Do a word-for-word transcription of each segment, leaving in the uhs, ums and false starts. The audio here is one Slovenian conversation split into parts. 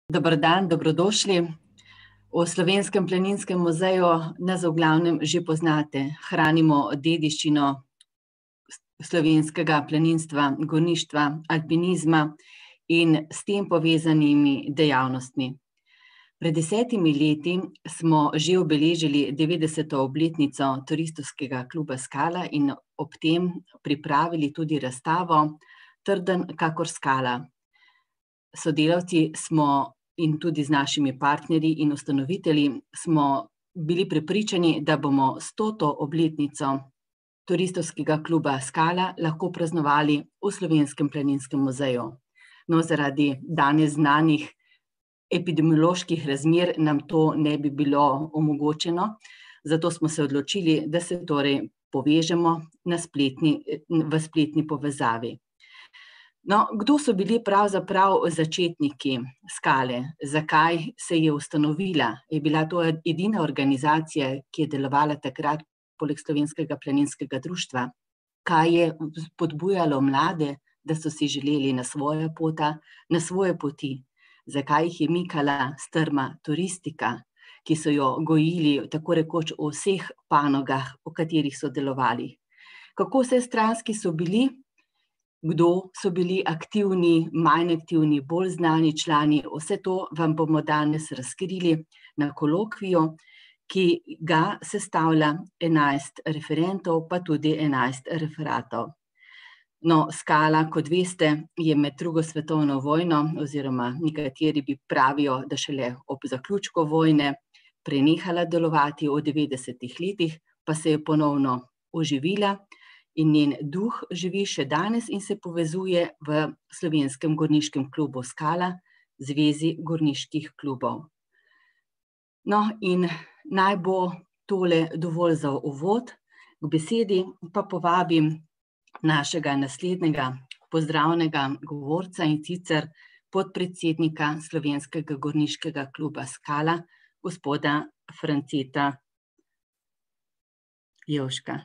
Dober dan, dobrodošli. V Slovenskem planinskem muzeju nas v glavnem že poznate. Hranimo dediščino slovenskega planinstva, gorništva, alpinizma in s tem povezanimi dejavnostmi. Pred desetimi leti smo že obeležili devetdeseto obletnico Turistovskega kluba Skala in ob tem pripravili tudi razstavo Trden kakor skala. Sodelavci smo in tudi z našimi partnerji in ustanovitelji smo bili prepričani, da bomo stoto obletnico Turistovskega kluba Skala lahko praznovali v Slovenskem planinskem muzeju. No, zaradi danes znanih epidemioloških razmer nam to ne bi bilo omogočeno, zato smo se odločili, da se torej povežemo na spletni, v spletni povezavi. No, kdo so bili pravzaprav začetniki Skale? Zakaj se je ustanovila? Je bila to edina organizacija, ki je delovala takrat poleg Slovenskega planinskega društva? Kaj je spodbujalo mlade, da so si želeli na svoja pota, na svoje poti? Zakaj jih je mikala strma turistika, ki so jo gojili tako rekoč v vseh panogah, v katerih so delovali? Kako vsestranski so bili? Kdo so bili aktivni, manj aktivni, bolj znani člani? Vse to vam bomo danes razkrili na kolokviju, ki ga sestavlja enajst referentov, pa tudi enajst referatov. No, Skala, kot veste, je med drugo svetovno vojno, oziroma nekateri bi pravijo, da šele ob zaključku vojne, prenehala delovati v devetdesetih letih, pa se je ponovno oživila in njen duh živi še danes in se povezuje v Slovenskem gorniškem klubu Skala, Zvezi gorniških klubov. No, in naj bo tole dovolj za uvod, k besedi pa povabim našega naslednjega pozdravnega govorca, in sicer podpredsednika Slovenskega gorniškega kluba Skala, gospoda Franceta Jevška.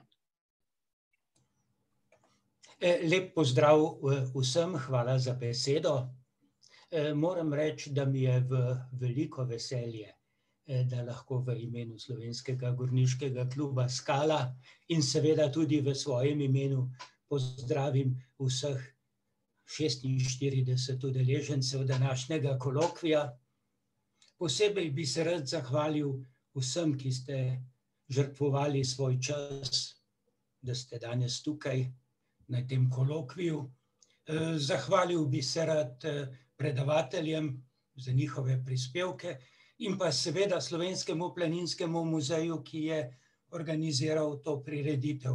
Lep pozdrav vsem, hvala za besedo. Moram reči, da mi je v veliko veselje, da lahko v imenu Slovenskega gorniškega kluba Skala in seveda tudi v svojem imenu pozdravim vseh šestinštirideset udeležencev današnjega kolokvija. Posebej bi se rad zahvalil vsem, ki ste žrtvovali svoj čas, da ste danes tukaj na tem kolokviju. Zahvalil bi se rad predavateljem za njihove prispevke in pa seveda Slovenskemu planinskemu muzeju, ki je organiziral to prireditev.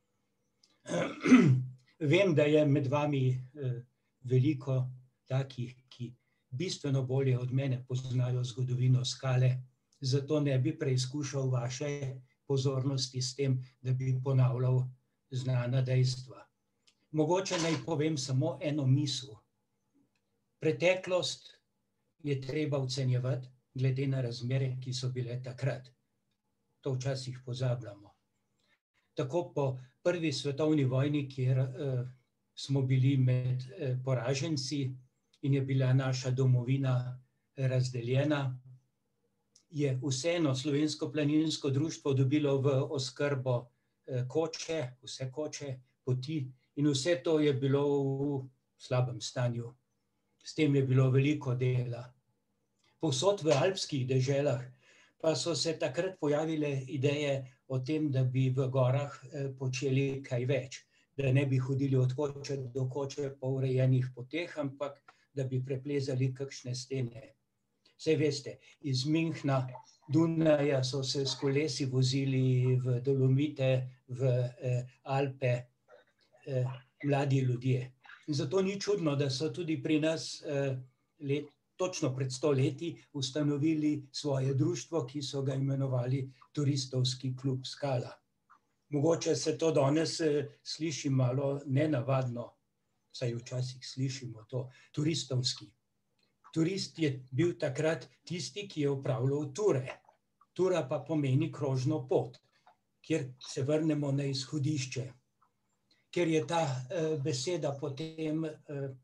Vem, da je med vami veliko takih, ki bistveno bolje od mene poznajo zgodovino Skale, zato ne bi preizkušal vaše pozornosti s tem, da bi ponavljal znana dejstva. Mogoče naj povem samo eno misel. Preteklost je treba ocenjevati glede na razmere, ki so bile takrat. To včasih pozabljamo. Tako po prvi svetovni vojni, kjer uh, smo bili med uh, poraženci in je bila naša domovina razdeljena, je vseeno Slovensko planinsko društvo dobilo v oskrbo uh, koče, vse koče, poti, in vse to je bilo v slabem stanju. S tem je bilo veliko dela. Povsod v alpskih deželah pa so se takrat pojavile ideje o tem, da bi v gorah počeli kaj več. Da ne bi hodili od koče do koče po urejenih poteh, ampak da bi preplezali kakšne stene. Saj veste, iz Münchna, Dunaja so se s kolesi vozili v Dolomite, v eh, Alpe, mladi ljudje. In zato ni čudno, da so tudi pri nas let, točno pred sto leti ustanovili svoje društvo, ki so ga imenovali Turistovski klub Skala. Mogoče se to danes sliši malo nenavadno, saj včasih slišimo to, turistovski. Turist je bil takrat tisti, ki je opravljal ture. Tura pa pomeni krožno pot, kjer se vrnemo na izhodišče. Ker je ta uh, beseda potem uh,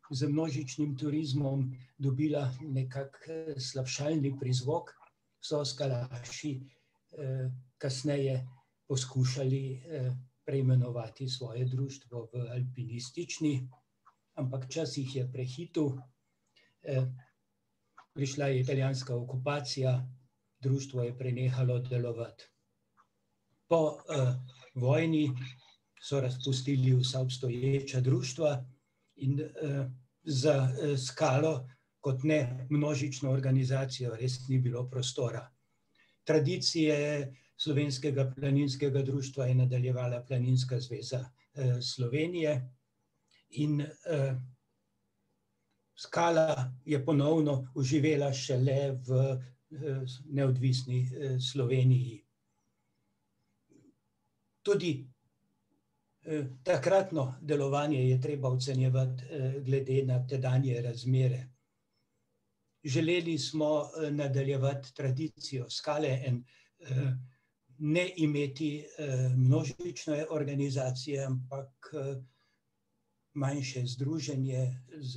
z množičnim turizmom dobila nekak slabšalni prizvok, so skalaši kasneje poskušali preimenovati svoje društvo v alpinistični, ampak čas jih je prehitel. Prišla je italijanska okupacija, društvo je prenehalo delovati. Po vojni so razpustili vsa obstoječa društva in za skalo kot ne množično organizacijo res ni bilo prostora. Tradicije Slovenskega planinskega društva je nadaljevala Planinska zveza Slovenije in skala je ponovno oživela šele v neodvisni Sloveniji. Tudi takratno delovanje je treba ocenjevati glede na tedanje razmere. Želeli smo nadaljevati tradicijo skale in ne imeti množične organizacije, ampak manjše združenje z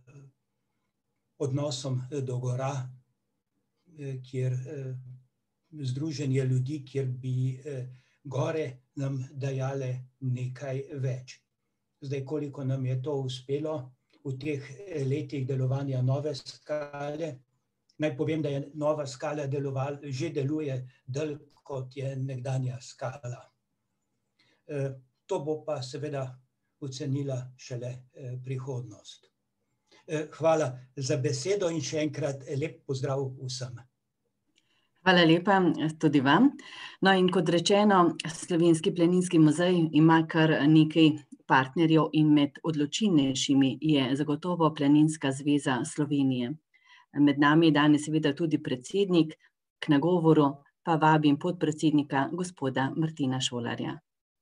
odnosom do gora, kjer združenje ljudi, kjer bi gore nam dajale nekaj več. Zdaj, koliko nam je to uspelo v teh letih delovanja nove skale, naj povem, da je nova skala delovala, že deluje dlje, kot je nekdanja skala. To bo pa seveda ocenila šele prihodnost. Hvala za besedo in še enkrat lep pozdrav vsem. Hvala lepa tudi vam. No, in kot rečeno, Slovenski planinski muzej ima kar nekaj partnerjev in med odločilnejšimi je zagotovo Planinska zveza Slovenije. Med nami je danes seveda tudi predsednik, k nagovoru pa vabim podpredsednika gospoda Martina Šolarja.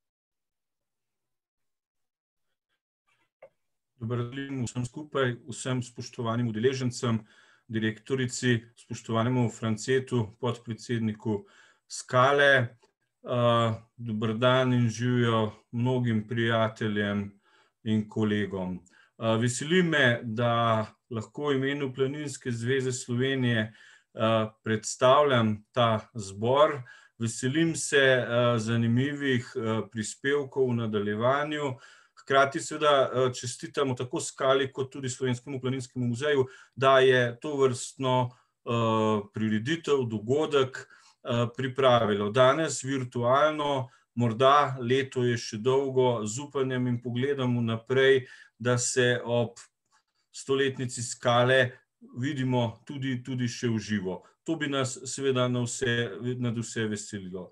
Dober dan vsem skupaj, vsem spoštovanim udeležencem, direktorici, spoštovanemu Francetu, podpredsedniku Skale. Dober dan in živijo mnogim prijateljem in kolegom. Veseli me, da lahko v imenu Planinske zveze Slovenije predstavljam ta zbor. Veselim se zanimivih prispevkov v nadaljevanju. Hkrati seveda čestitamo tako Skali kot tudi Slovenskemu planinskemu muzeju, da je tovrstno prireditev, dogodek pripravilo. Danes virtualno, morda leto je še dolgo, z upanjem in pogledom vnaprej, da se ob stoletnici Skale vidimo tudi, tudi še v živo. To bi nas seveda na vse, nad vse veselilo.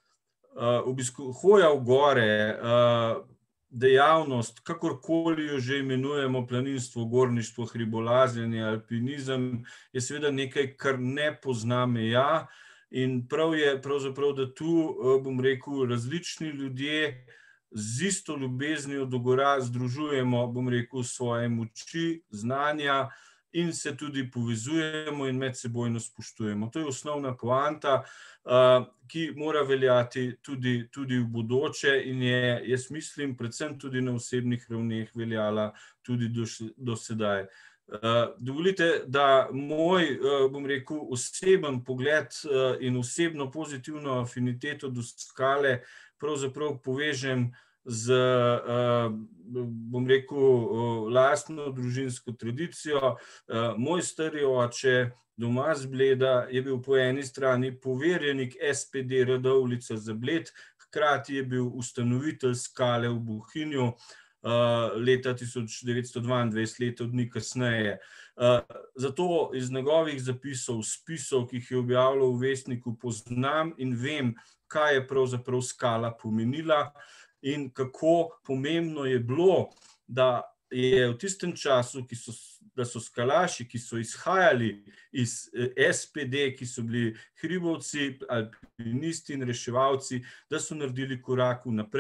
Hoja v gore, dejavnost, kakorkoli jo že imenujemo, planinstvo, gorništvo, hribolazenje, alpinizem, je seveda nekaj, kar ne pozna meja in prav je pravzaprav, da tu, bom rekel, različni ljudje z isto ljubeznijo do gora združujemo, bom rekel, svoje moči, znanja in se tudi povezujemo in medsebojno spoštujemo. To je osnovna poanta, ki mora veljati tudi, tudi v bodoče in je, jaz mislim, predvsem tudi na osebnih ravneh veljala tudi do, do sedaj. Dovolite, da moj, bom rekel, oseben pogled in osebno pozitivno afiniteto do Skale pravzaprav povežem z, bom rekel, lastno družinsko tradicijo. Moj stari oče, doma z Bleda, je bil po eni strani poverjenik S P D Radovljica za Bled, hkrati je bil ustanovitelj Skale v Bohinju leta tisoč devetsto dvaindvajset, leto dni kasneje. Zato iz njegovih zapisov, spisov, ki jih je objavljal v Vestniku, poznam in vem, kaj je pravzaprav Skala pomenila in kako pomembno je bilo, da je v tistem času, ki so, da so skalaši, ki so izhajali iz S P D, ki so bili hribovci, alpinisti in reševalci, da so naredili korak naprej,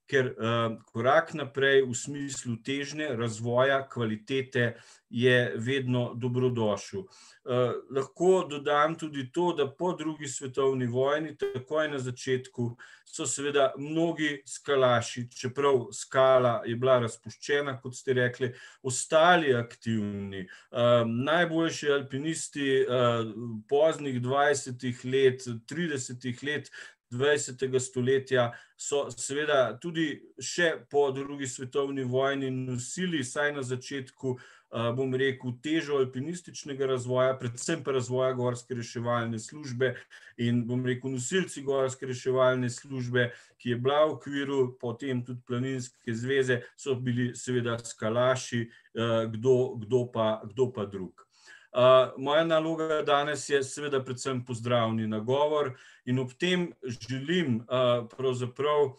ker korak naprej v smislu težnje, razvoja, kvalitete je vedno dobrodošel. Lahko dodam tudi to, da po drugi svetovni vojni, takoj na začetku, so seveda mnogi skalaši, čeprav skala je bila razpuščena, kot ste rekli, ostali aktivni. Najboljši alpinisti poznih dvajsetih let, tridesetih let dvajsetega stoletja so seveda tudi še po drugi svetovni vojni nosili, saj na začetku, bom rekel, težo alpinističnega razvoja, predvsem pa razvoja gorske reševalne službe in, bom rekel, nosilci gorske reševalne službe, ki je bila v okviru potem tudi Planinske zveze, so bili seveda skalaši, kdo, kdo pa, kdo pa drug. Moja naloga danes je seveda predvsem pozdravni nagovor in ob tem želim pravzaprav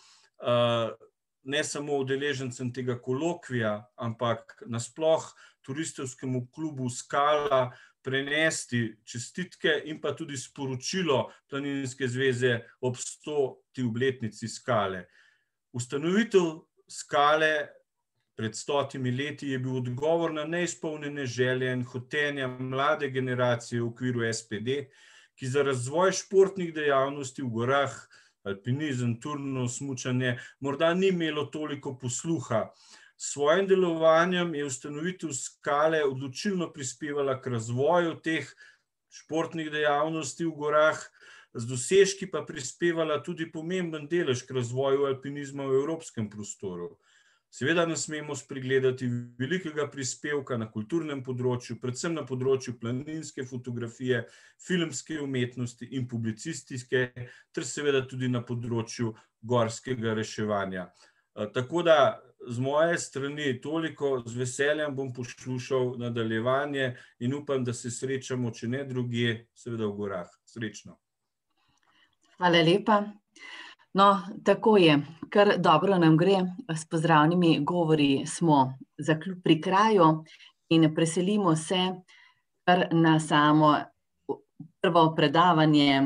ne samo udeležencem tega kolokvija, ampak nasploh turistovskemu klubu Skala prenesti čestitke in pa tudi sporočilo Planinske zveze ob stoti obletnici Skale. Ustanovitev Skale pred stotimi leti je bil odgovor na neizpolnjene želje in hotenja mlade generacije v okviru S P D, ki za razvoj športnih dejavnosti v gorah, alpinizem, turno, smučanje, morda ni imelo toliko posluha. S svojim delovanjem je ustanovitev Skale odločilno prispevala k razvoju teh športnih dejavnosti v gorah, z dosežki pa prispevala tudi pomemben delež k razvoju alpinizma v evropskem prostoru. Seveda ne smemo spregledati velikega prispevka na kulturnem področju, predvsem na področju planinske fotografije, filmske umetnosti in publicistike, ter seveda tudi na področju gorskega reševanja. Tako da z moje strani toliko, z veseljem bom poslušal nadaljevanje in upam, da se srečamo, če ne drugje, seveda v gorah. Srečno. Hvala lepa. No, tako je, kar dobro nam gre, s pozdravnimi govori smo pri kraju in preselimo se kar na samo prvo predavanje,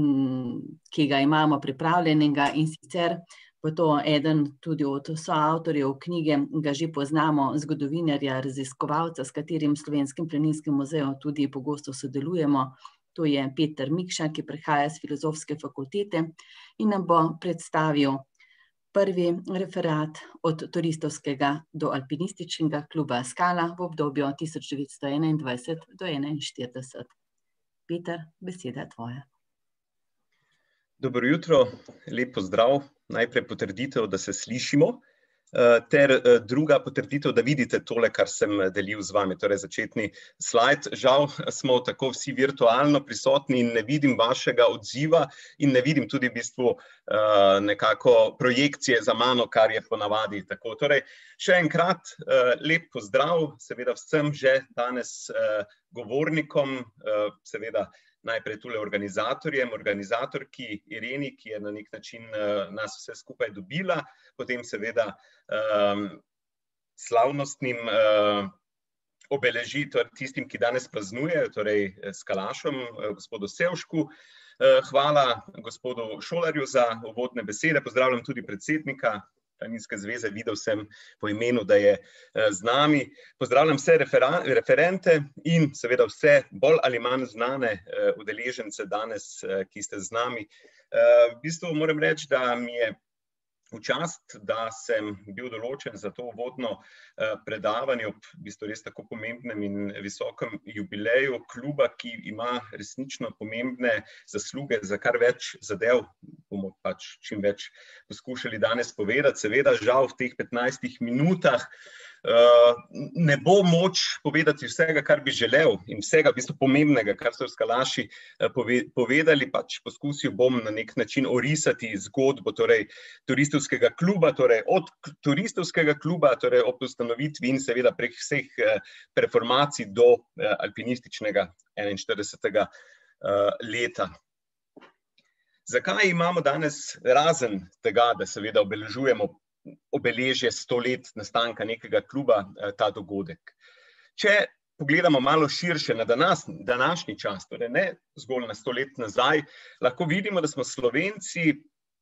ki ga imamo pripravljenega, in sicer bo to eden tudi od soavtorjev knjige, ga že poznamo, zgodovinarja, raziskovalca, s katerim v Slovenskem planinskem muzeju tudi pogosto sodelujemo. To je Peter Mikša, ki prihaja z Filozofske fakultete in nam bo predstavil prvi referat od turistovskega do alpinističnega kluba Skala v obdobju tisoč devetsto enaindvajset do enainštirideset. Peter, beseda je tvoja. Dobro jutro, lep pozdrav. Najprej potrditev, da se slišimo, ter druga potrditev, da vidite tole, kar sem delil z vami, torej začetni slajd. Žal smo tako vsi virtualno prisotni in ne vidim vašega odziva in ne vidim tudi v bistvu nekako projekcije za mano, kar je ponavadi tako. Torej, še enkrat lep pozdrav, seveda vsem že danes govornikom, seveda najprej tule organizatorjem, organizatorki Ireni, ki je na nek način nas vse skupaj dobila, potem seveda slavnostnim obeležitvam tistim, ki danes praznujejo, torej skalašem, gospodu Sevšku. Hvala gospodu Šolarju za uvodne besede, pozdravljam tudi predsednika Planinske zveze, videl sem po imenu, da je z nami. Pozdravljam vse referente in seveda vse bolj ali manj znane udeležence danes, ki ste z nami. V bistvu moram reči, da mi je v čast, da sem bil določen za to uvodno predavanje ob v bistvu res tako pomembnem in visokem jubileju kluba, ki ima resnično pomembne zasluge za kar več zadev, bomo pač čim več poskušali danes povedati. Seveda, žal v teh petnajstih minutah ne bo moč povedati vsega, kar bi želel in vsega v bistvu pomembnega, kar so skalaši povedali, pač poskusil bom na nek način orisati zgodbo, torej turistovskega kluba, torej od turistovskega kluba, torej ob ustanovitvi in seveda prek vseh performacij do alpinističnega enainštiridesetega leta. Zakaj imamo danes razen tega, da seveda obeležujemo obeležje sto let nastanka nekega kluba, ta dogodek? Če pogledamo malo širše na današnji čas, torej ne zgolj na sto let nazaj, lahko vidimo, da smo Slovenci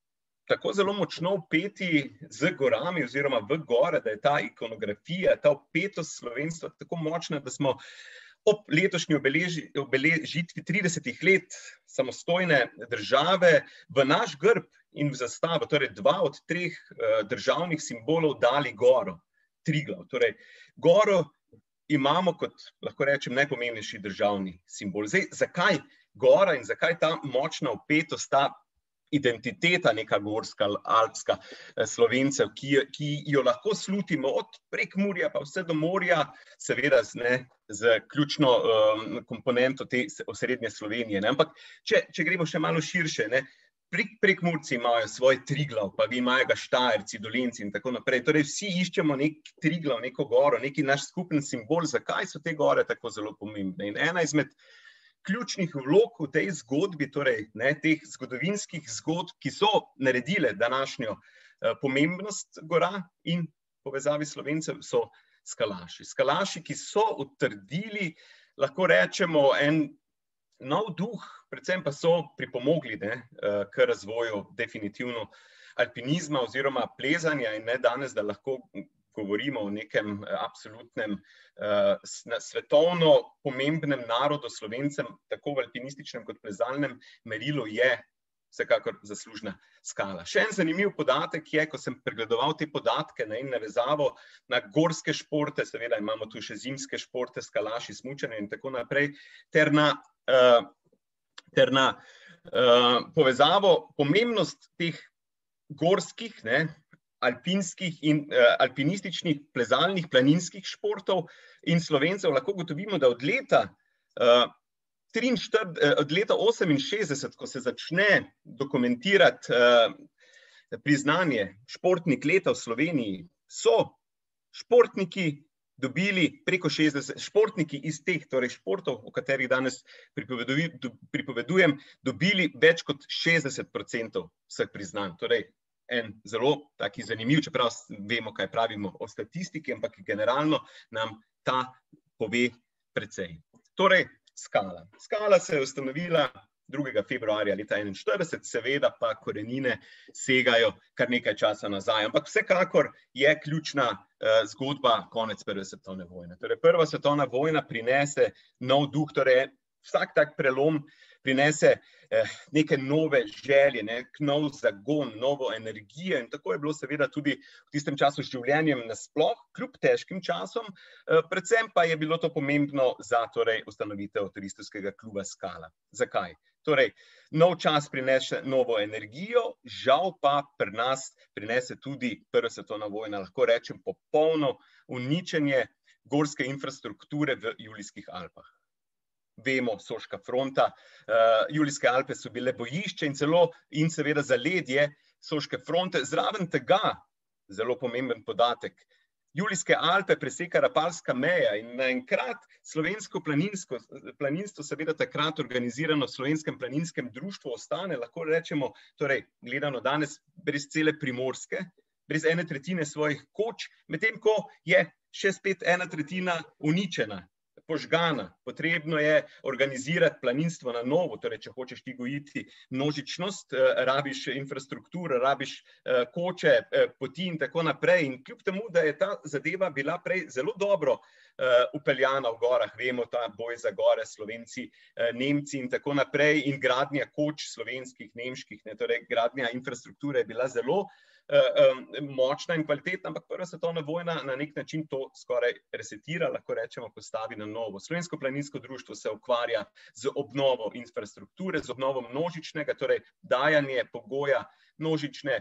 tako zelo močno vpeti z gorami oziroma v gore, da je ta ikonografija, ta vpetost slovenstva tako močna, da smo ob letošnji obeleži, obeležitvi tridesetih let samostojne države v naš grb in v zastavo, torej dva od treh uh, državnih simbolov dali goro, Triglav. Torej, goro imamo kot, lahko rečem, najpomembnejši državni simbol. Zdaj, zakaj gora in zakaj ta močna vpetost, ta identiteta neka gorska, alpska Slovencev, ki, ki jo lahko slutimo od Prekmurja pa vse do morja, seveda ne, z ključno um, komponento te osrednje Slovenije. Ne. Ampak, če, če gremo še malo širše, ne, Prekmurci imajo svoj Triglav, pa imajo ga Štajerci, Dolenci in tako naprej. Torej, vsi iščemo nek Triglav, neko goro, neki naš skupen simbol, zakaj so te gore tako zelo pomembne. In ena izmed ključnih vlog v tej zgodbi, torej ne, teh zgodovinskih zgodb, ki so naredile današnjo uh, pomembnost gora in povezavi Slovencev, so skalaši. Skalaši, ki so utrdili, lahko rečemo, en nov duh, predvsem pa so pripomogli ne, uh, k razvoju definitivno alpinizma oziroma plezanja in ne danes, da lahko govorimo o nekem absolutnem uh, svetovno pomembnem narodu Slovencem, tako v alpinističnem kot plezalnem merilu je vsekakor zaslužna skala. Še en zanimiv podatek je, ko sem pregledoval te podatke ne, in navezavo na gorske športe, seveda imamo tu še zimske športe, skalaši, smučanje in tako naprej, ter na, uh, ter na uh, povezavo, pomembnost teh gorskih, ne, alpinskih in uh, alpinističnih, plezalnih, planinskih športov in Slovencev, lahko gotovimo, da od leta, uh, triinštirideset, od leta oseminšestdeset, ko se začne dokumentirati uh, priznanje športnik leta v Sloveniji, so športniki dobili preko šestdeset, športniki iz teh torej športov, o katerih danes pripovedujem, pripovedujem, dobili več kot šestdeset procentov vseh priznanj. Torej, en zelo taki zanimiv, čeprav vemo, kaj pravimo o statistiki, ampak generalno nam ta pove precej. Torej, skala. Skala se je ustanovila drugega februarja leta enainštirideset, seveda pa korenine segajo kar nekaj časa nazaj, ampak vsekakor je ključna uh, zgodba konec prve svetovne vojne. Torej, prva svetovna vojna prinese nov duh, torej vsak tak prelom prinese eh, neke nove želje, nek nov zagon, novo energijo in tako je bilo seveda tudi v tistem času s življenjem nasploh, kljub težkim časom, eh, predvsem pa je bilo to pomembno za torej, ustanovitev turistovskega kluba Skala. Zakaj? Torej, nov čas prinese novo energijo, žal pa pri nas prinese tudi prva svetovna vojna, lahko rečem popolno uničenje gorske infrastrukture v Julijskih Alpah. Vemo, Soška fronta, uh, Julijske Alpe so bile bojišče in celo in seveda zaledje Soške fronte. Zraven tega, zelo pomemben podatek, Julijske Alpe preseka Rapalska meja in naenkrat slovensko planinsko, planinstvo seveda takrat organizirano v Slovenskem planinskem društvu ostane, lahko rečemo, torej gledano danes brez cele Primorske, brez ene tretjine svojih koč, medtem ko je še spet ena tretjina uničena, požgana. Potrebno je organizirati planinstvo na novo, torej če hočeš ti gojiti množičnost, rabiš infrastrukturo, rabiš koče, poti in tako naprej. In kljub temu, da je ta zadeva bila prej zelo dobro upeljana v gorah, vemo ta boj za gore, Slovenci, Nemci in tako naprej in gradnja koč slovenskih, nemških, ne, torej gradnja infrastrukture je bila zelo močna in kvalitetna, ampak prva svetovna vojna na nek način to skoraj resetira, lahko rečemo, postavi na novo. Slovensko planinsko društvo se ukvarja z obnovo infrastrukture, z obnovo množičnega, torej dajanje pogoja množične,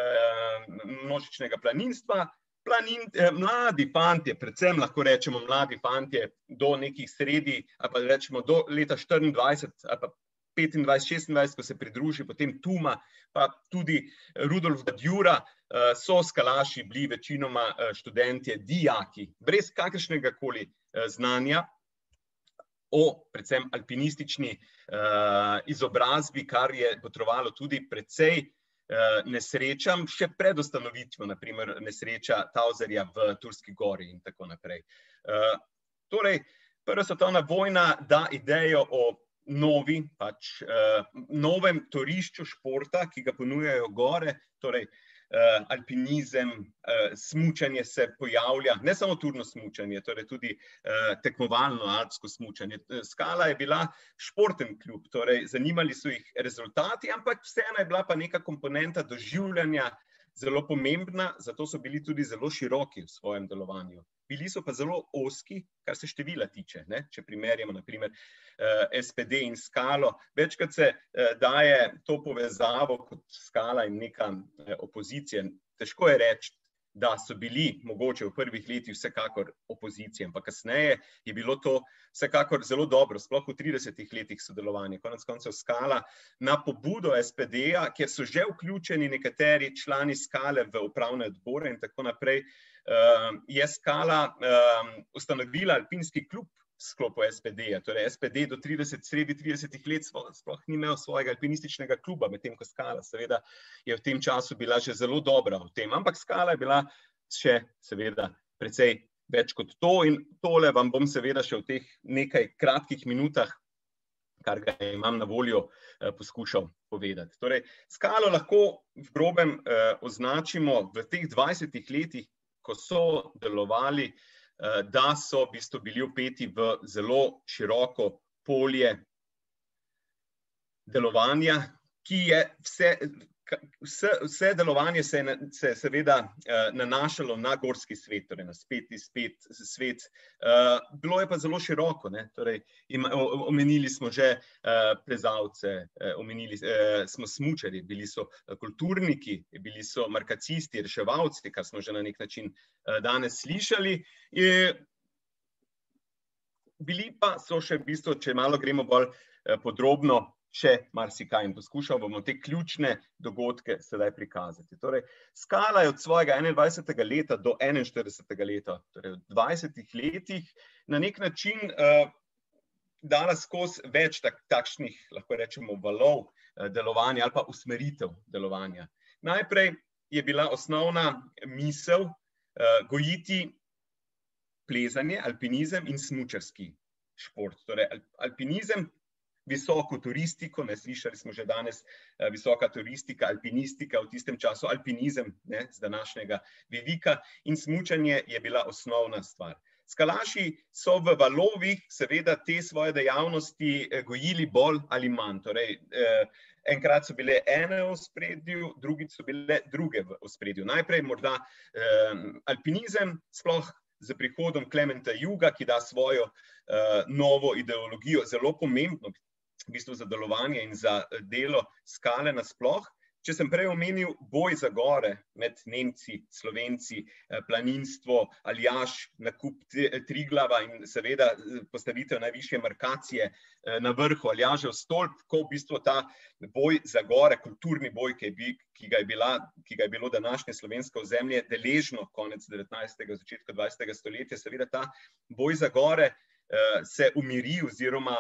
množičnega planinstva. Planin, mladi fantje, predvsem lahko rečemo mladi fantje do nekih sredi, ali pa rečemo do leta štiriindvajset ali pa petindvajset, šestindvajset, ko se pridruži potem Tuma, pa tudi Rudolf Badjura, so skalaši bili večinoma študentje, dijaki, brez kakršnega koli znanja o predvsem alpinistični izobrazbi, kar je potrovalo tudi precej nesrečam, še pred ustanovitvijo, na primer nesreča Tauserja v Turski gori in tako naprej. Torej, prva svetovna vojna da idejo o novi, pač novem torišču športa, ki ga ponujajo gore, torej alpinizem, smučanje se pojavlja, ne samo turno smučanje, torej tudi tekmovalno alpsko smučanje. Skala je bila športen klub, torej zanimali so jih rezultati, ampak vseeno je bila pa neka komponenta doživljanja zelo pomembna, zato so bili tudi zelo široki v svojem delovanju. Bili so pa zelo ozki, kar se števila tiče, ne? Če primerjamo na primer S P D in Skalo, večkrat se daje to povezavo kot Skala in neka opozicija. Težko je reči, da so bili mogoče v prvih letih vsekakor opozicije, ampak kasneje je bilo to vsekakor zelo dobro, sploh v tridesetih letih sodelovanja. Konec koncev Skala na pobudo S P D-ja, kjer so že vključeni nekateri člani Skale v upravne odbore in tako naprej, je Skala ustanovila alpinski klub v sklopu S P D-ja. Torej S P D do trideset, sredi tridesetih let sploh ni imel svojega alpinističnega kluba, medtem ko Skala seveda je v tem času bila že zelo dobra v tem, ampak Skala je bila še seveda precej več kot to in tole vam bom seveda še v teh nekaj kratkih minutah, kar ga imam na voljo, poskušal povedati. Torej, Skalo lahko v grobem označimo v teh dvajsetih letih, ko so delovali, da so v bistvu bili vpeti v zelo široko polje delovanja, ki je vse, vse, vse delovanje se je seveda nanašalo na gorski svet, torej na spet, spet svet. Bilo je pa zelo široko, ne? Torej, omenili smo že plezalce, omenili smo smučarji, bili so kulturniki, bili so markacisti, reševalci, kar smo že na nek način danes slišali. Bili pa so še v bistvu, če malo gremo bolj podrobno, še marsikaj in poskušal bomo te ključne dogodke sedaj prikazati. Torej, Skala je od svojega enaindvajsetega leta do enainštiridesetega leta, torej v dvajsetih letih, na nek način dala skozi več takšnih, lahko rečemo, valov delovanja ali pa usmeritev delovanja. Najprej je bila osnovna misel gojiti plezanje, alpinizem in smučarski šport. Torej, alpinizem, visoko turistiko, ne, slišali smo že danes, visoka turistika, alpinistika, v tistem času alpinizem, ne, z današnjega vidika, in smučanje je bila osnovna stvar. Skalaši so v valovih seveda te svoje dejavnosti gojili bolj ali manj. Torej, enkrat so bile ene v ospredju, drugič so bile druge v ospredju. Najprej morda alpinizem, sploh z prihodom Klementa Juga, ki da svojo novo ideologijo, zelo pomembno v bistvu za delovanje in za delo Skale nasploh. Če sem prej omenil boj za gore med Nemci, Slovenci, planinstvo, Aljaž, nakup Triglava in seveda postavitev najvišje markacije na vrhu Aljažev stolp, ko v bistvu ta boj za gore, kulturni boj, ki je, ki ga je, bila, ki ga je bilo današnje slovensko ozemlje deležno konec devetnajstega, začetka dvajsetega stoletja, seveda ta boj za gore se umiri oziroma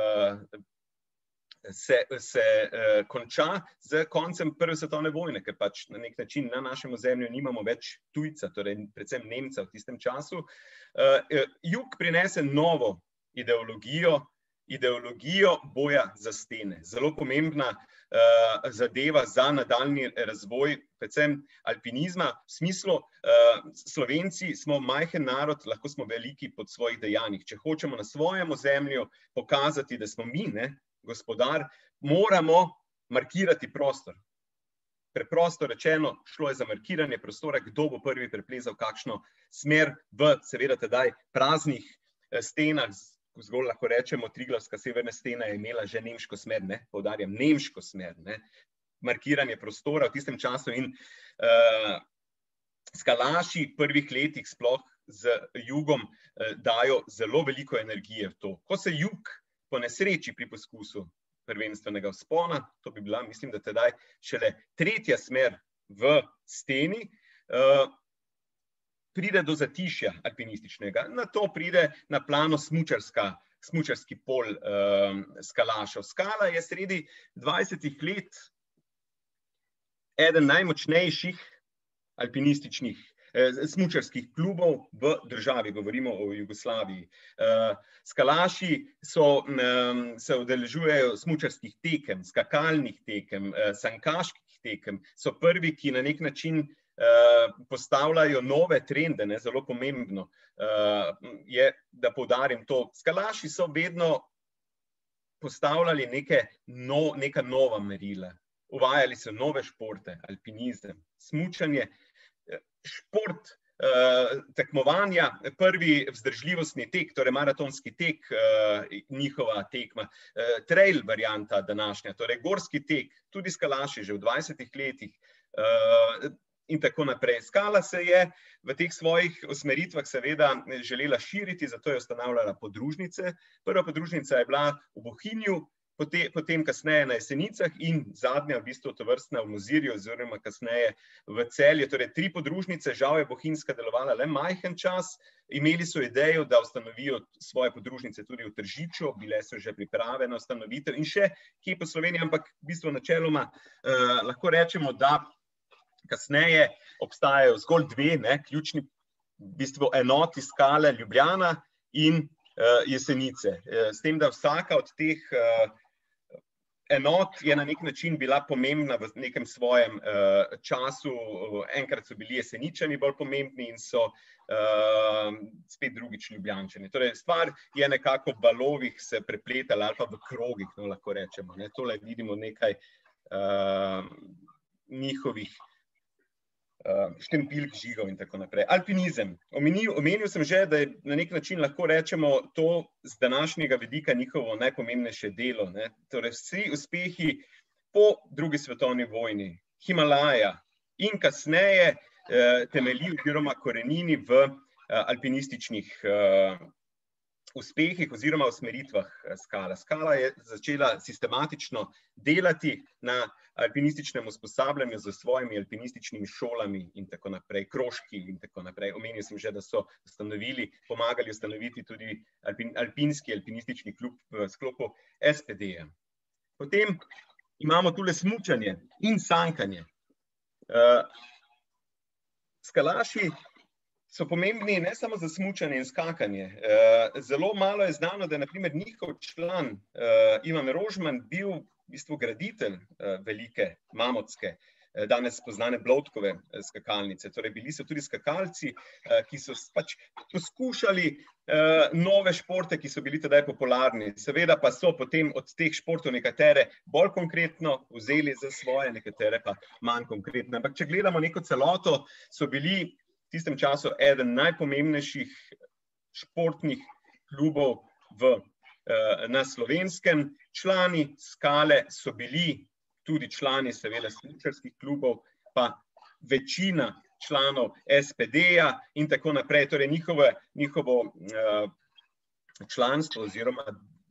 se, se uh, konča z koncem prve svetovne vojne, ker pač na nek način na našem ozemlju nimamo več tujca, torej predvsem Nemca v tistem času. Uh, jug prinese novo ideologijo, ideologijo boja za stene. Zelo pomembna uh, zadeva za nadaljnji razvoj, predvsem alpinizma, v smislu uh, Slovenci smo majhen narod, lahko smo veliki pod svojih dejanjih. Če hočemo na svojem ozemlju pokazati, da smo mi, ne, gospodar, moramo markirati prostor. Preprosto rečeno, šlo je za markiranje prostora, kdo bo prvi preplezal kakšno smer v seveda tedaj praznih stenah, zgolj lahko rečemo, Triglavska severna stena je imela že nemško smer, ne, poudarjam, nemško smer, ne, markiranje prostora v tistem času in uh, skalaši v prvih letih sploh z jugom uh, dajo zelo veliko energije v to. Ko se jug po nesreči pri poskusu prvenstvenega vzpona, to bi bila, mislim, da tedaj šele tretja smer v steni, uh, pride do zatišja alpinističnega. Na to pride na plano smučarska, smučarski pol uh, skalašev. Skala je sredi dvajsetih let eden najmočnejših alpinističnih smučarskih klubov v državi, govorimo o Jugoslaviji. Skalaši so, se udeležujejo smučarskih tekem, skakalnih tekem, sankaških tekem, so prvi, ki na nek način postavljajo nove trende, ne, zelo pomembno je, da poudarim to. Skalaši so vedno postavljali neke no, neka nova merila. Uvajali so nove športe, alpinizem, smučanje, šport, eh, tekmovanja, prvi vzdržljivostni tek, torej maratonski tek, eh, njihova tekma, eh, trail varianta današnja, torej gorski tek, tudi skalaši že v dvajsetih letih eh, in tako naprej. Skala se je v teh svojih usmeritvah seveda želela širiti, zato je ustanavljala podružnice. Prva podružnica je bila v Bohinju, potem, potem kasneje na Jesenicah in zadnja v bistvu tovrstna v Mozirju oziroma kasneje v Celju. Torej tri podružnice, žal je bohinjska delovala le majhen čas, imeli so idejo, da ustanovijo svoje podružnice tudi v Tržiču, bile so že priprave na ustanovitev in še kje po Sloveniji, ampak v bistvu načeloma eh, lahko rečemo, da kasneje obstajajo zgolj dve, ne, ključni v bistvu enoti Skale, Ljubljana in uh, Jesenice. S tem, da vsaka od teh uh, enot je na nek način bila pomembna v nekem svojem uh, času. Enkrat so bili Jeseničani bolj pomembni in so uh, spet drugič Ljubljančani. Torej, stvar je nekako v valovih se prepletala ali pa v krogih, no, lahko rečemo. Ne. Tole vidimo nekaj uh, njihovih štempilk, žigov in tako naprej. Alpinizem. Omenil, omenil sem že, da je na nek način lahko rečemo to z današnjega vidika njihovo najpomembnejše delo. Ne. Torej vsi uspehi po drugi svetovni vojni, Himalaja in kasneje eh, temelji oziroma korenini v eh, alpinističnih eh, uspehih oziroma usmeritvah Skala. Skala je začela sistematično delati na alpinističnem usposabljanju z svojimi alpinističnimi šolami in tako naprej, krožki in tako naprej. Omenil sem že, da so ustanovili, pomagali ustanoviti tudi alpin, alpinski alpinistični klub v sklopu S P D-ja. Potem imamo tule smučanje in sankanje. Uh, skalaši so pomembni ne samo za smučanje in skakanje. Uh, zelo malo je znano, da je na primer njihov član uh, Ivan Rožman bil v bistvu graditelj uh, velike mamotske, uh, danes poznane Blodkove uh, skakalnice. Torej bili so tudi skakalci, uh, ki so pač poskušali uh, nove športe, ki so bili tedaj popularni. Seveda pa so potem od teh športov nekatere bolj konkretno vzeli za svoje, nekatere pa manj konkretne. Ampak če gledamo neko celoto, so bili v tistem času eden najpomembnejših športnih klubov v, uh, na Slovenskem. Člani Skale so bili tudi člani seveda smučarskih klubov, pa večina članov S P D-ja in tako naprej. Torej njihove, njihovo uh, članstvo oziroma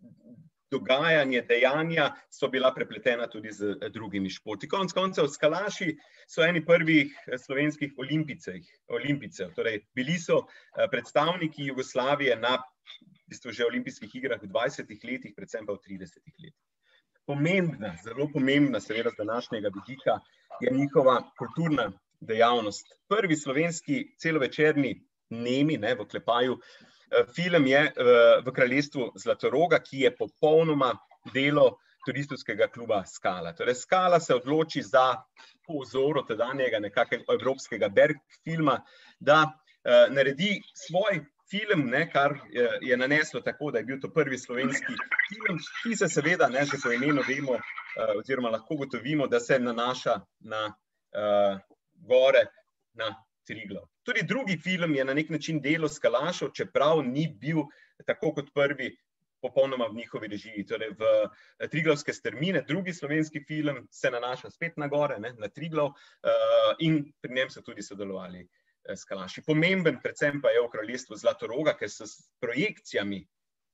dogajanje, dejanja so bila prepletena tudi z drugimi športi. Konec koncev, skalaši so eni prvih slovenskih olimpijcev. Torej, bili so predstavniki Jugoslavije na v bistvu že olimpijskih igrah v dvajsetih letih, predvsem pa v tridesetih letih. Pomembna, zelo pomembna, seveda z današnjega vidika, je njihova kulturna dejavnost. Prvi slovenski celovečerni nemi, ne, v oklepaju, film je v kraljestvu Zlatoroga, ki je popolnoma delo turistovskega kluba Skala. Torej, Skala se odloči za po vzoru tedanjega nekakega evropskega Berg filma, da uh, naredi svoj film, ne, kar je, je naneslo tako, da je bil to prvi slovenski film, ki se seveda, ne, že po imenu vemo, uh, oziroma lahko gotovimo, da se nanaša na uh, gore, na Triglav. Tudi drugi film je na nek način delo skalašev, čeprav ni bil tako kot prvi popolnoma v njihovi režiji. Torej v Triglavske strmine, drugi slovenski film se nanaša spet na gore, ne, na Triglav, uh, in pri njem so tudi sodelovali uh, skalaši. Pomemben predvsem pa je v kraljestvu Zlatoroga, ker so s projekcijami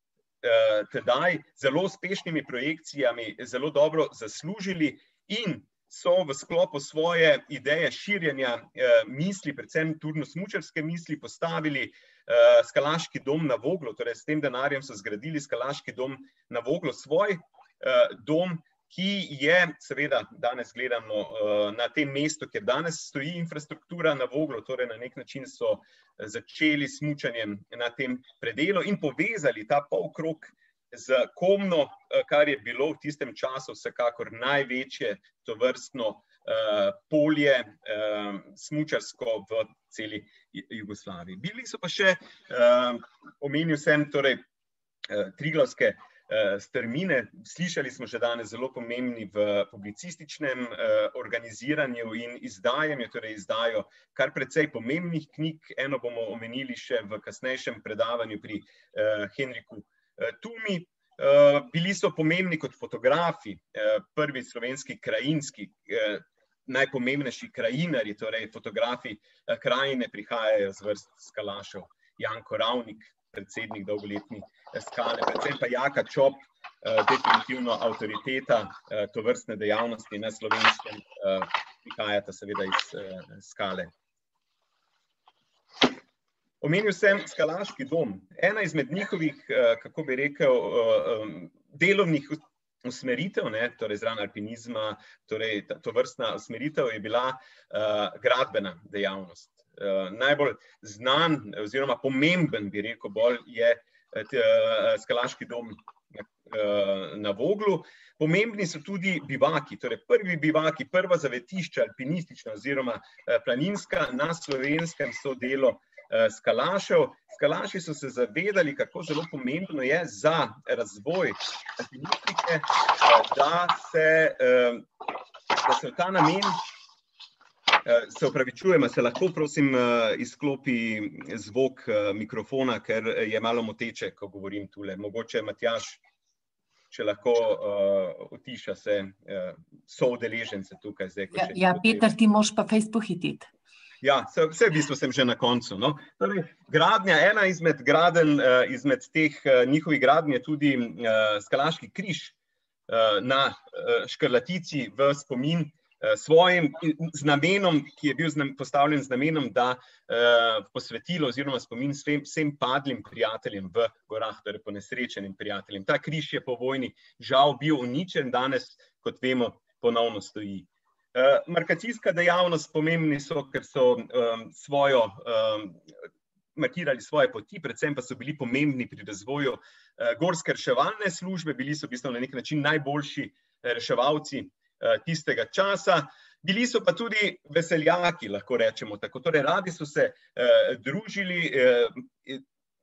uh, tedaj, zelo uspešnimi projekcijami, zelo dobro zaslužili in so v sklopu svoje ideje širjenja eh, misli, predvsem turno-smučarske misli, postavili eh, skalaški dom na Voglu. Torej, s tem denarjem so zgradili skalaški dom na Voglu, svoj eh, dom, ki je, seveda, danes gledamo na tem mestu, kjer danes stoji infrastruktura na Voglu, torej na nek način so začeli s smučanjem na tem predelu in povezali ta polkrog z Komno, kar je bilo v tistem času vsekakor največje tovrstno uh, polje uh, smučarsko v celi Jugoslaviji. Bili so pa še, uh, omenil sem, torej, uh, Triglavske uh, strmine, slišali smo že danes, zelo pomembni v publicističnem uh, organiziranju in izdajanju, torej izdajo kar precej pomembnih knjig. Eno bomo omenili še v kasnejšem predavanju pri uh, Henriku Tumi. Bili so pomembni kot fotografi, prvi slovenski krajinski, najpomembnejši krajinarji, torej fotografi krajine prihajajo z vrst skalašev. Janko Ravnik, predsednik dolgoletni Skale, predvsem pa Jaka Čop, definitivno avtoriteta tovrstne dejavnosti na Slovenskem, prihajata seveda iz Skale. Omenil sem Skalaški dom. Ena izmed njihovih, kako bi rekel, delovnih usmeritev, ne, torej zraven alpinizma, torej tovrstna usmeritev je bila gradbena dejavnost. Najbolj znan oziroma pomemben, bi rekel bolj, je Skalaški dom na Voglu. Pomembni so tudi bivaki, torej prvi bivaki, prva zavetišča alpinistična oziroma planinska na Slovenskem so delo Skalašev. Skalaši so se zavedali, kako zelo pomembno je za razvoj alpinistike, da se, da se v ta namen, se opravičujem, se lahko prosim izklopi zvok mikrofona, ker je malo moteče, ko govorim tule. Mogoče Matjaž, če lahko utiša se soudeležence tukaj zdaj. Ja, Peter, ti moraš pa fejst pohititi. Ja, vse v bistvu sem že na koncu. No. Torej, gradnja, ena izmed gradenj, izmed teh njihovih gradenj je tudi Skalaški križ na Škrlatici v spomin svojim z namenom, ki je bil postavljen z namenom, da posvetilo oziroma spomin vsem padlim prijateljem v gorah, torej ponesrečenim prijateljem. Ta križ je po vojni žal bil uničen, danes, kot vemo, ponovno stoji. Markacijska dejavnost pomembni so, ker so um, svojo, um, markirali svoje poti, predvsem pa so bili pomembni pri razvoju uh, gorske reševalne službe, bili so v bistvu na nek način najboljši reševalci uh, tistega časa. Bili so pa tudi veseljaki, lahko rečemo tako. Torej, radi so se uh, družili, uh,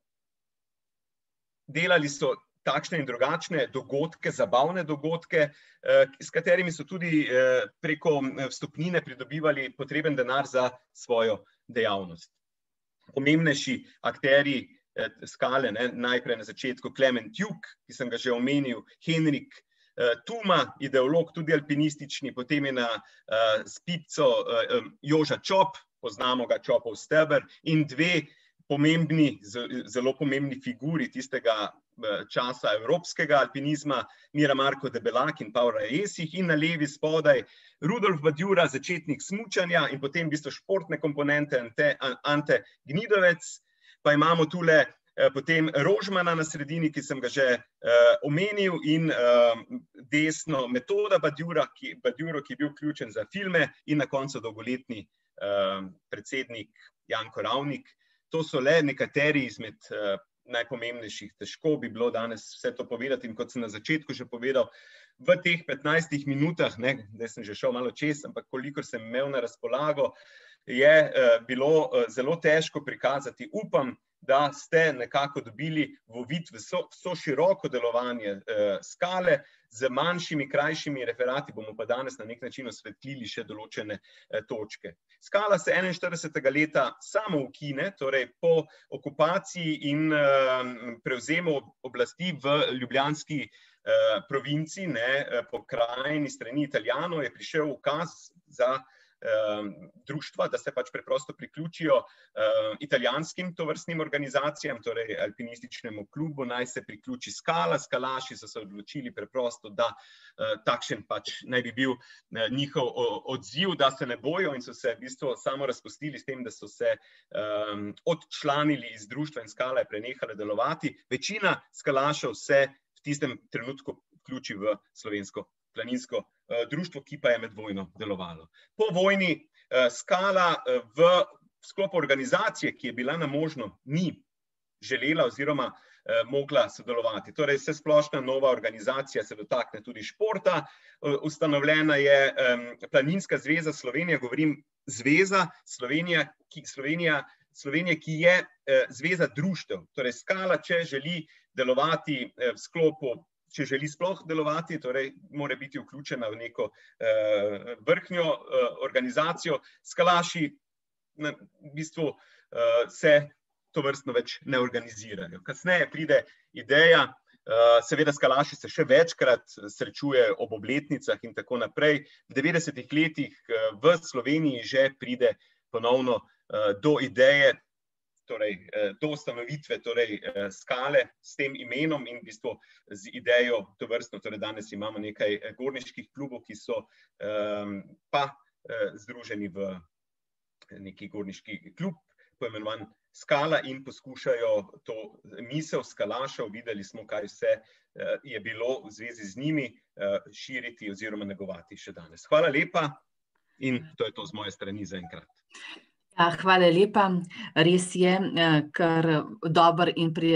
delali so takšne in drugačne dogodke, zabavne dogodke, s katerimi so tudi preko vstopnine pridobivali potreben denar za svojo dejavnost. Pomembnejši akterji Skale, ne, najprej na začetku Klement Juk, ki sem ga že omenil, Henrik Tuma, ideolog, tudi alpinistični, potem je na Spipco Joža Čop, poznamo ga, Čopov steber, in dve pomembni, zelo pomembni figuri tistega časa evropskega alpinizma, Mira Marko Debelak in Paul Raesih, in na levi spodaj Rudolf Badjura, začetnik smučanja, in potem v bistvu športne komponente Ante, Ante Gnidovec, pa imamo tule potem Rožmana na sredini, ki sem ga že uh, omenil, in uh, desno Metoda Badjura, ki, Badjuro, ki je bil ključen za filme, in na koncu dolgoletni uh, predsednik Janko Ravnik. To so le nekateri izmed uh, najpomembnejših. Težko bi bilo danes vse to povedati in kot sem na začetku že povedal, v teh petnajstih minutah, ne, da sem že šel malo čez, ampak kolikor sem imel na razpolago, je uh, bilo uh, zelo težko prikazati. Upam, da ste nekako dobili uvid v vso, vso široko delovanje uh, Skale. Z manjšimi, krajšimi referati bomo pa danes na nek način osvetlili še določene uh, točke. Skala se enainštiridesetega leta samo ukine, torej po okupaciji in uh, prevzemu oblasti v ljubljanski uh, provinci, ne, po krajini strani Italijanov, je prišel ukaz za društva, da se pač preprosto priključijo uh, italijanskim tovrstnim organizacijam, torej alpinističnemu klubu, naj se priključi Skala. Skalaši so se odločili preprosto, da uh, takšen pač naj bi bil uh, njihov uh, odziv, da se ne bojo, in so se v bistvu samo razpustili s tem, da so se um, odčlanili iz društva in Skala je prenehala delovati. Večina skalašev se v tistem trenutku vključi v slovensko planinsko društvo, ki pa je med vojno delovalo. Po vojni Skala v sklopu organizacije, ki je bila na možno, ni želela oziroma mogla sodelovati. Torej, vse splošna nova organizacija se dotakne tudi športa. Ustanovljena je Planinska zveza Slovenija, govorim zveza Slovenija, ki, Slovenija, Slovenija, ki je zveza društev. Torej, Skala, če želi delovati v sklopu, če želi sploh delovati, torej mora biti vključena v neko vrhnjo organizacijo. Skalaši v bistvu se to vrstno več ne organizirajo. Kasneje pride ideja, seveda skalaši se še večkrat srečujejo ob obletnicah in tako naprej. V devetdesetih letih v Sloveniji že pride ponovno do ideje, torej do ustanovitve torej Skale s tem imenom in v bistvu z idejo to vrstno. Torej danes imamo nekaj gorniških klubov, ki so pa združeni v neki gorniški klub, poimenovan Skala, in poskušajo to misel skalašev, videli smo, kaj vse je bilo v zvezi z njimi, širiti oziroma negovati še danes. Hvala lepa in to je to z moje strani zaenkrat. Ja, hvala lepa. Res je, kar dober in pri,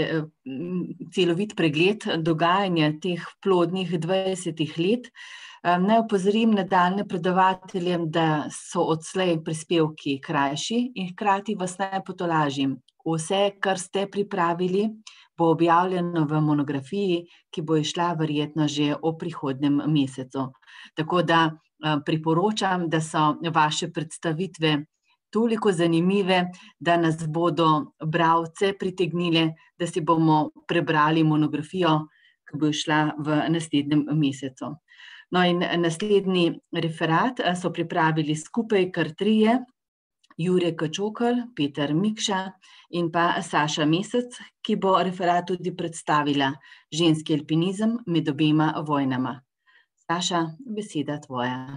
celovit pregled dogajanja teh plodnih dvajsetih let. Naj opozorim nadaljnje predavatelje, da so odslej prispevki krajši in hkrati vas naj potolažim. Vse, kar ste pripravili, bo objavljeno v monografiji, ki bo izšla verjetno že v prihodnjem mesecu. Tako da priporočam, da so vaše predstavitve toliko zanimive, da nas bodo bralce pritegnile, da si bomo prebrali monografijo, ki bo izšla v naslednjem mesecu. No, in naslednji referat so pripravili skupaj kar trije, Jure Kačokl, Peter Mikša in pa Saša Mesec, ki bo referat tudi predstavila Ženski alpinizem med obema vojnama. Saša, beseda tvoja.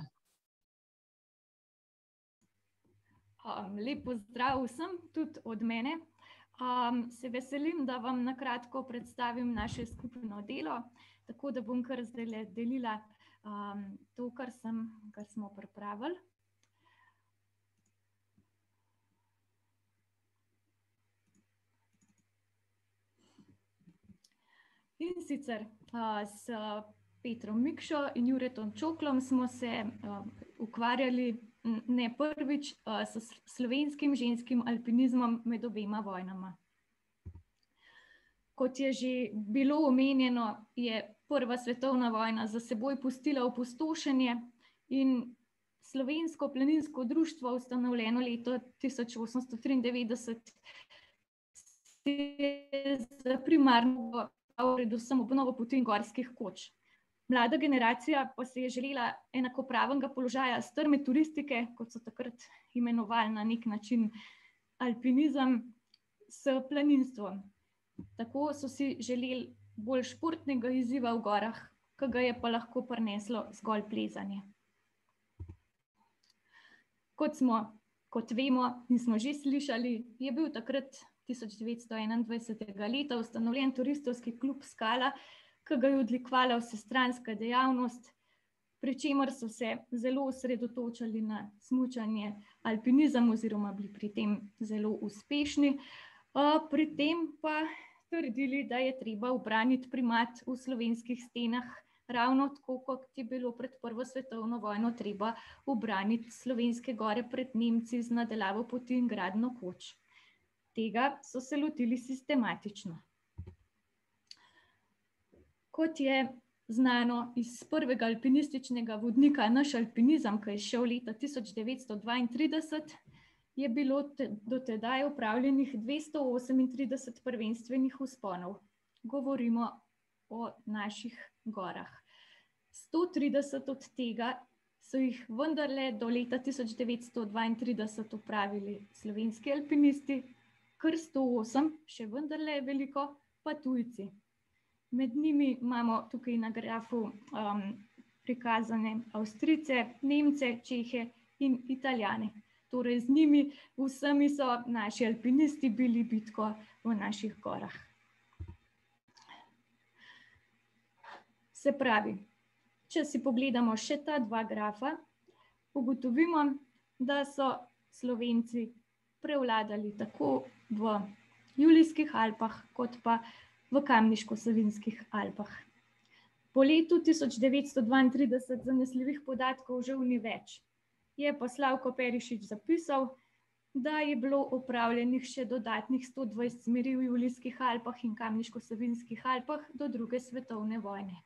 Lep pozdrav vsem, tudi od mene. Se veselim, da vam na kratko predstavim naše skupno delo, tako da bom kar zdaj delila to, kar sem, kar smo pripravili. In sicer s Petrom Mikšo in Juretom Čoklom smo se ukvarjali ne prvič s slovenskim ženskim alpinizmom med obema vojnama. Kot je že bilo omenjeno, je prva svetovna vojna za seboj pustila opustošenje in Slovensko planinsko društvo, ustanovljeno leto tisoč osemsto triindevetdeset, je za primarno predvsem obnovo poti in gorskih koč. Mlada generacija pa se je želela enakopravnega položaja strme turistike, kot so takrat imenovali na nek način alpinizem, s planinstvom. Tako so si želeli bolj športnega izziva v gorah, ki ga je pa lahko prineslo zgolj plezanje. Kot smo, kot vemo in smo že slišali, je bil takrat tisoč devetsto enaindvajsetega leta ustanovljen turistovski klub Skala, ki ga je odlikovala vsestranska dejavnost, pri čemer so se zelo osredotočali na smučanje, alpinizem oziroma bili pri tem zelo uspešni. Pri tem pa trdili, da je treba ubraniti primat v slovenskih stenah, ravno tako, kot je bilo pred prvo svetovno vojno treba ubraniti slovenske gore pred Nemci z nadelavo poti in gradnjo koč. Tega so se lotili sistematično. Kot je znano iz prvega alpinističnega vodnika Naš alpinizem, ki je izšel leta tisoč devetsto dvaintrideset, je bilo do tedaj opravljenih dvesto osemintrideset prvenstvenih vzponov. Govorimo o naših gorah. sto trideset od tega so jih vendarle do leta tisoč devetsto dvaintrideset opravili slovenski alpinisti, kar sto osem, še vendarle je veliko, pa tujci. Med njimi imamo tukaj na grafu um, prikazane Avstrijce, Nemce, Čehe in Italijane. Torej z njimi vsemi so naši alpinisti bili bitko v naših gorah. Se pravi, Če si pogledamo še ta dva grafa, ugotovimo, da so Slovenci prevladali tako v Julijskih Alpah, kot pa v Kamniško-Savinjskih Alpah. Po letu tisoč devetsto dvaintrideset zanesljivih podatkov žal ni več. Je pa Slavko Perišič zapisal, da je bilo opravljenih še dodatnih sto dvajset smeri v Julijskih Alpah in Kamniško-Savinjskih Alpah do druge svetovne vojne.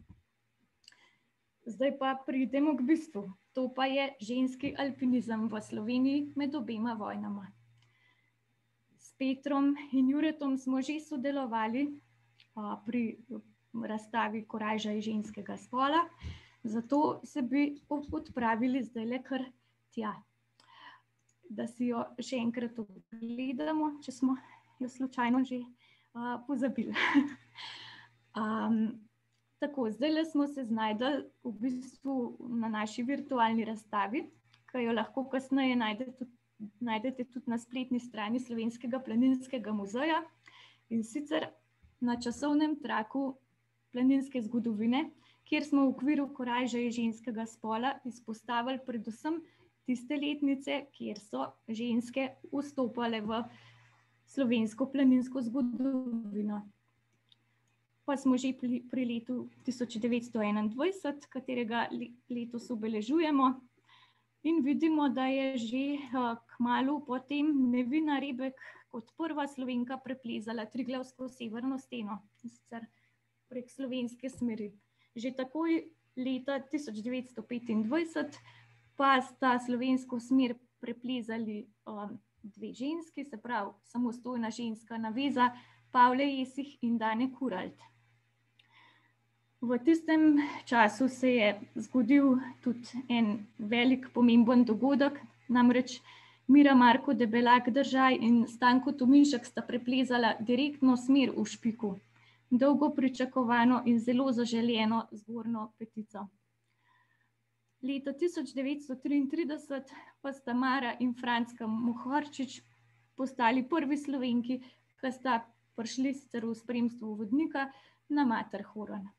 Zdaj pa pridemo k bistvu. To pa je ženski alpinizem v Sloveniji med obema vojnama. S Petrom in Juretom smo že sodelovali a, pri razstavi Korajža iz ženskega spola, zato se bi odpravili zdajle kar tja, da si jo še enkrat ogledamo, če smo jo slučajno že a, pozabili. um, tako, zdajle smo se znajdli v bistvu na naši virtualni razstavi, ki jo lahko kasneje najdete tudi najdete tudi na spletni strani Slovenskega planinskega muzeja, in sicer na časovnem traku planinske zgodovine, kjer smo v okviru Korajža iz ženskega spola izpostavili predvsem tiste letnice, kjer so ženske vstopale v slovensko planinsko zgodovino. Pa smo že pri, pri letu tisoč devetsto enaindvajset, katerega letos obeležujemo. In vidimo, da je že kmalu potem Nevina Rebek kot prva Slovenka preplezala Triglavsko severno steno, sicer prek slovenske smeri. Že takoj leta tisoč devetsto petindvajset pa sta slovensko smer preplezali um, dve ženski, se pravi samostojna ženska naveza Pavle Jesih in Dane Kuralt. V tistem času se je zgodil tudi en velik pomemben dogodek, namreč Mira Marko Debelak Držaj in Stanko Tominšek sta preplezala direktno smer v Špiku, dolgo pričakovano in zelo zaželjeno zgornjo petico. Leta tisoč devetsto triintrideset pa sta Mara in Frančka Mohorčič postali prvi Slovenki, ki sta prišli sicer v spremstvu vodnika na Matterhorn.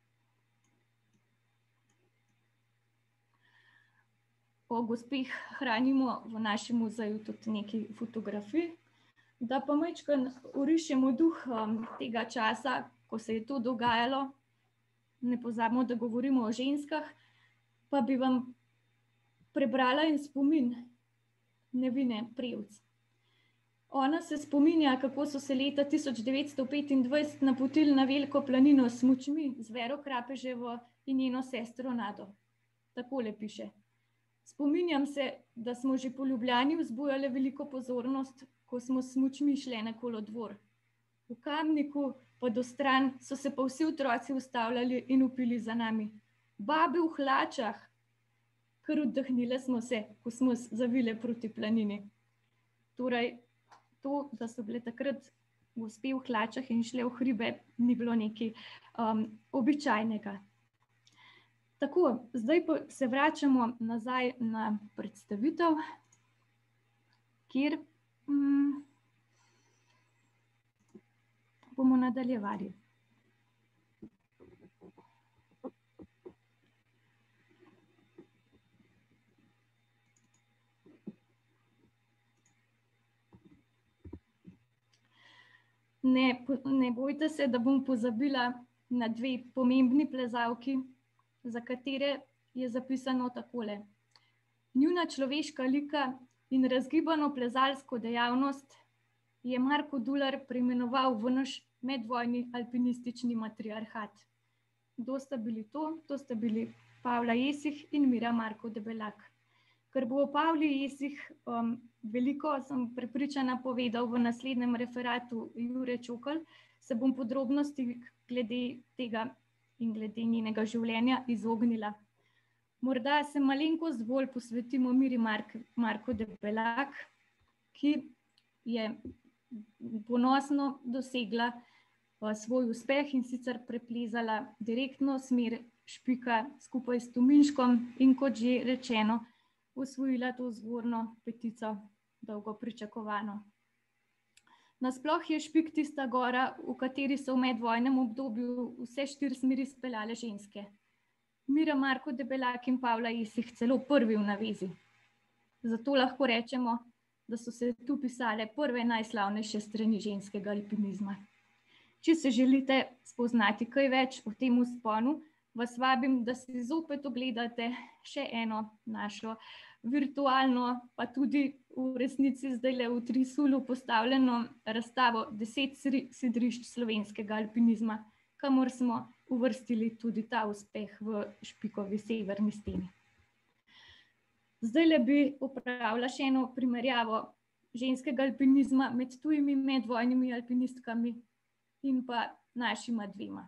O gospeh hranimo v našem muzeju tudi nekaj fotografij, da pa majčkeno orišemo duh tega časa, ko se je to dogajalo. Ne pozabimo, da govorimo o ženskah, pa bi vam prebrala en spomin Nevine Prevc. Ona se spominja, kako so se leta tisoč devetsto petindvajset napotili na veliko planino s smučmi z Vero Krapeževo in njeno sestro Nado. Takole piše: spominjam se, da smo že po Ljubljani vzbujali veliko pozornost, ko smo s smučmi šli na kolodvor. V Kamniku pa do stran so se pa vsi otroci ustavljali in vpili za nami: babe v hlačah! Kar oddahnile smo se, ko smo zavile proti planini. Torej, to, da so bile takrat gospe v hlačah in šle v hribe, ni bilo nekaj um, običajnega. Tako, zdaj pa se vračamo nazaj na predstavitev, kjer um, bomo nadaljevali. Ne, ne bojte se, da bom pozabila na dve pomembni plezalki, za katere je zapisano takole: njuna človeška lika in razgibano plezalsko dejavnost je Marko Dular preimenoval v naš medvojni alpinistični matriarhat. Kdo sta bili to? To sta bili Pavla Jesih in Mira Marko Debelak. Ker bo o Pavli Jesih um, veliko, sem prepričana, povedal v naslednjem referatu Jure Čokl, se bom podrobnosti glede tega in glede njenega življenja izognila. Morda se malenkost bolj posvetimo Miri Mark, Marko Debelak, ki je ponosno dosegla uh, svoj uspeh in sicer preplezala direktno smer Špika skupaj s Tominškom in, kot že rečeno, osvojila to zgornjo petico, dolgo pričakovano. Nasploh je Špik tista gora, v kateri so v medvojnem obdobju vse štiri smeri speljale ženske. Mira Marko Debelak in Pavla Jesih celo prvi v navezi. Zato lahko rečemo, da so se tu pisale prve najslavnejše strani ženskega alpinizma. Če se želite spoznati kaj več o tem vzponu, vas vabim, da si zopet ogledate še eno našo virtualno, pa tudi v resnici zdajle v Trisulu postavljeno razstavo deset sidrišč slovenskega alpinizma, kamor smo uvrstili tudi ta uspeh v Špikovi severni steni. Zdajle bi opravila še eno primerjavo ženskega alpinizma med tujimi medvojnimi alpinistkami in pa našima dvema.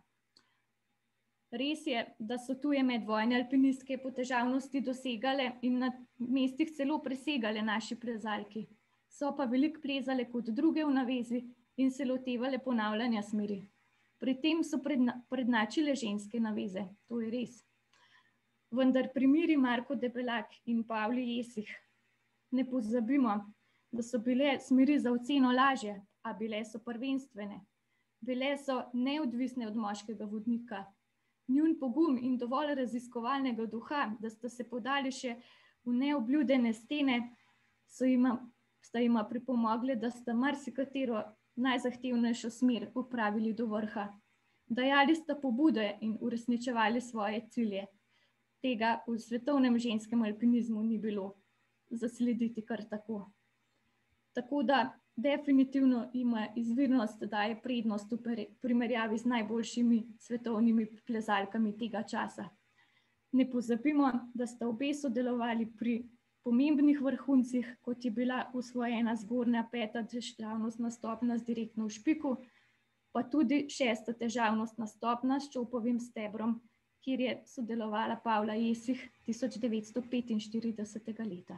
Res je, da so tuje medvojne alpinistke po težavnosti dosegale in na mestih celo presegale naši plezalki. So pa veliko plezale kot druge v navezi in se lotevale ponavljanja smeri. Pri tem so predna, prednačile ženske naveze, to je res. Vendar primeri Marko Debelak in Pavli Jesih ne pozabimo, da so bile smeri za oceno lažje, a bile so prvenstvene. Bile so neodvisne od moškega vodnika. Njun pogum in dovolj raziskovalnega duha, da sta se podali še v neobljudene stene, so jima, sta jima pripomogle, da sta marsikatero najzahtevnejšo smer upravili do vrha. Dajali sta pobude in uresničevali svoje cilje. Tega v svetovnem ženskem alpinizmu ni bilo zaslediti kar tako. Tako da definitivno ima izvirnost daje prednost v primerjavi z najboljšimi svetovnimi plezalkami tega časa. Ne pozabimo, da sta obe sodelovali pri pomembnih vrhuncih, kot je bila usvojena zgornja peta težavnostna stopnja z direktno v Špiku, pa tudi šesta težavnostna stopnja s čopovim stebrom, kjer je sodelovala Pavla Jesih tisoč devetsto petinštiridesetega leta.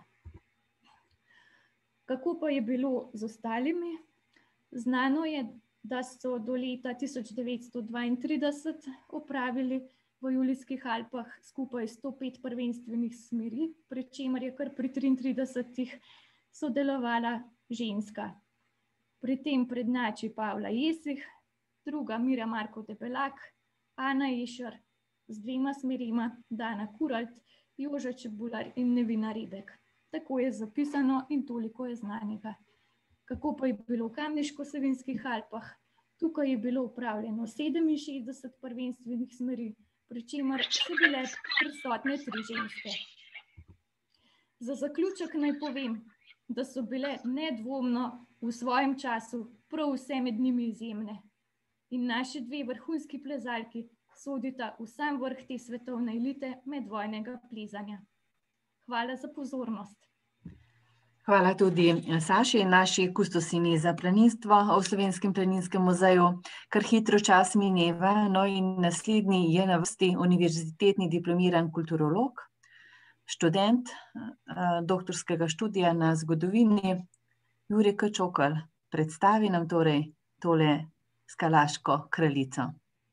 Kako pa je bilo z ostalimi? Znano je, da so do leta tisoč devetsto dvaintrideset opravili v Julijskih Alpah skupaj sto pet prvenstvenih smeri, pri čemer je kar pri triintridesetih sodelovala ženska. Pri tem prednjači Pavla Jesih, druga Mira Marko Debelak, Ana Ešer z dvema smerima, Dana Kuralt, Joža Čebular in Nevina Rebek. Tako je zapisano in toliko je znanega. Kako pa je bilo v Kamniško-Savinjskih Alpah? Tukaj je bilo upravljeno sedeminšestdeset prvenstvenih smeri, pri čemer so bile prisotne tri ženske. Za zaključek naj povem, da so bile nedvomno v svojem času prav vse med njimi izjemne. In naši dve vrhunski plezalki sodita v sam vrh te svetovne elite medvojnega plezanja. Hvala za pozornost. Hvala tudi Saši in naši kustosini za planinstvo v Slovenskem planinskem muzeju. Kar hitro čas mineva, no in naslednji je na vrsti univerzitetni diplomiran kulturolog, študent doktorskega študija na zgodovini, Jure K. Čokl. Predstavi nam torej tole skalaško kraljico.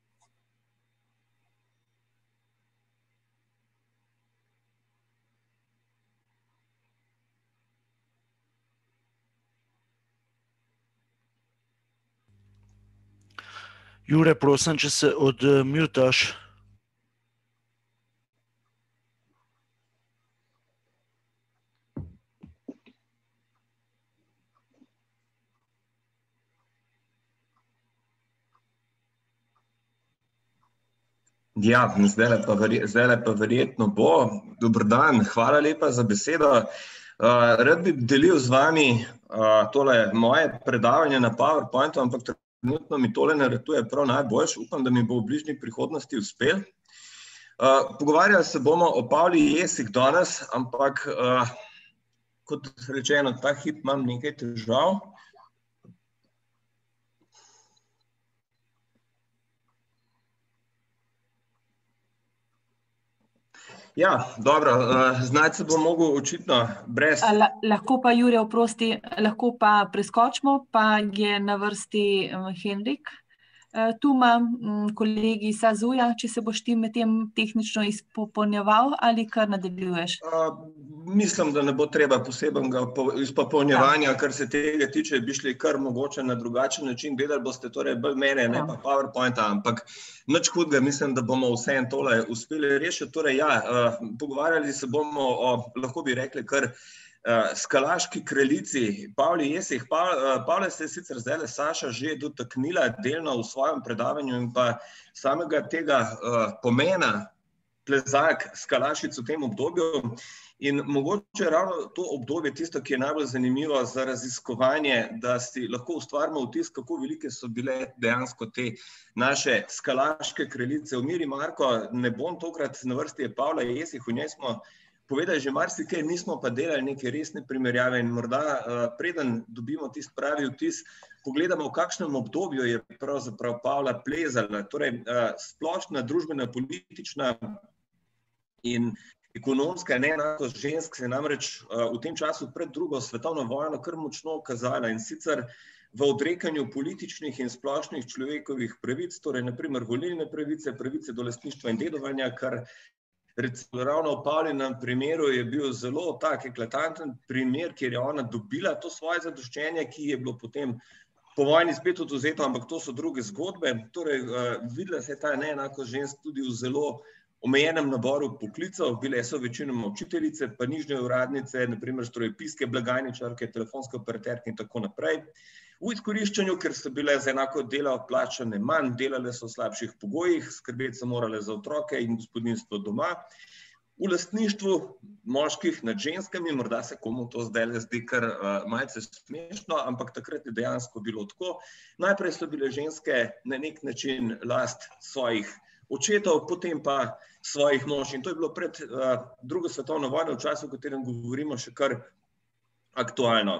Jure, prosim, če se odmutaš. Ja, zdajle pa, zdajle pa verjetno bo. Dober dan, hvala lepa za besedo. Uh, rad bi delil z vami uh, tole moje predavanje na PowerPointu, ampak trenutno mi tole naretuje prav najboljš. Upam, da mi bo v bližnji prihodnosti uspel. Uh, pogovarjali se bomo o Pavli Jesih danes, ampak uh, kot rečeno, ta hip imam nekaj težav. Ja, dobro, znati se bom mogel očitno brez... Lahko pa, Jure, oprosti, lahko pa preskočimo, pa je na vrsti Henrik. Tu imam kolegi Sazuja, če se boš ti med tem tehnično izpopolnjeval ali kar nadaljuješ? Mislim, da ne bo treba posebnega izpopolnjevanja, kar se tega tiče, bi šli kar mogoče na drugačen način, gledali boste torej bolj mene, ne pa PowerPointa, ampak nič hudega, mislim, da bomo vse en tole uspeli rešiti. Torej, ja, pogovarjali se bomo o, lahko bi rekli, kar skalaški kraljici Pavli Jesih. Pavle se je sicer zdajle Saša že dotaknila delno v svojem predavanju in pa samega tega pomena plezalk skalašic v tem obdobju. In mogoče ravno to obdobje tisto, ki je najbolj zanimivo za raziskovanje, da si lahko ustvarimo vtis, kako velike so bile dejansko te naše skalaške kraljice. V Miri Marko ne bom tokrat na vrsti je Pavla Jesih, v njej smo povedali že marsikaj, nismo pa delali neke resne primerjave in morda preden dobimo tisti pravi vtis, pogledamo, v kakšnem obdobju je pravzaprav Pavla plezala. Torej, splošna družbena, politična in ekonomska neenakost žensk se je namreč v tem času pred drugo svetovno vojno kar močno kazala in sicer v odrekanju političnih in splošnih človekovih pravic, torej na primer volilne pravice, pravice do lastništva in dedovanja, kar recimo ravno v Pavlinem primeru je bil zelo tak eklatanten primer, kjer je ona dobila to svoje zadoščenje, ki je bilo potem po vojni spet odvzeto, ampak to so druge zgodbe. Torej, videla se je ta neenakost žensk tudi v zelo omejenem naboru poklicev, bile so večinoma učiteljice, pa nižje uradnice, na primer strojepiske, blagajničarke, telefonske operaterke in tako naprej. V izkoriščanju, ker so bile za enako delo plačane manj, delale so v slabših pogojih, skrbeti so morale za otroke in gospodinjstvo doma. V lastništvu moških nad ženskami, morda se komu to zdaj zdi kar malce smešno, ampak takrat je dejansko bilo tako. Najprej so bile ženske na nek način last svojih očetov, potem pa svojih mož. In to je bilo pred drugo svetovno vojno, v času, v katerem govorimo, še kar aktualno.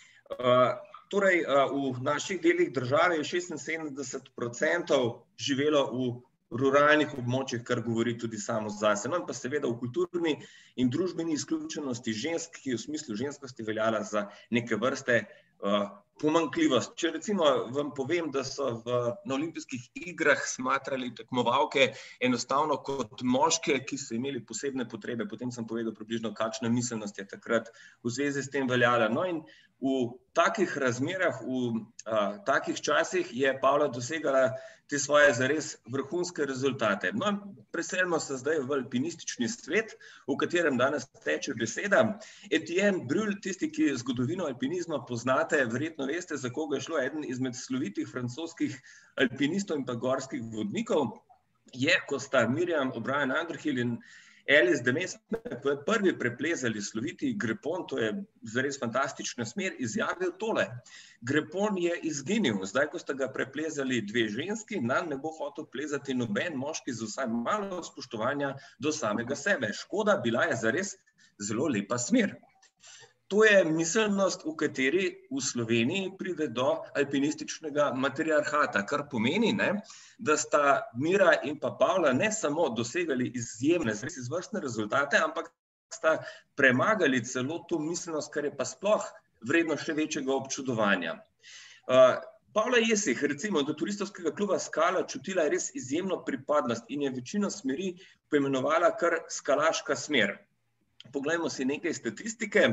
Torej, v naših delih države je šestinsedemdeset procentov živelo v ruralnih območjih, kar govori tudi samo zase. No in pa seveda v kulturni in družbeni izključenosti žensk, ki je v smislu ženskosti veljala za neke vrste pomanjkljivost. Če recimo vam povem, da so v, na olimpijskih igrah smatrali tekmovalke enostavno kot moške, ki so imeli posebne potrebe, potem sem povedal približno, kakšna miselnost je takrat v zvezi s tem veljala. No in v takih razmerah, v a, takih časih je Pavla dosegala te svoje zares vrhunske rezultate. No, preselimo se zdaj v alpinistični svet, v katerem danes teče beseda. Etienne Brul, tisti, ki zgodovino alpinizma poznate, verjetno veste, za koga je šlo, eden izmed slovitih francoskih alpinistov in pa gorskih vodnikov, je, ko sta Miriam O'Brien Underhill in Alice Demes prvi preplezali sloviti Grepon, to je zares fantastična smer, izjavil tole. Grepon je izginil, zdaj, ko sta ga preplezali dve ženski, nanj ne bo hotel plezati noben moški z vsaj malo spoštovanja do samega sebe. Škoda, bila je zares zelo lepa smer. To je miselnost, v kateri v Sloveniji pride do alpinističnega matriarhata, kar pomeni, ne, da sta Mira in pa Pavla ne samo dosegali izjemne, zares izvrstne rezultate, ampak sta premagali celo to miselnost, kar je pa sploh vredno še večjega občudovanja. Uh, Pavla Jesih, recimo, do turistovskega kluba Skala čutila res izjemno pripadnost in je večino smeri poimenovala kar skalaška smer. Poglejmo si nekaj statistike.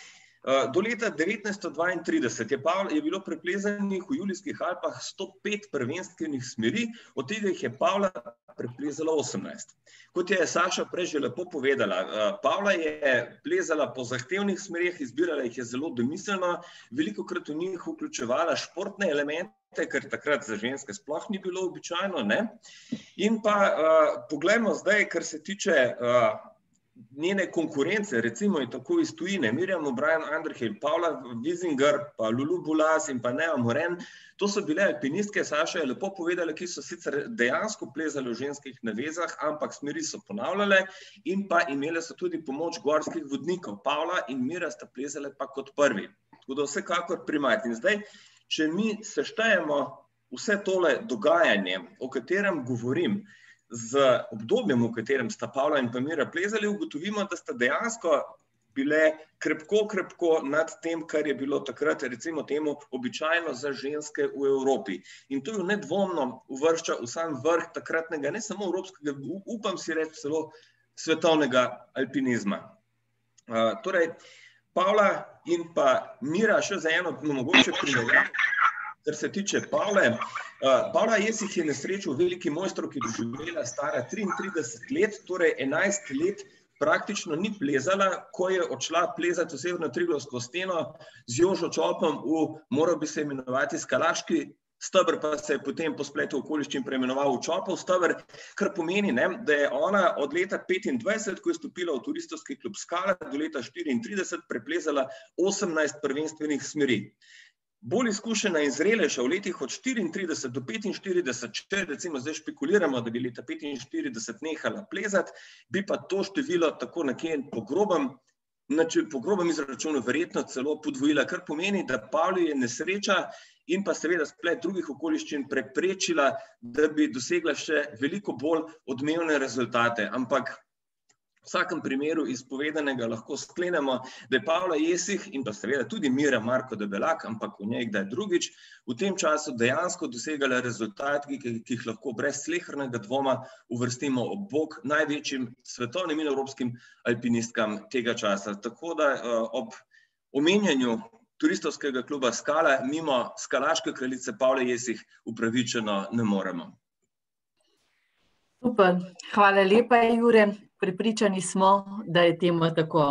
Do leta devetnajststo dvaintrideset je, Pavla, je bilo preplezanih v Julijskih Alpah sto pet prvenstvenih smeri, od tega jih je Pavla preplezala osemnajst. Kot je Saša prej že lepo povedala, Pavla je plezala po zahtevnih smerih, izbirala jih je zelo domiselno, velikokrat v njih vključevala športne elemente, ker takrat za ženske sploh ni bilo običajno, ne? In pa uh, poglejmo zdaj, kar se tiče uh, njene konkurence, recimo in tako iz tujine, Miriam O'Brien Underhill, Paula Wiesinger, pa Lulu Bulas in pa Nea Moren, to so bile alpinistke, Saša je lepo povedala, ki so sicer dejansko plezali v ženskih navezah, ampak smeri so ponavljale in pa imele so tudi pomoč gorskih vodnikov. Paula in Mira sta plezale pa kot prvi. Tako da vsekakor primat. In zdaj, če mi seštejemo vse tole dogajanje, o katerem govorim, z obdobjem, v katerem sta Pavla in pa Mira plezali, ugotovimo, da sta dejansko bile krepko, krepko nad tem, kar je bilo takrat, recimo temu, običajno za ženske v Evropi. In to jo nedvomno uvršča v sam vrh takratnega, ne samo evropskega, upam si reči celo svetovnega alpinizma. Torej, Pavla in pa Mira še za eno mogoče primerjavo, kar se tiče Pavle. Pavla Jesih je na srečo veliki mojster, ki je doživela stara triintrideset let, torej enajst let praktično ni plezala, ko je odšla plezati v Severno Triglavsko steno z Jožo Čopom v, moral bi se imenovati Skalaški steber, pa se je potem po spletu okoliščin preimenoval v Čopov steber, kar pomeni, ne, da je ona od leta petindvajset, ko je stopila v turistovski klub Skala, do leta štiriintrideset preplezala osemnajst prvenstvenih smeri. Bolj izkušena in zrelejša v letih od štiriintrideset do petinštirideset, če recimo zdaj špekuliramo, da bi leta petinštirideset nehala plezati, bi pa to število tako nekje po grobem, po grobem izračunu verjetno celo podvojila, kar pomeni, da Pavli je nesreča in pa seveda splet drugih okoliščin preprečila, da bi dosegla še veliko bolj odmevne rezultate. Ampak v vsakem primeru iz povedanega lahko sklenemo, da je Pavla Jesih in pa seveda tudi Mira Marko Debelak, ampak v njej kdaj drugič, v tem času dejansko dosegala rezultati, ki jih lahko brez slehernega dvoma uvrstimo ob bok največjim svetovnim in evropskim alpinistkam tega časa. Tako da ob omenjanju turistovskega kluba Skala mimo skalaške kraljice Pavle Jesih upravičeno ne moremo. Super, hvala lepa, Jure. Prepričani smo, da je temu tako.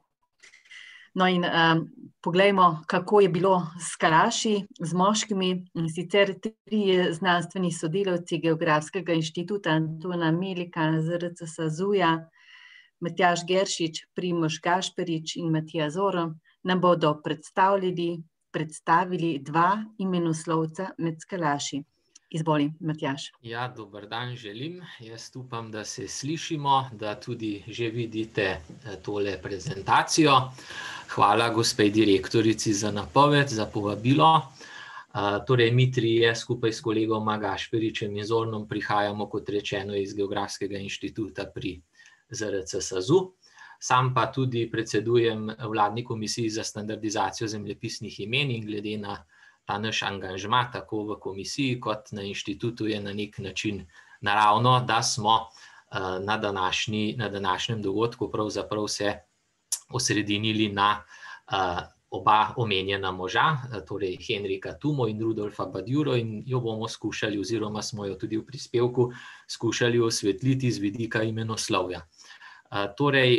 No in um, poglejmo, kako je bilo s skalaši, z moškimi. In sicer trije znanstveni sodelavci Geografskega inštituta Antona Melika Z R C SAZU-ja, Matjaž Geršič, Primož Gašperič in Matija Zoro, nam bodo predstavili, predstavili dva imenoslovca med skalaši. Izvoli, Matjaž. Ja, dober dan želim. Jaz upam, da se slišimo, da tudi že vidite tole prezentacijo. Hvala gospej direktorici za napoved, za povabilo. Torej, mi trije skupaj s kolegoma Gašperičem in Zornom prihajamo, kot rečeno, iz Geografskega inštituta pri Z R C SAZU. Sam pa tudi predsedujem vladni komisiji za standardizacijo zemljepisnih imen in glede na ta naš angažma tako v komisiji kot na inštitutu je na nek način naravno, da smo na, današnji, na današnjem dogodku pravzaprav se osredinili na oba omenjena moža, torej Henrika Tumo in Rudolfa Badjuro, in jo bomo skušali, oziroma smo jo tudi v prispevku skušali osvetliti z vidika imenoslovja. Torej,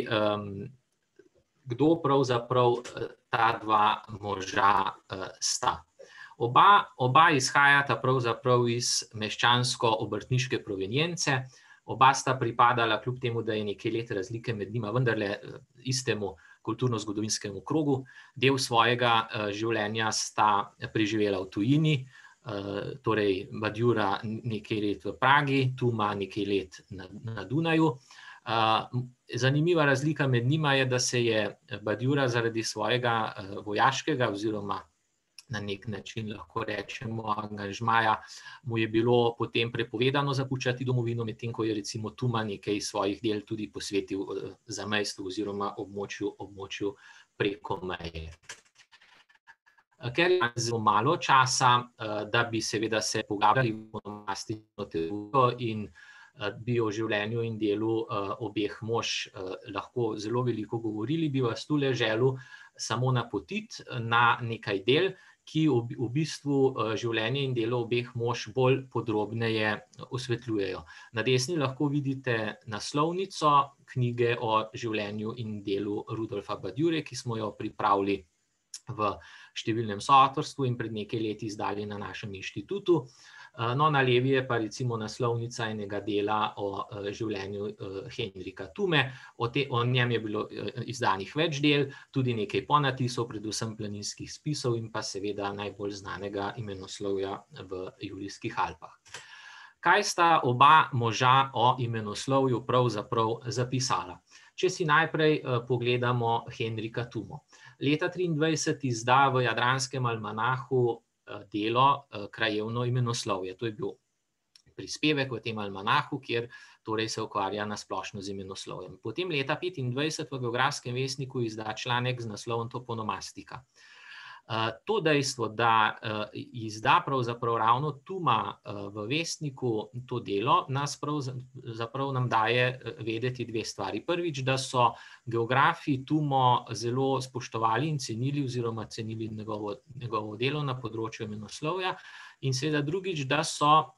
kdo pravzaprav ta dva moža sta? Oba, oba izhajata pravzaprav iz meščansko-obrtniške provenience, oba sta pripadala, kljub temu, da je nekaj let razlike med njima, vendarle istemu kulturno-zgodovinskemu krogu. Del svojega življenja sta preživela v tujini, torej Badjura nekaj let v Pragi, Tuma nekaj let na, na Dunaju. Zanimiva razlika med njima je, da se je Badjura zaradi svojega vojaškega oziroma na nek način lahko rečemo angažmaja, mu je bilo potem prepovedano zapuščati domovino, medtem ko je recimo Tuma nekaj svojih del tudi posvetil zamejstvu oziroma območju, območju preko meje. Ker je zelo malo časa, da bi seveda se pogovarjali o onomastično teorijo in bi o življenju in delu obeh mož lahko zelo veliko govorili, bi vas tule želel samo napotiti na nekaj del, ki v bistvu življenje in delo obeh mož bolj podrobneje osvetljujejo. Na desni lahko vidite naslovnico knjige o življenju in delu Rudolfa Badjure, ki smo jo pripravili v številnem soavtorstvu in pred nekaj leti izdali na našem inštitutu. No, na levi je pa recimo naslovnica enega dela o življenju Henrika Tume. O, te, o njem je bilo izdanih več del, tudi nekaj ponatisov, predvsem planinskih spisov in pa seveda najbolj znanega imenoslovja v Julijskih Alpah. Kaj sta oba moža o imenoslovju pravzaprav zapisala? Če si najprej pogledamo Henrika Tumo. Leta triindvajset izda v Jadranskem almanahu delo Krajevno imenoslovje. To je bil prispevek v tem almanahu, kjer torej se ukvarja na splošno z imenoslovjem. Potem leta petindvajset v Geografskem vestniku izda članek z naslovom Toponomastika. To dejstvo, da izda pravzaprav ravno Tuma v Vestniku to delo, nas pravzaprav nam daje vedeti dve stvari. Prvič, da so geografi Tumo zelo spoštovali in cenili oziroma cenili njegovo, njegovo delo na področju imenoslovja, in seveda drugič, da so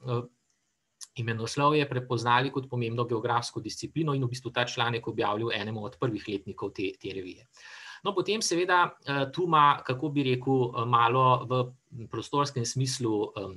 imenoslovje prepoznali kot pomembno geografsko disciplino in v bistvu ta članek objavil enemu od prvih letnikov te, te revije. No, potem seveda Tuma, kako bi rekel, malo v prostorskem smislu um,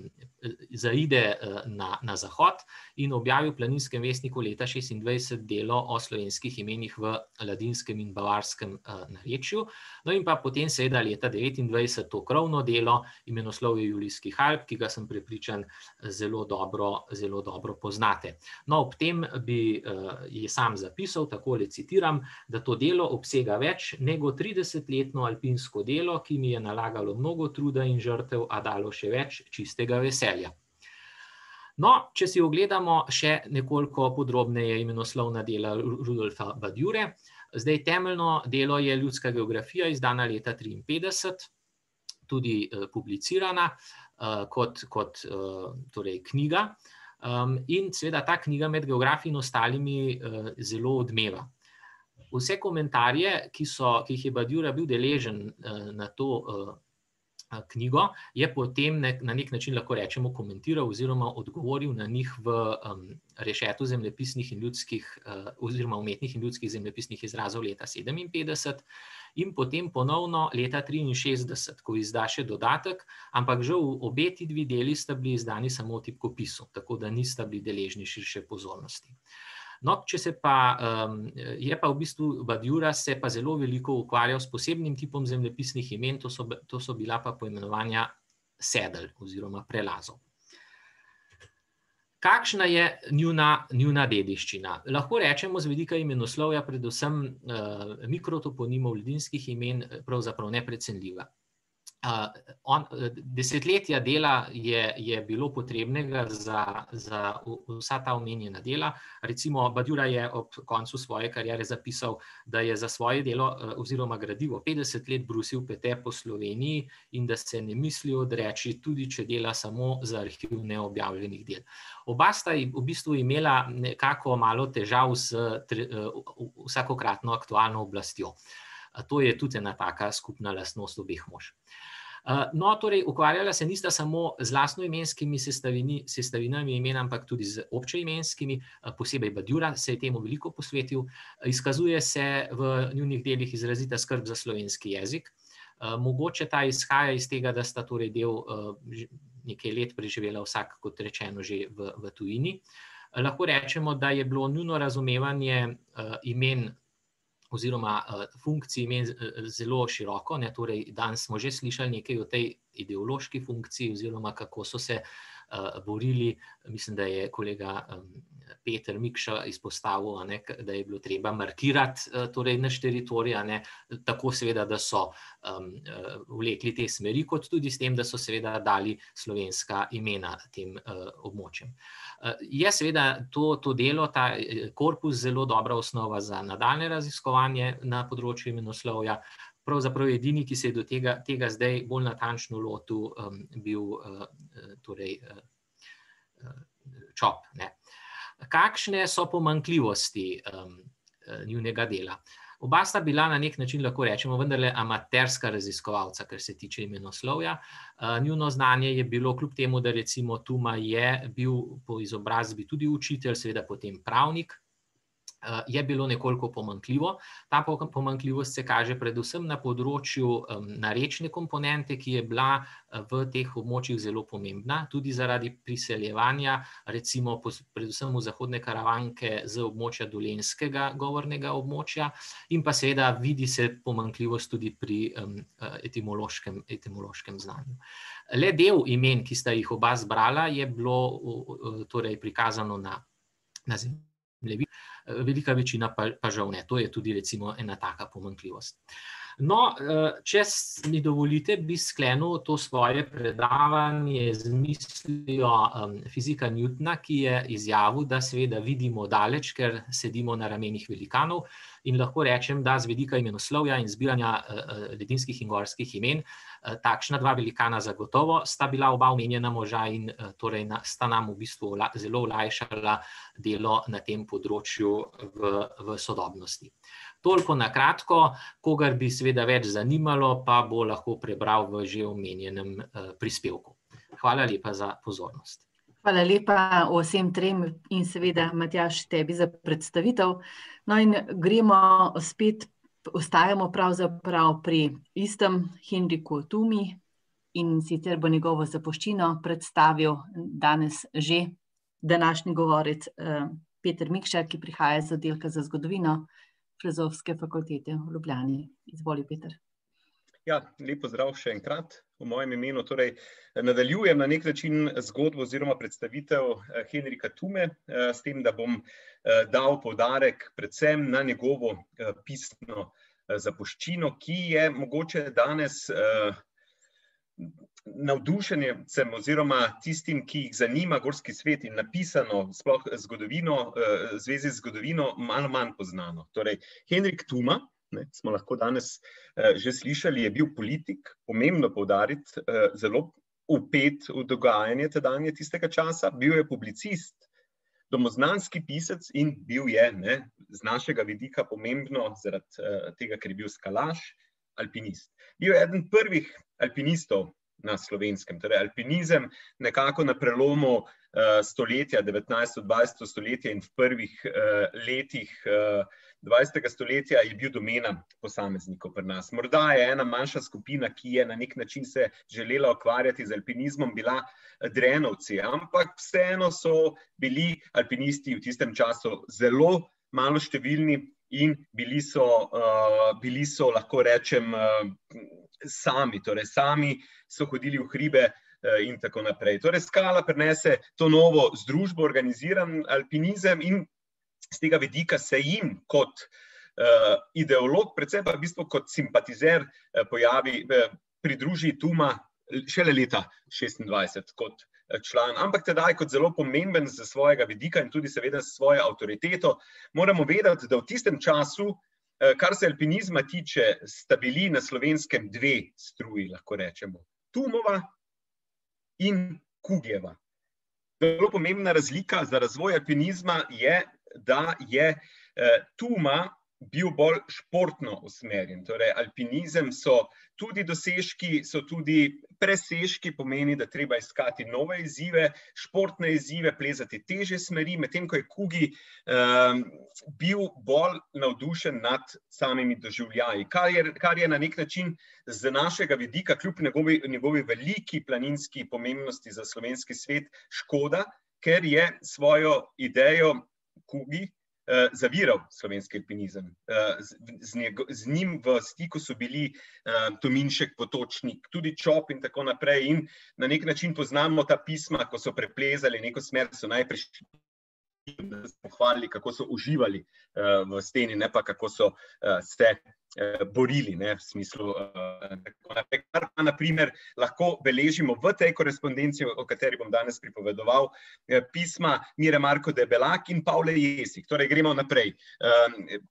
zaide na, na zahod in objavi v Planinskem vestniku leta šestindvajset delo o slovenskih imenih v ladinskem in bavarskem uh, narečju. No in pa potem seveda leta devetindvajset to krovno delo Imenoslovje Julijskih Alp, ki ga sem prepričan zelo dobro, zelo dobro poznate. No, ob tem bi uh, je sam zapisal, takole citiram, da to delo obsega več nego tridesetletno alpinsko delo, ki mi je nalagalo mnogo truda in žrtev, a dalo še več čistega veselja. No, če si ogledamo še nekoliko podrobneje imenoslovna dela Rudolfa Badjure, zdaj temeljno delo je Ljudska geografija, izdana leta triinpetdeset, tudi uh, publicirana uh, kot, kot uh, torej knjiga, um, in seveda ta knjiga med geografi in ostalimi uh, zelo odmeva. Vse komentarje, ki, so, ki jih je Badjura bil deležen uh, na to uh, knjigo, je potem ne, na nek način lahko rečemo komentiral oziroma odgovoril na njih v um, rešetu zemljepisnih in ljudskih uh, oziroma umetnih in ljudskih zemljepisnih izrazov leta sedeminpetdeset in potem ponovno leta triinšestdeset, ko izda še dodatek, ampak žal obe ti dve deli sta bili izdani samo v tipkopisu, tako da nista bili deležni širše pozornosti. No, če se pa, um, je pa v bistvu Badjura se pa zelo veliko ukvarjal s posebnim tipom zemljepisnih imen, to so, to so bila pa poimenovanja sedel oziroma prelazov. Kakšna je njuna, njuna dediščina? Lahko rečemo z vidika imenoslovja predvsem uh, mikrotoponimov ledinskih imen pravzaprav neprecenljiva. Uh, on, desetletja dela je, je bilo potrebnega za, za vsa ta omenjena dela. Recimo Badjura je ob koncu svoje kariere zapisal, da je za svoje delo uh, oziroma gradivo petdeset let brusil pete po Sloveniji in da se ne misli odreči, tudi če dela samo za arhiv neobjavljenih del. Oba sta v bistvu imela nekako malo težav s tre, uh, vsakokratno aktualno oblastjo. Uh, to je tudi ena taka skupna lastnost obeh mož. No, torej, ukvarjala se nista samo z lastnoimenskimi sestavini, sestavinami imen, ampak tudi z občeimenskimi, posebej Badjura se je temu veliko posvetil. Izkazuje se v njunih delih izrazita skrb za slovenski jezik. Mogoče ta izhaja iz tega, da sta torej del nekaj let preživela vsak, kot rečeno, že v, v tujini. Lahko rečemo, da je bilo njuno razumevanje imen oziroma uh, funkcij imen zelo široko, ne, torej danes smo že slišali nekaj o tej ideološki funkciji oziroma kako so se uh, borili, mislim, da je kolega um, Peter Mikša izpostavil, a ne, da je bilo treba markirati uh, torej naš teritorij, a ne, tako seveda, da so um, uh, vlekli te smeri, kot tudi s tem, da so seveda dali slovenska imena tem uh, območjem. Je seveda to, to delo, ta korpus zelo dobra osnova za nadaljne raziskovanje na področju imenoslovja. Pravzaprav edini, ki se je do tega, tega zdaj bolj natančno lotil, um, bil uh, torej, uh, Čop. Ne. Kakšne so pomanjkljivosti um, njunega dela? Oba sta bila na nek način, lahko rečemo, vendarle amaterska raziskovalca, kar se tiče imenoslovja. Njuno znanje je bilo, kljub temu, da recimo Tuma je bil po izobrazbi tudi učitelj, seveda potem pravnik, je bilo nekoliko pomanjkljivo. Ta pomanjkljivost se kaže predvsem na področju narečne komponente, ki je bila v teh območjih zelo pomembna, tudi zaradi priseljevanja, recimo predvsem v zahodne Karavanke z območja dolenjskega govornega območja, in pa seveda vidi se pomanjkljivost tudi pri etimološkem, etimološkem znanju. Le del imen, ki sta jih oba zbrala, je bilo torej prikazano na, na zemljevidu. Velika večina pa, pa žal ne. To je tudi recimo ena taka pomanjkljivost. No, če mi dovolite, bi sklenil to svoje predavanje z mislijo um, fizika Newtona, ki je izjavil, da seveda vidimo daleč, ker sedimo na ramenih velikanov, in lahko rečem, da z vidika imenoslovja in zbiranja ledinskih in gorskih imen, takšna dva velikana zagotovo sta bila oba omenjena moža in torej sta nam v bistvu zelo olajšala delo na tem področju v, v sodobnosti. Toliko na kratko, kogar bi seveda več zanimalo, pa bo lahko prebral v že omenjenem prispevku. Hvala lepa za pozornost. Hvala lepa vsem trem in seveda, Matjaž, tebi za predstavitev. No in gremo spet, ostajamo pravzaprav pri istem Henriku Tumi in sicer bo njegovo zapuščino predstavil danes že današnji govorec Peter Mikša, ki prihaja z oddelka za zgodovino Filozofske fakultete v Ljubljani. Izvoli, Peter. Ja, lep pozdrav še enkrat v mojem imenu. Torej, nadaljujem na nek način zgodbo oziroma predstavitev Henrika Tume, s tem, da bom dal poudarek predvsem na njegovo pisno zapuščino, ki je mogoče danes navdušencem oziroma tistim, ki jih zanima gorski svet in napisano sploh zgodovino, zvezi z zgodovino, malo manj poznano. Torej, Henrik Tuma, ne, smo lahko danes že slišali, je bil politik, pomembno poudariti, zelo vpet v dogajanje tedanje tistega časa, bil je publicist, domoznanski pisec in bil je, ne, z našega vidika pomembno zaradi tega, ker je bil skalaš, alpinist. Bil je eden prvih alpinistov na Slovenskem, torej alpinizem nekako na prelomu stoletja, devetnajsto dvajseto stoletje in v prvih letih dvajsetega stoletja je bil domena posameznikov pri nas. Morda je ena manjša skupina, ki je na nek način se želela ukvarjati z alpinizmom, bila drenovci, ampak vseeno so bili alpinisti v tistem času zelo malo številni in bili so, bili so, lahko rečem, sami, torej sami so hodili v hribe in tako naprej. Torej skala prinese to novo združbo, organiziran alpinizem in z tega vidika se jim kot uh, ideolog, predvsem pa v bistvu kot simpatizer uh, pojavi, uh, pridruži Tuma šele leta šestindvajset kot član, ampak tedaj kot zelo pomemben za svojega vidika in tudi seveda s svojo avtoriteto. Moramo vedeti, da v tistem času, uh, kar se alpinizma tiče, sta bili na Slovenskem dve struji, lahko rečemo. Tumova in Kugljeva. Zelo pomembna razlika za razvoj alpinizma je, da je eh, Tuma bil bolj športno usmerjen. Torej, alpinizem so tudi dosežki, so tudi presežki, pomeni, da treba iskati nove izzive, športne izzive, plezati težje smeri, medtem ko je Kugi eh, bil bolj navdušen nad samimi doživljaji, kar je, kar je na nek način z našega vidika, kljub njegovi, njegovi veliki planinski pomembnosti za slovenski svet, škoda, ker je svojo idejo Kugi eh, zaviral slovenski alpinizem. Eh, z, z, njego, z njim v stiku so bili eh, Tominšek, Potočnik, tudi Čop in tako naprej in na nek način poznamo ta pisma, ko so preplezali neko smer, so najprej pohvalili, kako so uživali uh, v steni, ne pa kako so uh, se uh, borili, ne, v smislu, uh, kar pa na primer lahko beležimo v tej korespondenci, o kateri bom danes pripovedoval, uh, pisma Mire Marko Debelak in Pavle Jesih. Torej, gremo naprej. Uh,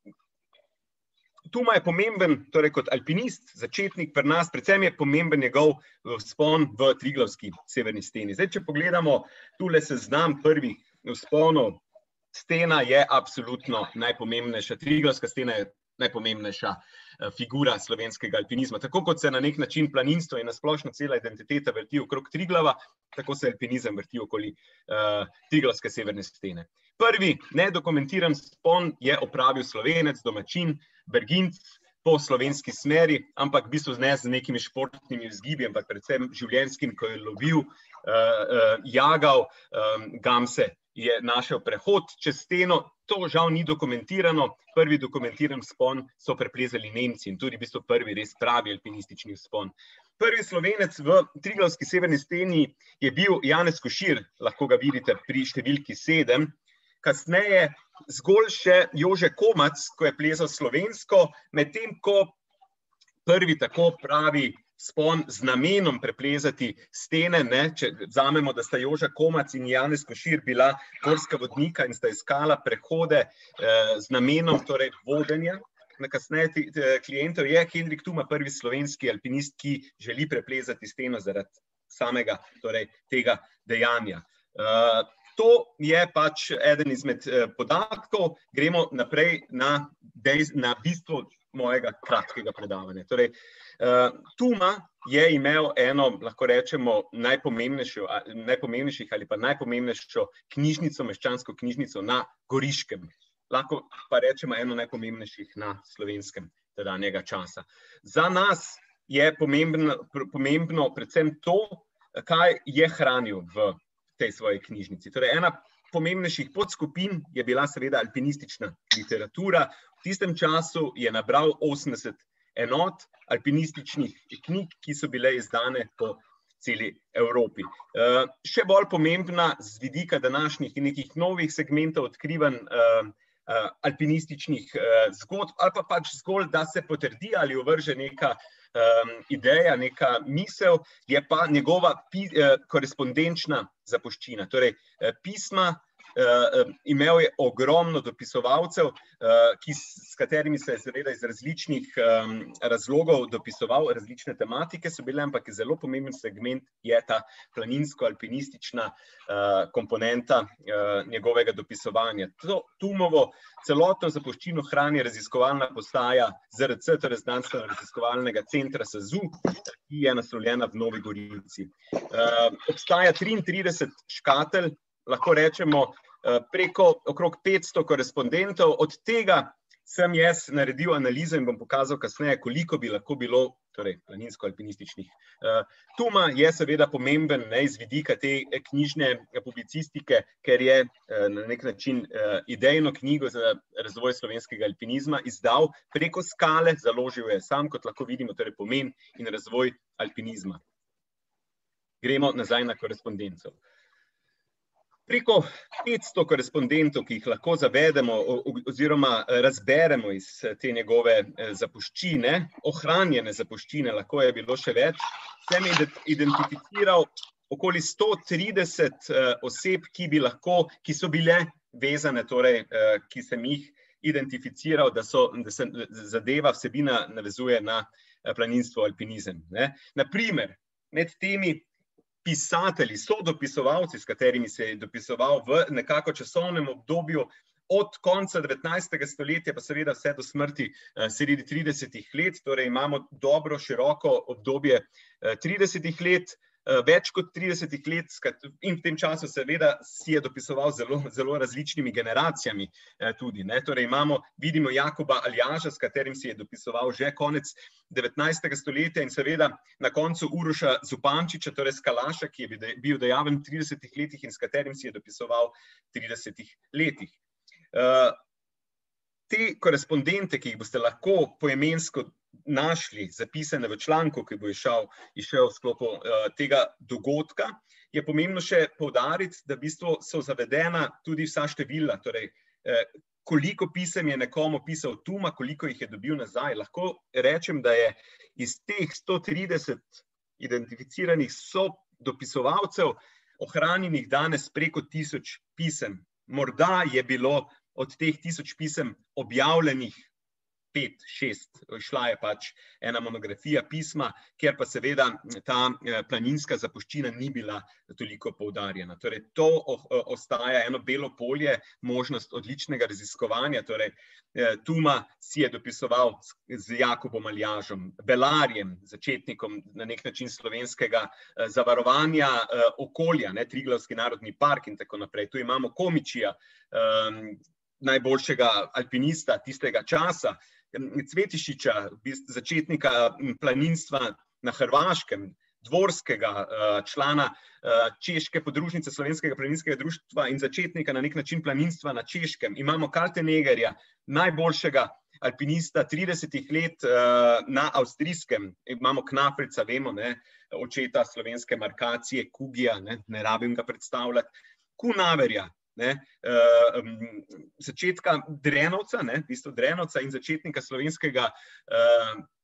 Tuma je pomemben, torej kot alpinist, začetnik pri nas, predvsem je pomemben njegov vzpon v Triglavski severni steni. Zdaj, če pogledamo, tule seznam prvih vzponov, stena je absolutno najpomembnejša, Triglavska stena je najpomembnejša figura slovenskega alpinizma. Tako kot se na nek način planinstvo in nasplošno cela identiteta vrti okrog Triglava, tako se alpinizem vrti okoli uh, Triglavske severne stene. Prvi nedokumentiran vzpon je opravil Slovenec, domačin, Berginc, po slovenski smeri, ampak v bistvu ne z nekimi športnimi vzgibi, ampak predvsem življenjskim, ko je lovil, uh, uh, jagal, um, gamse, je našel prehod čez steno. To žal ni dokumentirano. Prvi dokumentiran vzpon so preplezali Nemci in tudi v bistvu prvi res pravi alpinistični vzpon. Prvi Slovenec v Triglavski severni steni je bil Janez Košir, lahko ga vidite pri številki sedem. Kasneje zgolj še Jože Komac, ko je plezal slovensko, medtem ko prvi tako pravi spon z namenom preplezati stene, ne, če vzamemo, da sta Joža Komac in Janez Košir bila gorska vodnika in sta iskala prehode eh, z namenom torej vodenja. Na kasneje klientov je Henrik Tuma, prvi slovenski alpinist, ki želi preplezati steno zaradi samega torej, tega dejanja. Uh, to je pač eden izmed uh, podatkov. Gremo naprej na, dej, na bistvo mojega kratkega predavanja. Torej, uh, Tuma je imel eno, lahko rečemo, najpomembnejših ali pa najpomembnejšo knjižnico, meščansko knjižnico na Goriškem. Lahko pa rečemo eno najpomembnejših na Slovenskem tedanjega časa. Za nas je pomembno, pomembno predvsem to, kaj je hranil v tej svoji knjižnici. Torej, ena pomembnejših podskupin je bila seveda alpinistična literatura. V tistem času je nabral osemdeset enot alpinističnih knjig, ki so bile izdane po celi Evropi. Uh, še bolj pomembna z vidika današnjih nekih novih segmentov odkrivanj uh, uh, alpinističnih uh, zgodb, ali pa pač zgolj, da se potrdi ali uvrže neka um, ideja, neka misel, je pa njegova pi, uh, korespondenčna zapuščina. Torej, uh, pisma, Uh, imel je ogromno dopisovalcev, uh, ki, s katerimi se je seveda iz različnih um, razlogov dopisoval, različne tematike so bile, ampak zelo pomemben segment je ta planinsko-alpinistična uh, komponenta uh, njegovega dopisovanja. To Tumovo celotno zapuščino hrani raziskovalna postaja Z R C, torej Znanstveno-raziskovalnega centra S A Z U, ki je naslovljena v Novi Gorici. Uh, obstaja triintrideset škatelj, lahko rečemo preko okrog petsto korespondentov, od tega sem jaz naredil analizo in bom pokazal kasneje, koliko bi lahko bilo torej, planinsko-alpinističnih. Tuma je seveda pomemben ne, iz vidika te knjižne publicistike, ker je na nek način idejno knjigo za razvoj slovenskega alpinizma izdal preko skale, založil je sam, kot lahko vidimo, torej pomen in razvoj alpinizma. Gremo nazaj na korespondenco. Preko petsto korespondentov, ki jih lahko zavedemo oziroma razberemo iz te njegove zapuščine, ohranjene zapuščine, lahko je bilo še več, sem identificiral okoli sto trideset oseb, ki bi lahko, ki so bile vezane, torej, ki sem jih identificiral, da, so, da se zadeva vsebina navezuje na planinstvo, alpinizem. Ne. Naprimer, med temi pisatelji, so dopisovalci, s katerimi se je dopisoval v nekako časovnem obdobju od konca devetnajstega stoletja, pa seveda vse do smrti sredi tridesetih let, torej imamo dobro, široko obdobje tridesetih let, več kot tridesetih let in v tem času seveda si je dopisoval zelo, zelo različnimi generacijami tudi. Ne? Torej imamo, vidimo Jakoba Aljaža, s katerim si je dopisoval že konec devetnajstega stoletja in seveda na koncu Uroša Zupančiča, torej Skalaša, ki je bil dejaven v tridesetih letih in s katerim si je dopisoval v tridesetih letih. Uh, te korespondente, ki jih boste lahko poimensko našli, zapisane v članku, ki bo išel, išel v sklopu uh, tega dogodka, je pomembno še poudariti, da v bistvu so zavedena tudi vsa števila, torej uh, koliko pisem je nekomu pisal Tuma, koliko jih je dobil nazaj. Lahko rečem, da je iz teh sto trideset identificiranih sodopisovalcev ohranjenih danes preko tisoč pisem. Morda je bilo od teh tisoč pisem objavljenih pet, šest, šla je pač ena monografija pisma, kjer pa seveda ta planinska zapuščina ni bila toliko poudarjena. Torej, to ostaja eno belo polje, možnost odličnega raziskovanja. Torej, Tuma si je dopisoval z Jakobom Aljažem, Belarjem, začetnikom na nek način slovenskega zavarovanja okolja, ne, Triglavski narodni park in tako naprej. Tu imamo Komičija, um, najboljšega alpinista tistega časa, Cvetišiča, začetnika planinstva na Hrvaškem, Dvorskega, člana Češke podružnice Slovenskega planinskega društva in začetnika na nek način planinstva na Češkem. Imamo Kaltenegerja, najboljšega alpinista tridesetih let na Avstrijskem. Imamo Knafrica, vemo, ne, očeta slovenske markacije, Kugija, ne, ne rabim ga predstavljati, Kunaverja, Ne, uh, um, začetka Drenovca, ne, v bistvu Drenovca in začetnika slovenskega uh,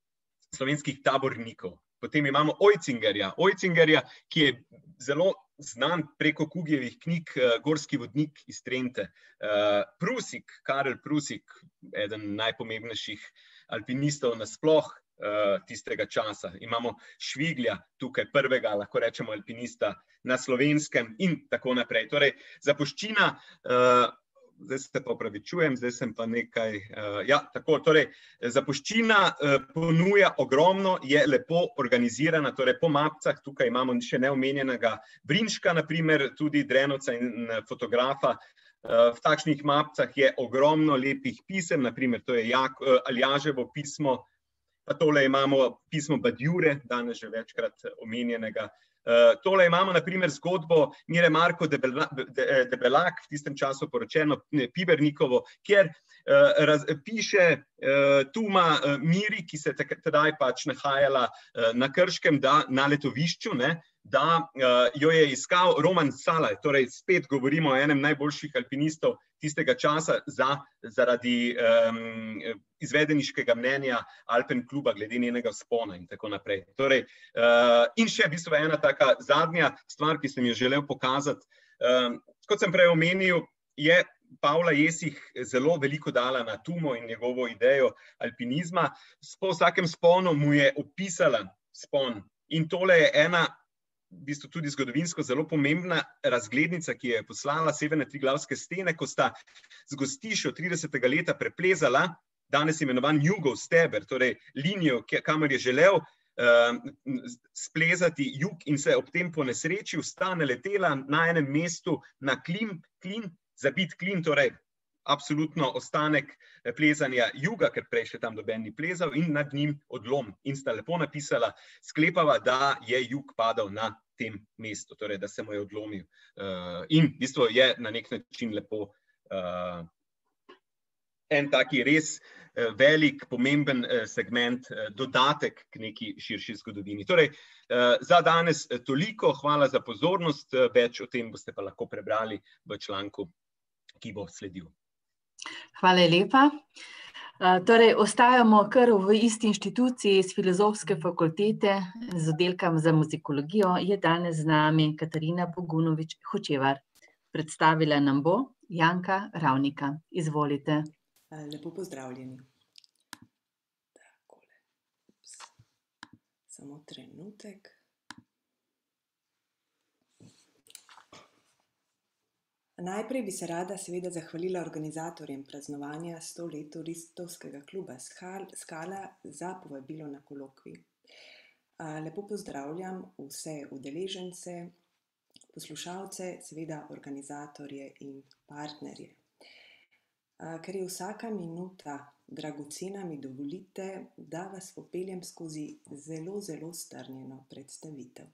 slovenskih tabornikov. Potem imamo Oicingerja, Oicingerja, ki je zelo znan preko Kugijevih knjig, Gorski vodnik iz Trente. Prusik, Karel Prusik, eden najpomembnejših alpinistov nasploh tistega časa. Imamo Šviglja, tukaj prvega, lahko rečemo, alpinista na Slovenskem in tako naprej. Torej, Zapuščina, zdaj se pa opravičujem, zdaj sem pa nekaj, ja, tako, torej, Zapuščina ponuja ogromno, je lepo organizirana, torej po mapcah, tukaj imamo še neomenjenega Brinška, naprimer, tudi Drenovca in fotografa. V takšnih mapcah je ogromno lepih pisem, naprimer, to je Aljaževo pismo, pa tole imamo pismo Badjure, danes že večkrat omenjenega. Tole imamo, naprimer, zgodbo Mire Marko Debelak, v tistem času poročeno Pibernikovo, kjer piše Tuma Miri, ki se tedaj pač nahajala na Krškem, da na letovišču, da jo je iskal Roman Salaj, torej spet govorimo o enem najboljših alpinistov tistega časa zaradi izvedeniškega mnenja Alpen kluba glede njenega vzpona in tako naprej. Torej, in še v bistvu ena taka zadnja stvar, ki sem jo želel pokazati. Kot sem prej omenil, je Pavla Jesih zelo veliko dala na Tumo in njegovo idejo alpinizma. Po vsakem sponu mu je opisala spon in tole je ena v bistvu tudi zgodovinsko zelo pomembna razglednica, ki je poslala Severne Triglavske stene, ko sta z Gostišo tridesetega leta preplezala, danes imenovan Jugov steber, torej linijo, kamor je želel splezati jug in se ob tem ponesrečil, sta naletela na enem mestu na klin, klin, zabit klin, torej absolutno ostanek plezanja juga, ker prej še tam noben ni plezal, in nad njim odlom. In sta lepo napisala, sklepava, da je jug padal na tem mestu, torej da se mu je odlomil. In v bistvu je na nek način lepo en taki res velik, pomemben segment, dodatek k neki širši zgodovini. Torej, za danes toliko, hvala za pozornost, več o tem boste pa lahko prebrali v članku, ki bo sledil. Hvala lepa. Torej, ostajamo kar v isti inštituciji z Filozofske fakultete, z oddelkom za muzikologijo. Je danes z nami Katarina Bogunovič Hočevar. Predstavila nam bo Janka Ravnika. Izvolite. Lepo pozdravljeni. Takole. Samo trenutek. Najprej bi se rada seveda zahvalila organizatorjem praznovanja sto let turistovskega kluba Skala za povabilo na kolokvij. Lepo pozdravljam vse udeležence, poslušalce, seveda organizatorje in partnerje. Ker je vsaka minuta dragocena, mi dovolite, da vas popeljem skozi zelo, zelo strnjeno predstavitev.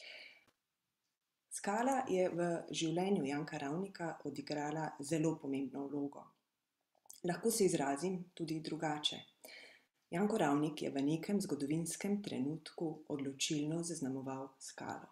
Skala je v življenju Janka Ravnika odigrala zelo pomembno vlogo. Lahko se izrazim tudi drugače. Janko Ravnik je v nekem zgodovinskem trenutku odločilno zaznamoval Skalo.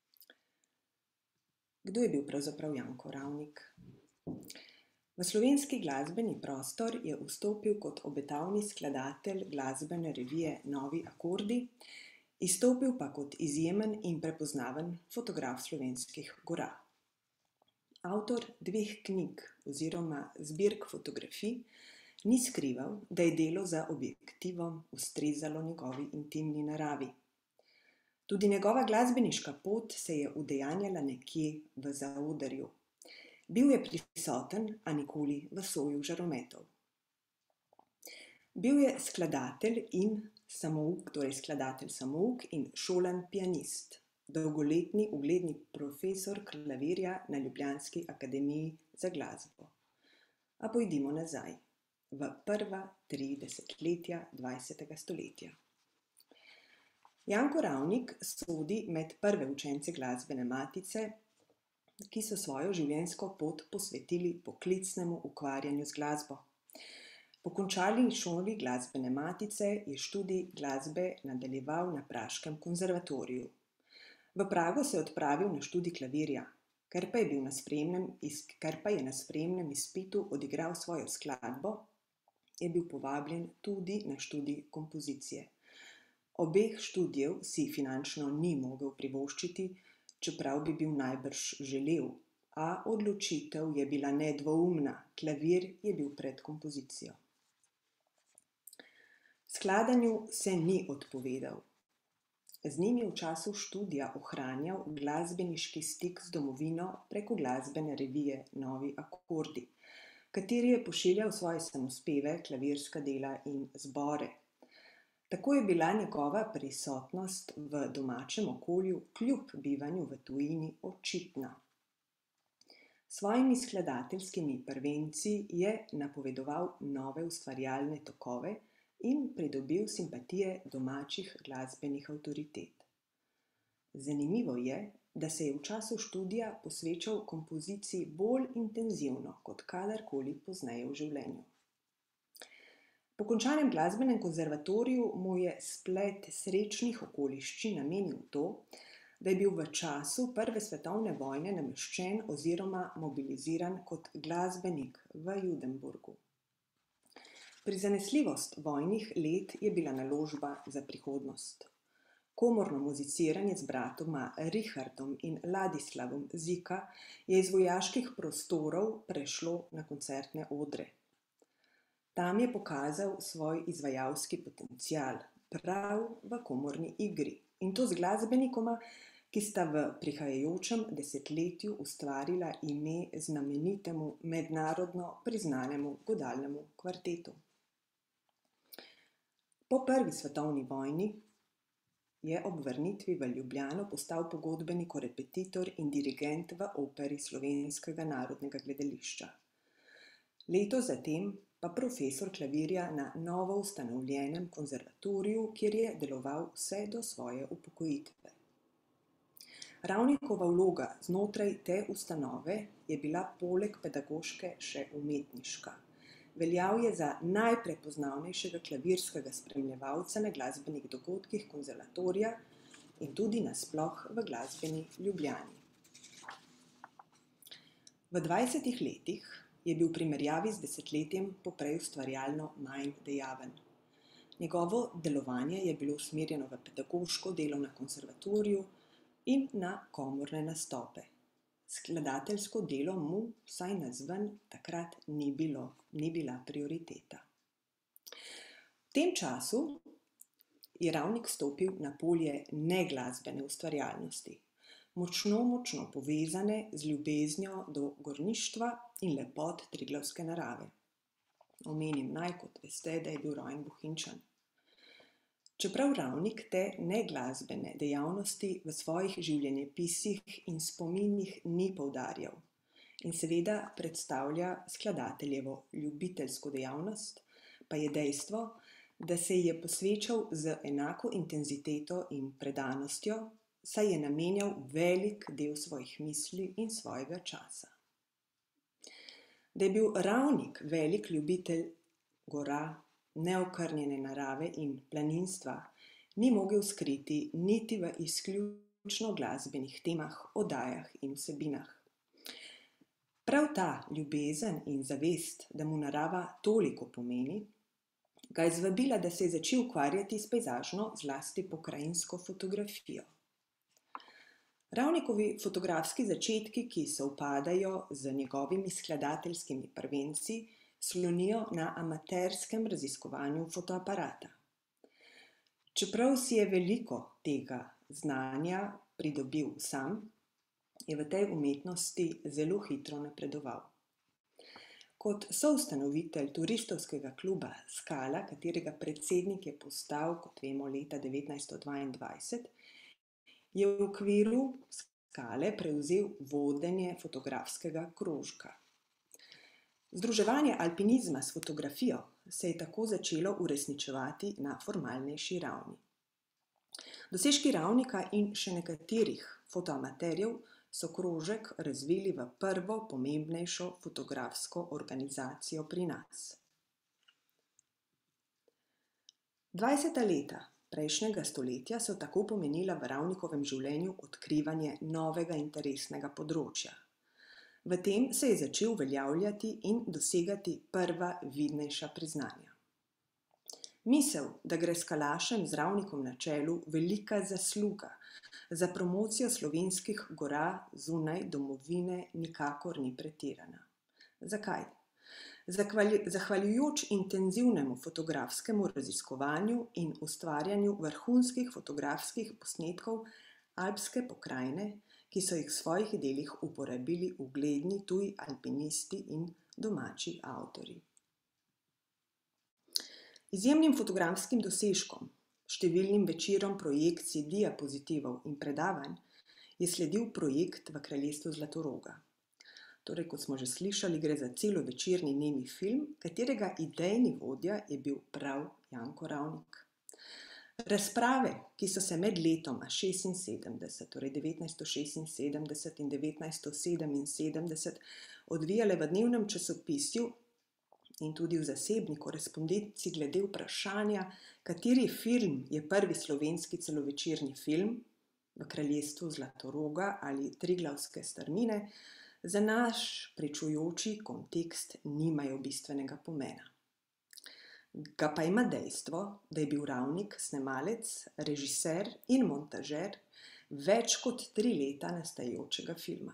Kdo je bil pravzaprav Janko Ravnik? V slovenski glasbeni prostor je vstopil kot obetavni skladatelj glasbene revije Novi akordi, izstopil pa kot izjemen in prepoznaven fotograf slovenskih gora. Avtor dveh knjig oziroma zbirk fotografij ni skrival, da je delo za objektivom ustrezalo njegovi intimni naravi. Tudi njegova glasbeniška pot se je udejanjala nekje v zaodrju. Bil je prisoten, a nikoli v soju žarometov. Bil je skladatelj in samouk, torej skladatelj samouk in šolan pianist, dolgoletni ugledni profesor klavirja na Ljubljanski akademiji za glasbo. A pojdimo nazaj, v prva tri desetletja dvajsetega stoletja. Janko Ravnik sodi med prve učence glasbene matice, ki so svojo življenjsko pot posvetili poklicnemu ukvarjanju z glasbo. Po končani šoli glasbene matice je študij glasbe nadaljeval na praškem konzervatoriju. V Prago se je odpravil na študij klavirja, ker pa je bil na spremnem, ker pa je na spremnem izpitu odigral svojo skladbo, je bil povabljen tudi na študij kompozicije. Obeh študijev si finančno ni mogel privoščiti, čeprav bi bil najbrž želel, a odločitev je bila nedvoumna, klavir je bil pred kompozicijo. Skladanju se ni odpovedal. Z njim je v času študija ohranjal glasbeniški stik z domovino preko glasbene revije Novi akordi, kateri je pošiljal svoje samospeve, klavirska dela in zbore. Tako je bila njegova prisotnost v domačem okolju kljub bivanju v tujini očitna. S svojimi skladateljskimi prvenci je napovedoval nove ustvarjalne tokove in pridobil simpatije domačih glasbenih avtoritet. Zanimivo je, da se je v času študija posvečal kompoziciji bolj intenzivno kot kadarkoli pozneje v življenju. Po končanem glasbenem konzervatoriju mu je splet srečnih okoliščin namenil to, da je bil v času prve svetovne vojne nameščen oziroma mobiliziran kot glasbenik v Judenburgu. Prizanesljivost vojnih let je bila naložba za prihodnost. Komorno muziciranje z bratoma Richardom in Ladislavom Zika je iz vojaških prostorov prešlo na koncertne odre. Tam je pokazal svoj izvajalski potencial, prav v komorni igri, in to z glasbenikoma, ki sta v prihajajočem desetletju ustvarila ime znamenitemu mednarodno priznanemu godalnemu kvartetu. Po prvi svetovni vojni je ob vrnitvi v Ljubljano postal pogodbeni korepetitor in dirigent v operi Slovenskega narodnega gledališča. Leto zatem pa profesor klavirja na novo ustanovljenem konzervatoriju, kjer je deloval vse do svoje upokojitve. Ravnikova vloga znotraj te ustanove je bila poleg pedagoške še umetniška. Veljal je za najprepoznavnejšega klavirskega spremljevalca na glasbenih dogodkih konzervatorija in tudi nasploh v glasbeni Ljubljani. V dvajsetih letih je bil v primerjavi z desetletjem poprej ustvarjalno manj dejaven. Njegovo delovanje je bilo usmerjeno v pedagoško delo na konservatoriju in na komorne nastope. Skladateljsko delo mu, vsaj navzven, takrat ni bilo, ni bila prioriteta. V tem času je Ravnik stopil na polje neglasbene ustvarjalnosti, močno, močno povezane z ljubeznijo do gorništva in lepot triglavske narave. Omenim naj, kot veste, da je bil rojen Bohinjčan. Čeprav Ravnik te neglasbene dejavnosti v svojih življenjepisih in spominih ni poudarjal in seveda predstavlja skladateljevo ljubiteljsko dejavnost, pa je dejstvo, da se je posvečal z enako intenziteto in predanostjo, saj je namenjal velik del svojih misli in svojega časa. Da je bil Ravnik velik ljubitelj gora, neokrnjene narave in planinstva, ni mogel skriti niti v izključno glasbenih temah, oddajah in vsebinah. Prav ta ljubezen in zavest, da mu narava toliko pomeni, ga je zvabila, da se je začel ukvarjati s pejzažno, zlasti pokrajinsko fotografijo. Ravnikovi fotografski začetki, ki sovpadajo z njegovimi skladateljskimi prvenci, slonijo na amaterskem raziskovanju fotoaparata. Čeprav si je veliko tega znanja pridobil sam, je v tej umetnosti zelo hitro napredoval. Kot soustanovitelj turistovskega kluba Skala, katerega predsednik je postal, kot vemo, leta devetnajststo dvaindvajset, je v okviru Skale prevzel vodenje fotografskega krožka. Združevanje alpinizma s fotografijo se je tako začelo uresničevati na formalnejši ravni. Dosežki Ravnika in še nekaterih fotoamaterjev so krožek razvili v prvo pomembnejšo fotografsko organizacijo pri nas. dvajseta leta prejšnjega stoletja so tako pomenila v Ravnikovem življenju odkrivanje novega interesnega področja. V tem se je začel uveljavljati in dosegati prva vidnejša priznanja. Misel, da gre s Kalašem z Ravnikom na čelu, velika zasluga za promocijo slovenskih gora zunaj domovine nikakor ni pretirana. Zakaj? Zahvaljujoč intenzivnemu fotografskemu raziskovanju in ustvarjanju vrhunskih fotografskih posnetkov alpske pokrajine, ki so jih v svojih delih uporabili ugledni tuji alpinisti in domači avtorji. Izjemnim fotografskim dosežkom, številnim večerom projekcij diapozitivov in predavanj je sledil projekt v kraljestvu Zlatoroga. Torej, kot smo že slišali, gre za celovečerni nemi film, katerega idejni vodja je bil prav Janko Ravnik. Razprave, ki so se med letoma šestinsedemdeset, torej devetnajststo šestinsedemdeset in devetnajststo sedeminsedemdeset odvijale v dnevnem časopisju in tudi v zasebni korespondenci glede vprašanja, kateri film je prvi slovenski celovečerni film v kraljestvu Zlatoroga ali Triglavske strmine, za naš pričujoči kontekst nimajo bistvenega pomena. Ga pa ima dejstvo, da je bil Ravnik snemalec, režiser in montažer več kot tri leta nastajajočega filma.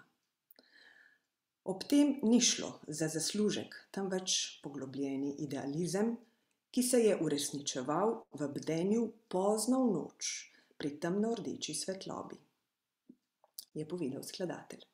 Ob tem ni šlo za zaslužek, temveč poglobljeni idealizem, ki se je uresničeval v bdenju pozno v noč pri temno rdeči svetlobi, je povedal skladatelj.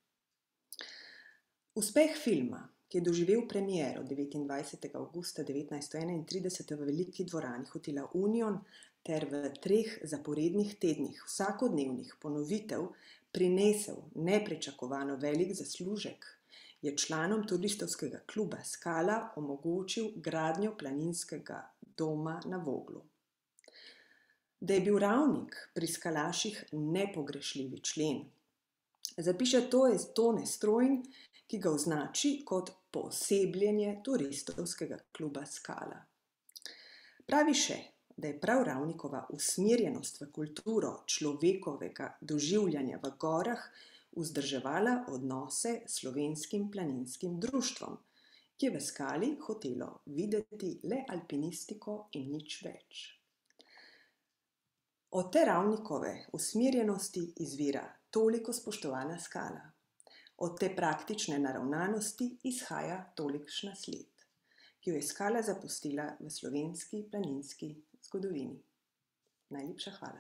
Uspeh filma, ki je doživel premiero devetindvajsetega avgusta devetnajststo enaintrideset v veliki dvorani hotela Union ter v treh zaporednih tednih vsakodnevnih ponovitev prinesel nepričakovano velik zaslužek, je članom turistovskega kluba Skala omogočil gradnjo planinskega doma na Voglu. Da je bil Ravnik pri Skalaših nepogrešljivi člen, zapiše Tone Strojn, ki ga označi kot poosebljenje turistovskega kluba Skala. Pravi še, da je prav Ravnikova usmerjenost v kulturo človekovega doživljanja v gorah vzdrževala odnose s Slovenskim planinskim društvom, ki je v Skali hotelo videti le alpinistiko in nič več. Od te Ravnikove usmerjenosti izvira toliko spoštovana Skala. Od te praktične naravnanosti izhaja tolikšna sled, ki jo je Skala zapustila v slovenski planinski zgodovini. Najlepša hvala.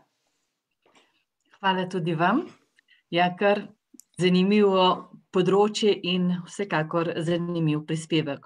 Hvala tudi vam. Ja, kar zanimivo področje in vsekakor zanimiv prispevek.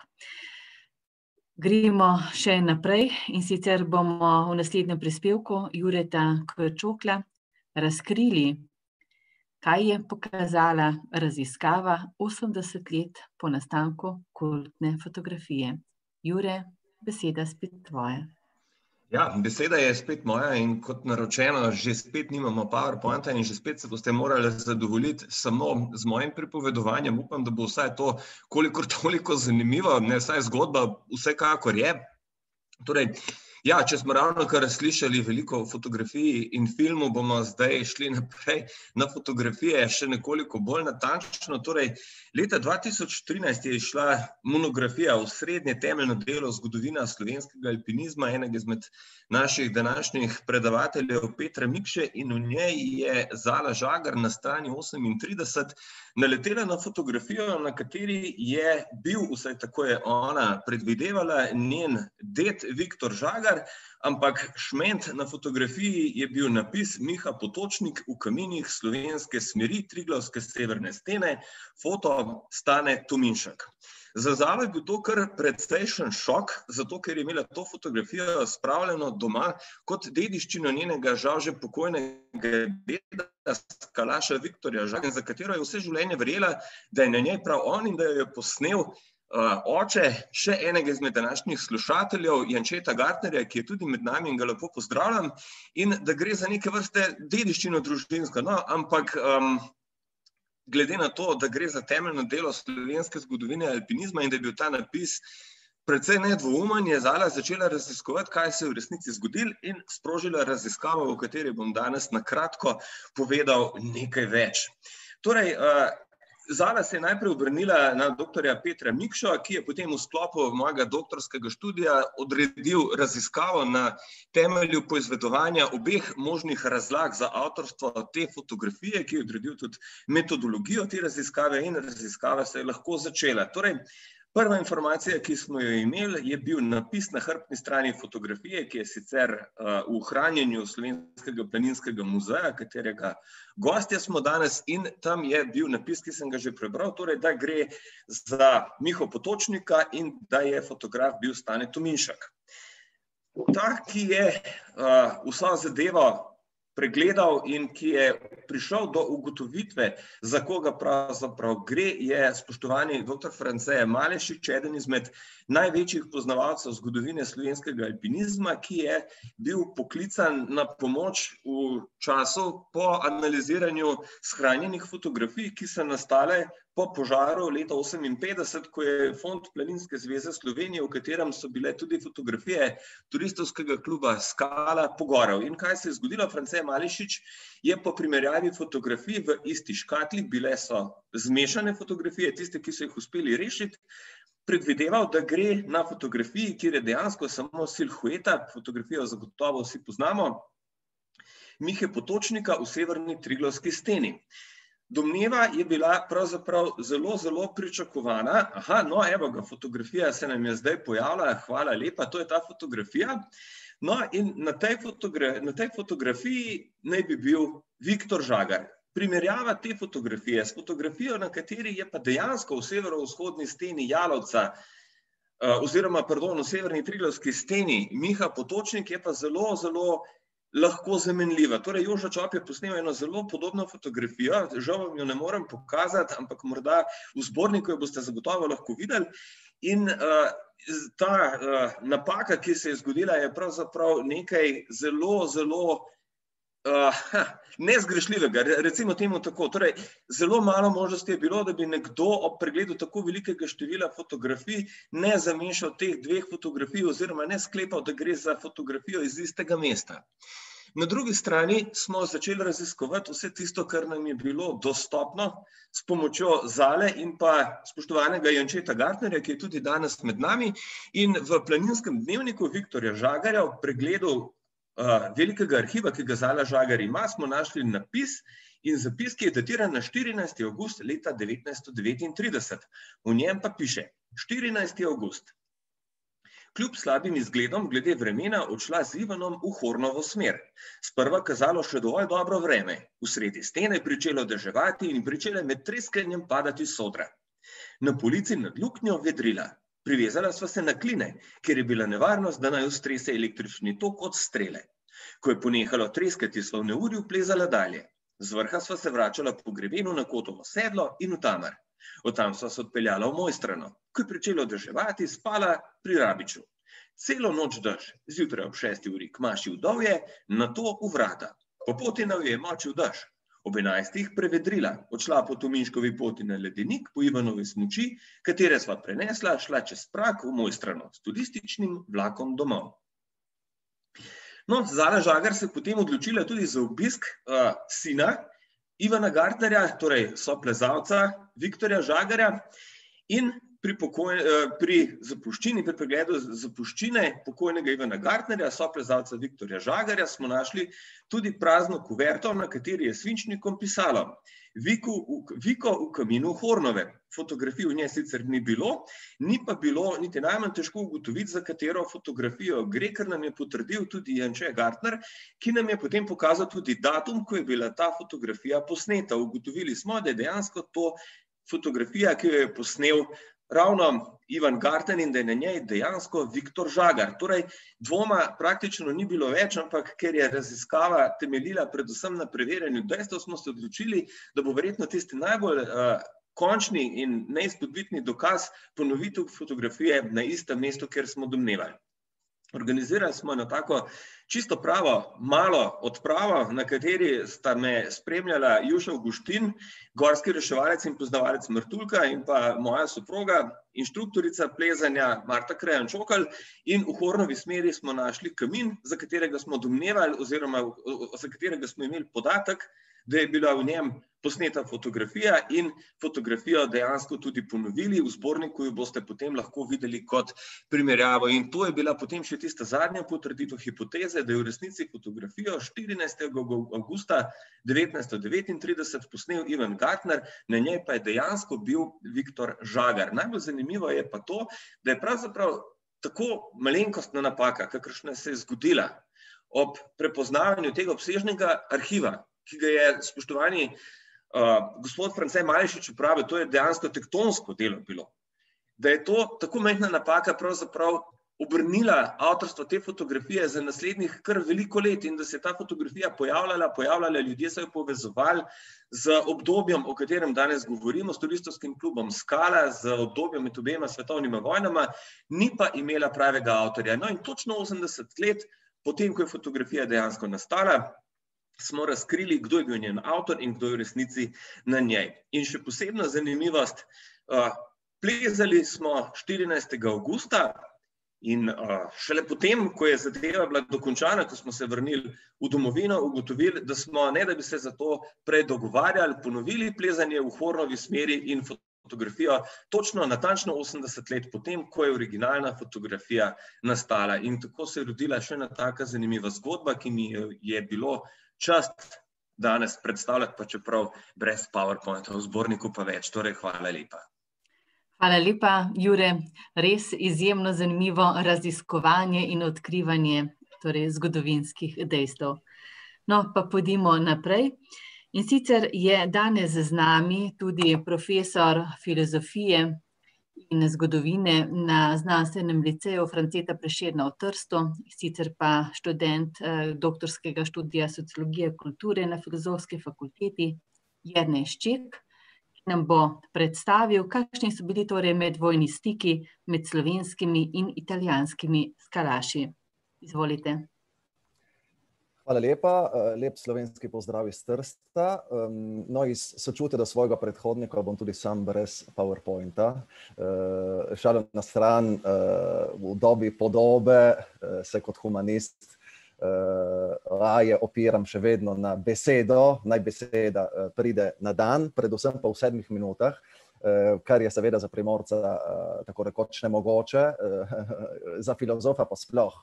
Gremo še naprej in sicer bomo v naslednjem prispevku Jureta Krčokla razkrili, kaj je pokazala raziskava osemdeset let po nastanku kultne fotografije. Jure, beseda spet tvoja. Ja, beseda je spet moja in kot naročeno, že spet nimamo PowerPointa in že spet se boste morali zadovoljiti samo z mojim pripovedovanjem. Upam, da bo vsaj to kolikor toliko zanimivo, ne vsaj zgodba vsekakor je. Torej, ja, če smo ravnokar slišali veliko o fotografiji in filmu, bomo zdaj šli naprej na fotografije še nekoliko bolj natančno. Torej, leta dva tisoč trinajst je izšla monografija Osrednje temeljno delo zgodovina slovenskega alpinizma, enega izmed naših današnjih predavateljev Petra Mikše, in v njej je Zala Žagar na strani osemintrideset naletela na fotografijo, na kateri je bil, vsaj tako je ona predvidevala, njen ded Viktor Žagar, ampak šment na fotografiji je bil napis Miha Potočnik v kaminih slovenske smeri Triglavske severne stene, foto Stane Tominšek. Za Zalo je bil to kar precejšen šok, zato ker je imela to fotografijo spravljeno doma kot dediščino njenega žal že pokojnega deda Skalaša Viktorja Žagarja, za katero je vse življenje verjela, da je na njej prav on in da jo je posnel Uh, oče še enega izmed današnjih slušateljev, Jančeta Gartnerja, ki je tudi med nami in ga lepo pozdravljam, in da gre za neke vrste dediščino družinsko, no, ampak um, glede na to, da gre za temeljno delo slovenske zgodovine alpinizma in da je bil ta napis precej nedvoumen, je Zala začela raziskovati, kaj se je v resnici zgodilo, in sprožila raziskavo, o kateri bom danes na kratko povedal nekaj več. Torej, uh, Zala se je najprej obrnila na doktorja Petra Mikšo, ki je potem v sklopu mojega doktorskega študija odredil raziskavo na temelju poizvedovanja obeh možnih razlag za avtorstvo te fotografije, ki je odredil tudi metodologijo te raziskave in raziskava se je lahko začela. Torej, prva informacija, ki smo jo imeli, je bil napis na hrbtni strani fotografije, ki je sicer v hranjenju Slovenskega planinskega muzeja, katerega gostja smo danes, in tam je bil napis, ki sem ga že prebral, torej, da gre za Miho Potočnika in da je fotograf bil Stane Tominšek. Ta, ki je vso zadevo pregledal in ki je prišel do ugotovitve, za koga pravzaprav gre, je spoštovani doktor France Malešič, eden izmed največjih poznavalcev zgodovine slovenskega alpinizma, ki je bil poklican na pomoč v času po analiziranju shranjenih fotografij, ki so nastale po požaru leta oseminpetdeset, ko je Fond Planinske zveze Slovenije, v katerem so bile tudi fotografije turistovskega kluba Skala, pogorel. In kaj se je zgodilo? France Malešič je po primerjavi fotografij v isti škatli, bile so zmešane fotografije, tiste, ki so jih uspeli rešiti, predvideval, da gre na fotografiji, kjer je dejansko samo silhueta, fotografijo zagotovo vsi poznamo, Mihe Potočnika v severni Triglavski steni. Domneva je bila pravzaprav zelo, zelo pričakovana. Aha, no, evo ga, fotografija se nam je zdaj pojavila, hvala lepa, to je ta fotografija. No, in na tej, fotogra na tej fotografiji naj bi bil Viktor Žagar. Primerjava te fotografije s fotografijo, na kateri je pa dejansko v severovzhodni steni Jalovca, oziroma, pardon, v severni Triglavski steni Miha Potočnik, je pa zelo, zelo lahko zamenljiva. Torej, Joža Čop je posnel eno zelo podobno fotografijo, žal vam jo ne morem pokazati, ampak morda v zborniku jo boste zagotovo lahko videli. In uh, ta uh, napaka, ki se je zgodila, je pravzaprav nekaj zelo, zelo uh, nezgrešljivega, recimo temu tako. Torej, zelo malo možnosti je bilo, da bi nekdo ob pregledu tako velikega števila fotografij ne zamešal teh dveh fotografij oziroma ne sklepal, da gre za fotografijo iz istega mesta. Na drugi strani smo začeli raziskovati vse tisto, kar nam je bilo dostopno s pomočjo Zale in pa spoštovanega Jančeta Gartnerja, ki je tudi danes med nami, in v Planinskem dnevniku Viktorja Žagarja v pregledu uh, velikega arhiva, ki ga Zala Žagar ima, smo našli napis in zapis, ki je datiran na štirinajsti avgust leta devetnajststo devetintrideset. V njem pa piše: štirinajsti avgust. Kljub slabim izgledom glede vremena odšla z Ivanom v Hornovo smer. Sprva kazalo še dovolj dobro vreme. V sredi stene je pričelo deževati in pričele med treskanjem padati sodra. Na polici nad luknjo vedrila. Privezala sva se na kline, ker je bila nevarnost, da naj ustrese električni tok od strele. Ko je ponehalo treskati slovne uri, vplezala dalje. Z vrha sva se vračala po grebenu na Kotovo sedlo in v Tamar. Od tam sva se odpeljala v Mojstrano. Ko je pričelo deževati, spala pri Rabiču. Celo noč dež, zjutraj ob šesti uri k maši v Dovje, nato v Vrata. Po poti na je močil dež. Ob enajstih prevedrila, odšla po Tominškovi poti na ledenik, po Ivanovi smuči, katere sva prenesla, šla čez Prag v Mojstrano s turističnim vlakom domov. No, Zala Žagar se potem odločila tudi za obisk uh, sina Ivana Gartnerja, torej soplezalca Viktorja Žagarja, in pri, pokoj, pri zapuščini, pri pregledu zapuščine pokojnega Ivana Gartnerja, soplezalca Viktorja Žagarja, smo našli tudi prazno kuverto, na kateri je svinčnikom pisalo: Viko v, Viko v kaminu Hornove. Fotografij v njej sicer ni bilo, ni pa bilo niti najmanj težko ugotoviti, za katero fotografijo gre, ker nam je potrdil tudi Janče Gartner, ki nam je potem pokazal tudi datum, ko je bila ta fotografija posneta. Ugotovili smo, da je dejansko to fotografija, ki jo je posnel ravno Ivan Garten in da je na njej dejansko Viktor Žagar. Torej, dvoma praktično ni bilo več, ampak ker je raziskava temeljila predvsem na preverjanju dejstev, smo se odločili, da bo verjetno tisti najbolj uh, končni in neizpodbitni dokaz ponovitev fotografije na istem mestu, kjer smo domnevali. Organizirali smo eno tako čisto pravo malo odpravo, na kateri sta me spremljala Juša Avguštin, gorski reševalec in poznavalec Martuljka, in pa moja soproga, inštruktorica plezanja Marta Krejan Čokal, in v Hornovi smeri smo našli kamin, za katerega smo domnevali oziroma za katerega smo imeli podatek, da je bila v njem posneta fotografija in fotografijo dejansko tudi ponovili. V zborniku jo boste potem lahko videli kot primerjavo. In to je bila potem še tista zadnja potrditev hipoteze, da je v resnici fotografijo štirinajstega avgusta devetnajststo devetintrideset posnel Ivan Gartner, na njej pa je dejansko bil Viktor Žagar. Najbolj zanimivo je pa to, da je pravzaprav tako malenkostna napaka, kakršna se je zgodila ob prepoznavanju tega obsežnega arhiva, ki ga je spoštovani Uh, gospod France Malešič upravil, to je dejansko tektonsko delo bilo, da je to tako majhna napaka pravzaprav obrnila avtorstvo te fotografije za naslednjih kar veliko let in da se je ta fotografija pojavljala, pojavljala, ljudje so jo povezovali z obdobjem, o katerem danes govorimo, s turistovskim klubom Skala, z obdobjem med obema svetovnima vojnama, ni pa imela pravega avtorja. No in točno osemdeset let potem, ko je fotografija dejansko nastala, smo razkrili, kdo je bil njen avtor in kdo je v resnici na njej. In še posebna zanimivost, plezali smo štirinajstega avgusta in šele potem, ko je zadeva bila dokončana, ko smo se vrnili v domovino, ugotovili, da smo, ne da bi se za to prej dogovarjali, ponovili plezanje v Hornovi smeri in fotografijo točno natančno osemdeset let potem, ko je originalna fotografija nastala. In tako se je rodila še ena taka zanimiva zgodba, ki mi je bilo čast danes predstavljati, pa čeprav brez PowerPointa, v zborniku pa več. Torej, hvala lepa. Hvala lepa, Jure. Res izjemno zanimivo raziskovanje in odkrivanje torej zgodovinskih dejstev. No, pa pojdimo naprej. In sicer je danes z nami tudi profesor filozofije in zgodovine na Znanstvenem liceju Franceta Prešerna v Trstu, sicer pa študent doktorskega študija sociologije kulture na Filozofski fakulteti Jernej Šček, ki nam bo predstavil, kakšni so bili torej medvojni stiki med slovenskimi in italijanskimi skalaši. Izvolite. Hvala lepa, lep slovenski pozdrav iz Trsta. No, iz sočutja do svojega predhodnika bom tudi sam brez PowerPointa. Šalo na stran, v dobi podobe se kot humanist raje opiram še vedno na besedo, naj beseda pride na dan, predvsem pa v sedmih minutah, kar je seveda za Primorca tako rekoč nemogoče, za filozofa pa sploh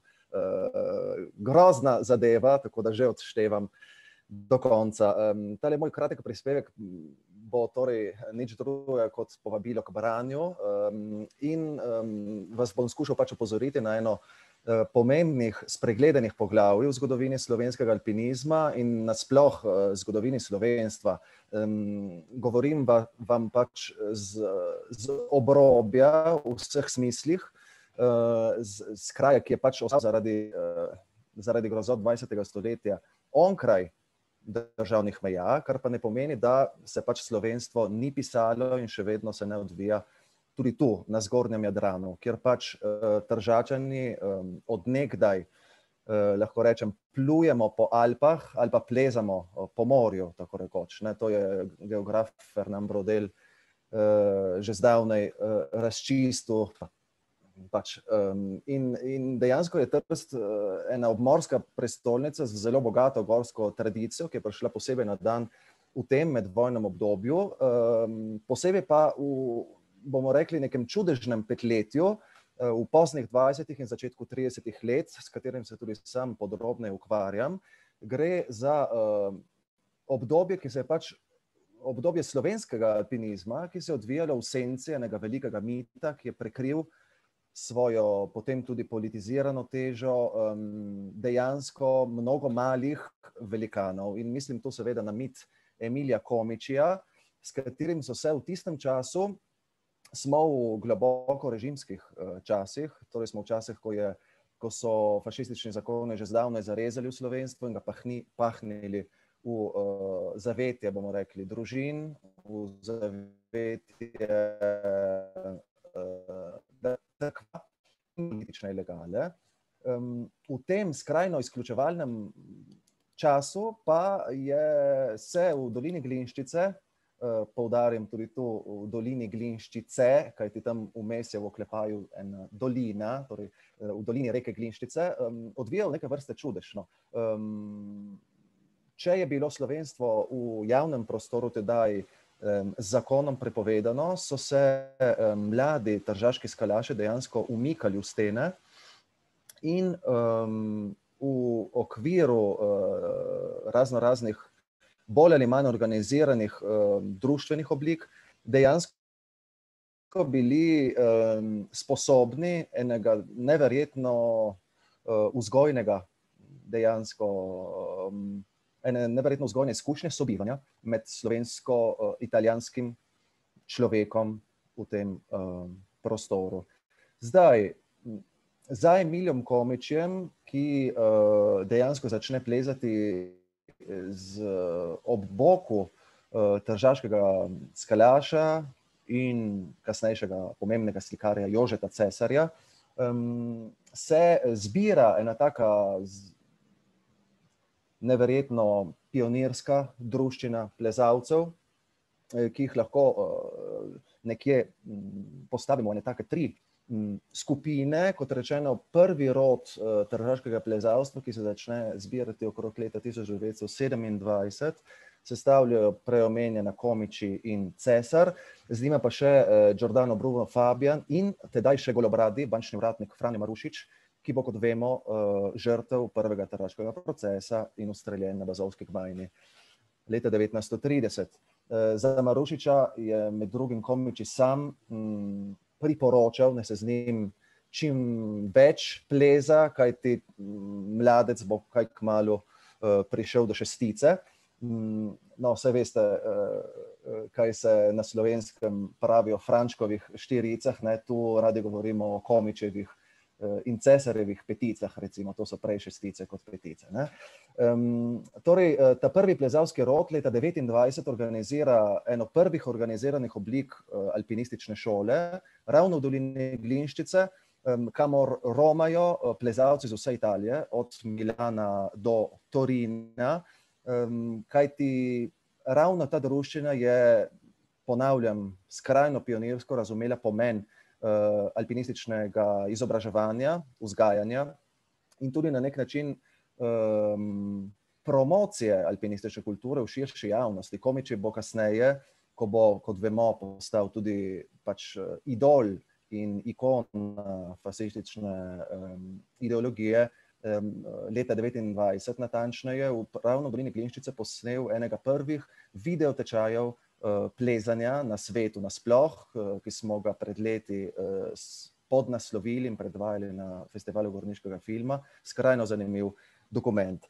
grozna zadeva, tako da že odštevam do konca. Tale moj kratek prispevek bo torej nič drugega kot povabilo k branju in vas bom skušal pač opozoriti na eno pomembnih spregledanih poglavij v zgodovini slovenskega alpinizma in nasploh zgodovini slovenstva. Govorim vam pač z obrobja v vseh smislih, z kraja, ki je pač ostal zaradi, zaradi grozot dvajsetega stoletja onkraj državnih meja, kar pa ne pomeni, da se pač slovenstvo ni pisalo in še vedno se ne odvija tudi tu, na zgornjem Jadranu, kjer pač Tržačani od nekdaj, lahko rečem, plujemo po Alpah ali pa plezamo po morju, tako rekoč. To je geograf Fernand Braudel že zdavnej razčistil. Pač, um, in, in dejansko je Trst uh, ena obmorska prestolnica z zelo bogato gorsko tradicijo, ki je prišla posebej na dan v tem medvojnem obdobju, um, posebej pa v, bomo rekli, nekem čudežnem petletju, uh, v poznih dvajsetih in začetku tridesetih let, s katerim se tudi sam podrobneje ukvarjam. Gre za uh, obdobje, ki se je pač obdobje slovenskega alpinizma, ki se je odvijalo v senci enega velikega mita, ki je prekril svojo potem tudi politizirano težo um, dejansko mnogo malih velikanov. In mislim tu seveda na mit Emilija Komičija, s katerim so se v tistem času, smo v globoko režimskih uh, časih, torej smo v časih, ko, je, ko so fašistični zakoni že zdavnaj zarezali v slovenstvo in ga pahni, pahnili v uh, zavetje, bomo rekli, družin, v zavetje uh, takva politične ilegale. Um, v tem skrajno izključevalnem času pa je se v dolini Glinščice, uh, poudarjam tudi tu v dolini Glinščice, kajti tam vmes je v oklepaju ena dolina, torej uh, v dolini reke Glinščice, um, odvijal neke vrste čudež. No. Um, če je bilo slovenstvo v javnem prostoru tedaj z zakonom prepovedano, so se mladi tržaški skalaši dejansko umikali v stene in um, v okviru uh, razno raznih bolj ali manj organiziranih uh, društvenih oblik dejansko bili um, sposobni enega neverjetno uh, vzgojnega dejansko um, ene neverjetno vzgojne izkušnje sobivanja med slovensko-italijanskim človekom v tem uh, prostoru. Zdaj, za Emilijom Komičem, ki uh, dejansko začne plezati z, ob boku uh, tržaškega skalaša in kasnejšega pomembnega slikarja Jožeta Cesarja, um, se zbira ena taka neverjetno pionirska druščina plezalcev, ki jih lahko nekje postavimo ene take tri skupine, kot rečeno, prvi rod tržaškega plezalstva, ki se začne zbirati okrog leta tisoč devetsto sedemindvajset, sestavljajo preomenjena Komiči in Cesar, z njima pa še Giordano Bruno Fabian in tedaj še golobradi bančni uradnik Franjo Marušič, ki bo, kot vemo, žrtev prvega tržaškega procesa in ustreljen na Bazovski gmajni leta devetnajststo trideset. Za Marušiča je med drugim Komiči sam priporočal, da se z njim čim več pleza, kajti mladec bo kaj kmalu prišel do šestice. No, vse veste, kaj se na Slovenskem pravi o Frančkovih štiricah, ne, tu radi govorimo o Komičevih in Cesarjevih peticah, recimo, to so prej šestice kot petice. Ne. Um, torej, ta prvi plezalski rod leta devetindvajset organizira eno prvih organiziranih oblik uh, alpinistične šole, ravno v dolini Glinščice, um, kamor romajo uh, plezalci iz vse Italije, od Milana do Torina, um, kajti ravno ta druščina je, ponavljam, skrajno pionirsko razumela pomen alpinističnega izobraževanja, vzgajanja in tudi na nek način um, promocije alpinistične kulture v širši javnosti. Komiči bo kasneje, ko bo, kot vemo, postal tudi pač idol in ikona fašistične um, ideologije, um, leta devetindvajset natančneje, v ravno v dolini Glinščice posnel enega prvih videotečajev plezanja na svetu nasploh, ki smo ga pred leti podnaslovili in predvajali na festivalu gorniškega filma. Skrajno zanimiv dokument.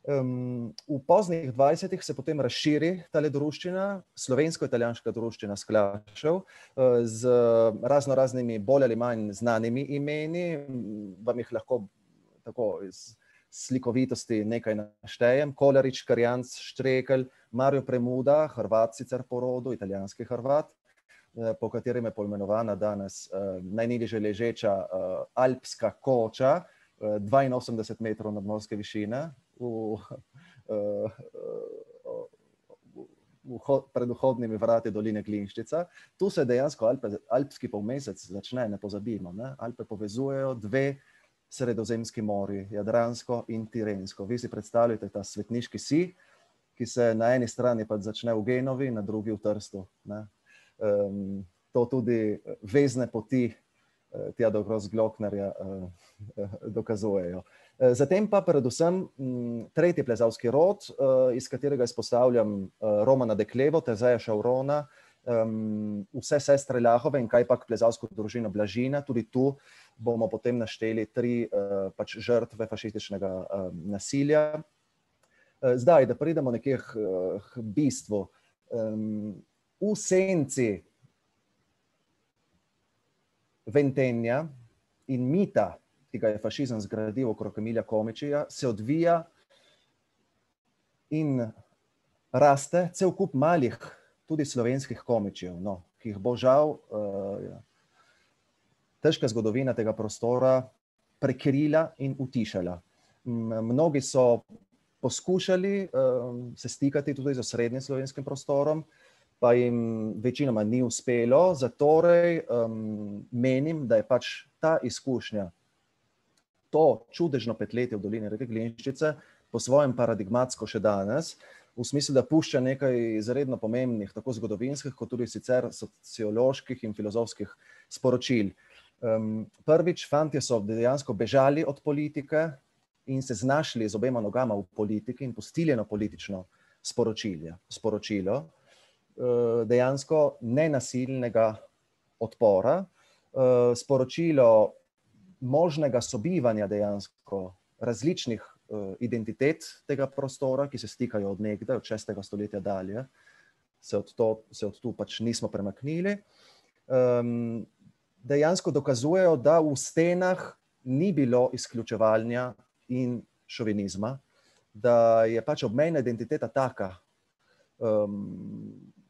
V poznih dvajsetih se potem razširi tale druščina, slovensko-italijanska druščina skalašev, z razno raznimi bolj ali manj znanimi imeni. Vam jih lahko tako iz slikovitosti nekaj naštejem. Kolarič, Karjanc, Štrekelj, Mario Premuda, Hrvat sicer po rodu, italijanski Hrvat, po katerem je poimenovana danes najnižje ležeča alpska koča, dvainosemdeset metrov nadmorske višine, v, v, pred vhodnimi vrati doline Glinščica. Tu se dejansko Alpe, alpski polmesec začne, ne pozabimo. Ne? Alpe povezujejo dve sredozemski mori, Jadransko in Tirensko. Vi si predstavljate ta svetniški sij, ki se na eni strani pa začne v Genovi, na drugi v Trstu. Ne? Um, to tudi vezne poti uh, tja do Grossglocknerja uh, uh, dokazujejo. Uh, zatem pa predvsem um, tretji plezalski rod, uh, iz katerega izpostavljam uh, Romana Deklevo, Tezeja Šavrona, um, vse sestre Lahove in kajpak plezalsko družino Blažina. Tudi tu bomo potem našteli tri uh, pač žrtve fašističnega uh, nasilja. Uh, zdaj, da pridemo nekje k uh, bistvu. Um, v senci ventenja in mita, ki ga je fašizem zgradil okrog Emilija Komičija, se odvija in raste cel kup malih, tudi slovenskih Komičijev, no, ki jih bo žal uh, težka zgodovina tega prostora prekrila in utišala. Mnogi so poskušali um, se stikati tudi z osrednjim slovenskim prostorom, pa jim večinoma ni uspelo. Zatorej um, menim, da je pač ta izkušnja, to čudežno petletje v dolini reke Glinščice, po svojem paradigmatsko še danes, v smislu, da pušča nekaj izredno pomembnih, tako zgodovinskih, kot tudi sicer socioloških in filozofskih sporočil. Um, prvič, fantje so dejansko bežali od politike in se znašli z obema nogama v politiki in pustili eno politično sporočilo, sporočilo uh, dejansko nenasilnega odpora, uh, sporočilo možnega sobivanja dejansko različnih uh, identitet tega prostora, ki se stikajo od nekdaj, od šestega stoletja dalje, se od, to, se od tu pač nismo premaknili. Um, dejansko dokazujejo, da v stenah ni bilo izključevanja in šovinizma, da je pač obmejna identiteta taka um,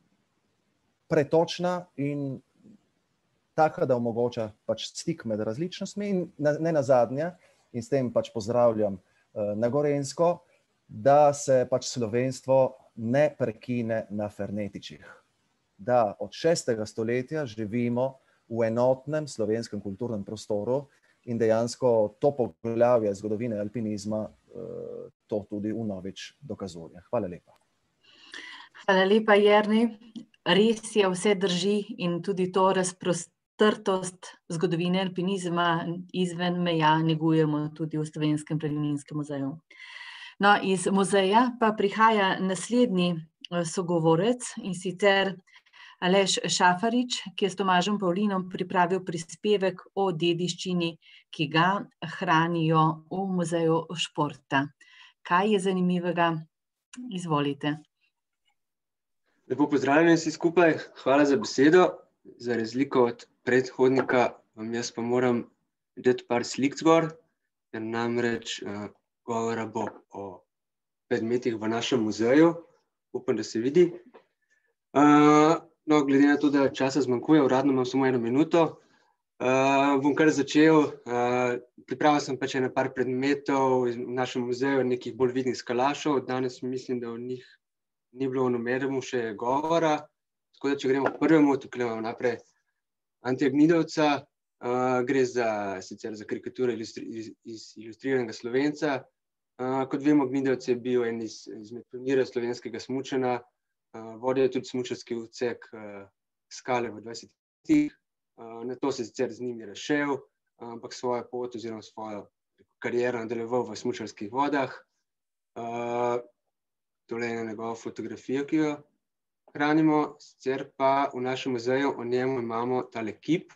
pretočna in taka, da omogoča pač stik med različnostmi in ne nazadnje, in s tem pač pozdravljam uh, na Gorenjsko, da se pač slovenstvo ne prekine na Fernetičih. Da od šestega stoletja živimo v enotnem slovenskem kulturnem prostoru in dejansko to poglavje zgodovine alpinizma uh, to tudi vnovič dokazuje. Hvala lepa. Hvala lepa, Jernej. Res je, vse drži in tudi to razprostranje Trtost zgodovine alpinizma izven meja negujemo tudi v Slovenskem planinskem muzeju. No, iz muzeja pa prihaja naslednji sogovorec, in sicer Aleš Šafarič, ki je s Tomažem Pavlinom pripravil prispevek o dediščini, ki ga hranijo v Muzeju športa. Kaj je zanimivega? Izvolite. Lepo pozdravljeni vsi skupaj, hvala za besedo. Za razliko od predhodnika vam jaz pa moram dati par slik zgor, ker namreč uh, govora bo o predmetih v našem muzeju. Upam, da se vidi. Uh, no, glede na to, da časa zmanjkuje, uradno imam samo eno minuto, uh, bom kar začel. Uh, pripravil sem pač ene par predmetov v našem muzeju, nekih bolj vidnih skalašov. Danes mislim, da o njih ni bilo v nobenemu še govora. Tako da, če gremo k prvemu, tukaj imamo naprej Antija Gnidovca, uh, gre za, sicer za karikaturo ilustri, iz, iz ilustriranega Slovenca. Uh, kot vemo, Gnidovec je bil en iz, izmed pionirjev slovenskega smučanja, uh, vodil je tudi smučarski odsek uh, skale v dvajsetih. Uh, na to se sicer z njimi razšel, uh, ampak svojo pot oziroma svojo kariero nadaljeval v smučarskih vodah. Uh, tole je njegova fotografija, ki jo hranimo, sicer pa v našem muzeju o njemu imamo tale kip.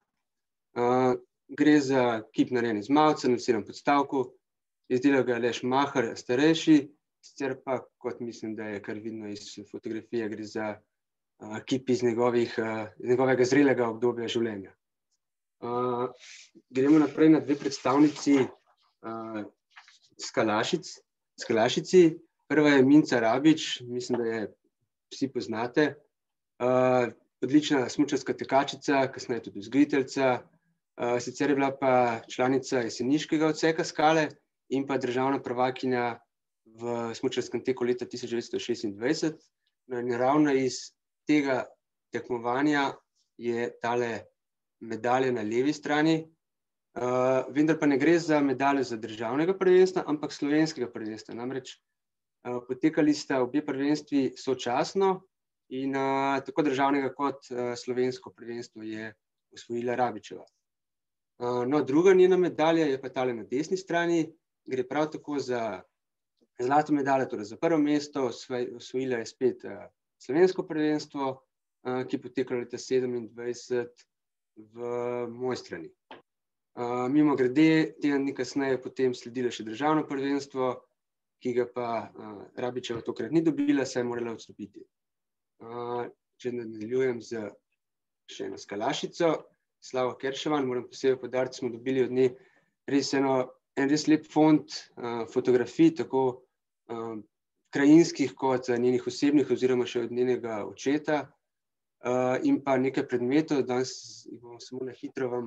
Uh, gre za kip narejen iz mavca, na celem podstavku. Izdelal ga je Aleš Mahar, starejši, sicer pa, kot mislim, da je kar vidno iz fotografije, gre za uh, kip iz, njegovih, uh, iz njegovega zrelega obdobja življenja. Uh, gremo naprej na dve predstavnici uh, skalašic, skalašici. Prva je Minca Rabič, mislim, da je vsi poznate. Uh, odlična smučarska tekačica, kasneje tudi vzgojiteljica. Uh, sicer je bila pa članica jeseniškega odseka skale in pa državna prvakinja v smučarskem teku leta tisoč devetsto šestindvajset. No, in ravno iz tega tekmovanja je tale medalja na levi strani. Uh, vendar pa ne gre za medaljo za državnega prvenstva, ampak slovenskega prvenstva. Namreč Uh, potekali sta obe prvenstvi sočasno in uh, tako državnega kot uh, slovensko prvenstvo je osvojila Rabičeva. Uh, no, druga njena medalja je pa tale na desni strani, gre prav tako za zlato medaljo, torej za prvo mesto, osvojila je spet uh, slovensko prvenstvo, uh, ki je potekalo leta sedemindvajset v Mojstrani. Uh, mimo grede, teden dni kasneje potem sledilo še državno prvenstvo, ki ga pa uh, Rabičeva tokrat ni dobila, saj je morala odstopiti. Uh, če nadaljujem z še eno skalašico, Slavo Kerševan, moram posebej podariti, smo dobili od nje res eno, en res lep fond uh, fotografij, tako uh, krajinskih kot njenih osebnih oziroma še od njenega očeta uh, in pa nekaj predmetov. Danes bomo samo na hitro vam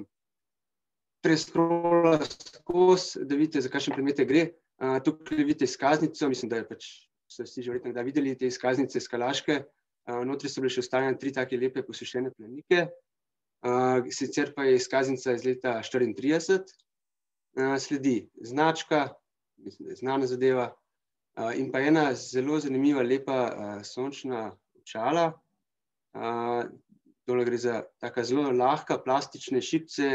preskrolali skozi, da vidite, za kakšne predmete gre. Uh, tukaj vidite izkaznico, mislim, da je pač, so vsi že verjetno kdaj videli te izkaznice skalaške. Uh, notri so bile še vstavljene tri take lepe posušene planike. Uh, sicer pa je izkaznica iz leta štiriintrideset. Uh, sledi značka, mislim, da je znana zadeva, in pa ena zelo zanimiva, lepa sončna očala. Tole gre za taka zelo lahka, plastične šipce,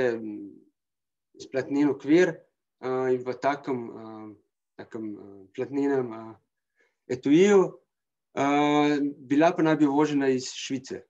splatnen okvir in v takem, takem platnenem etuiju. Bila pa naj bi uvožena iz Švice.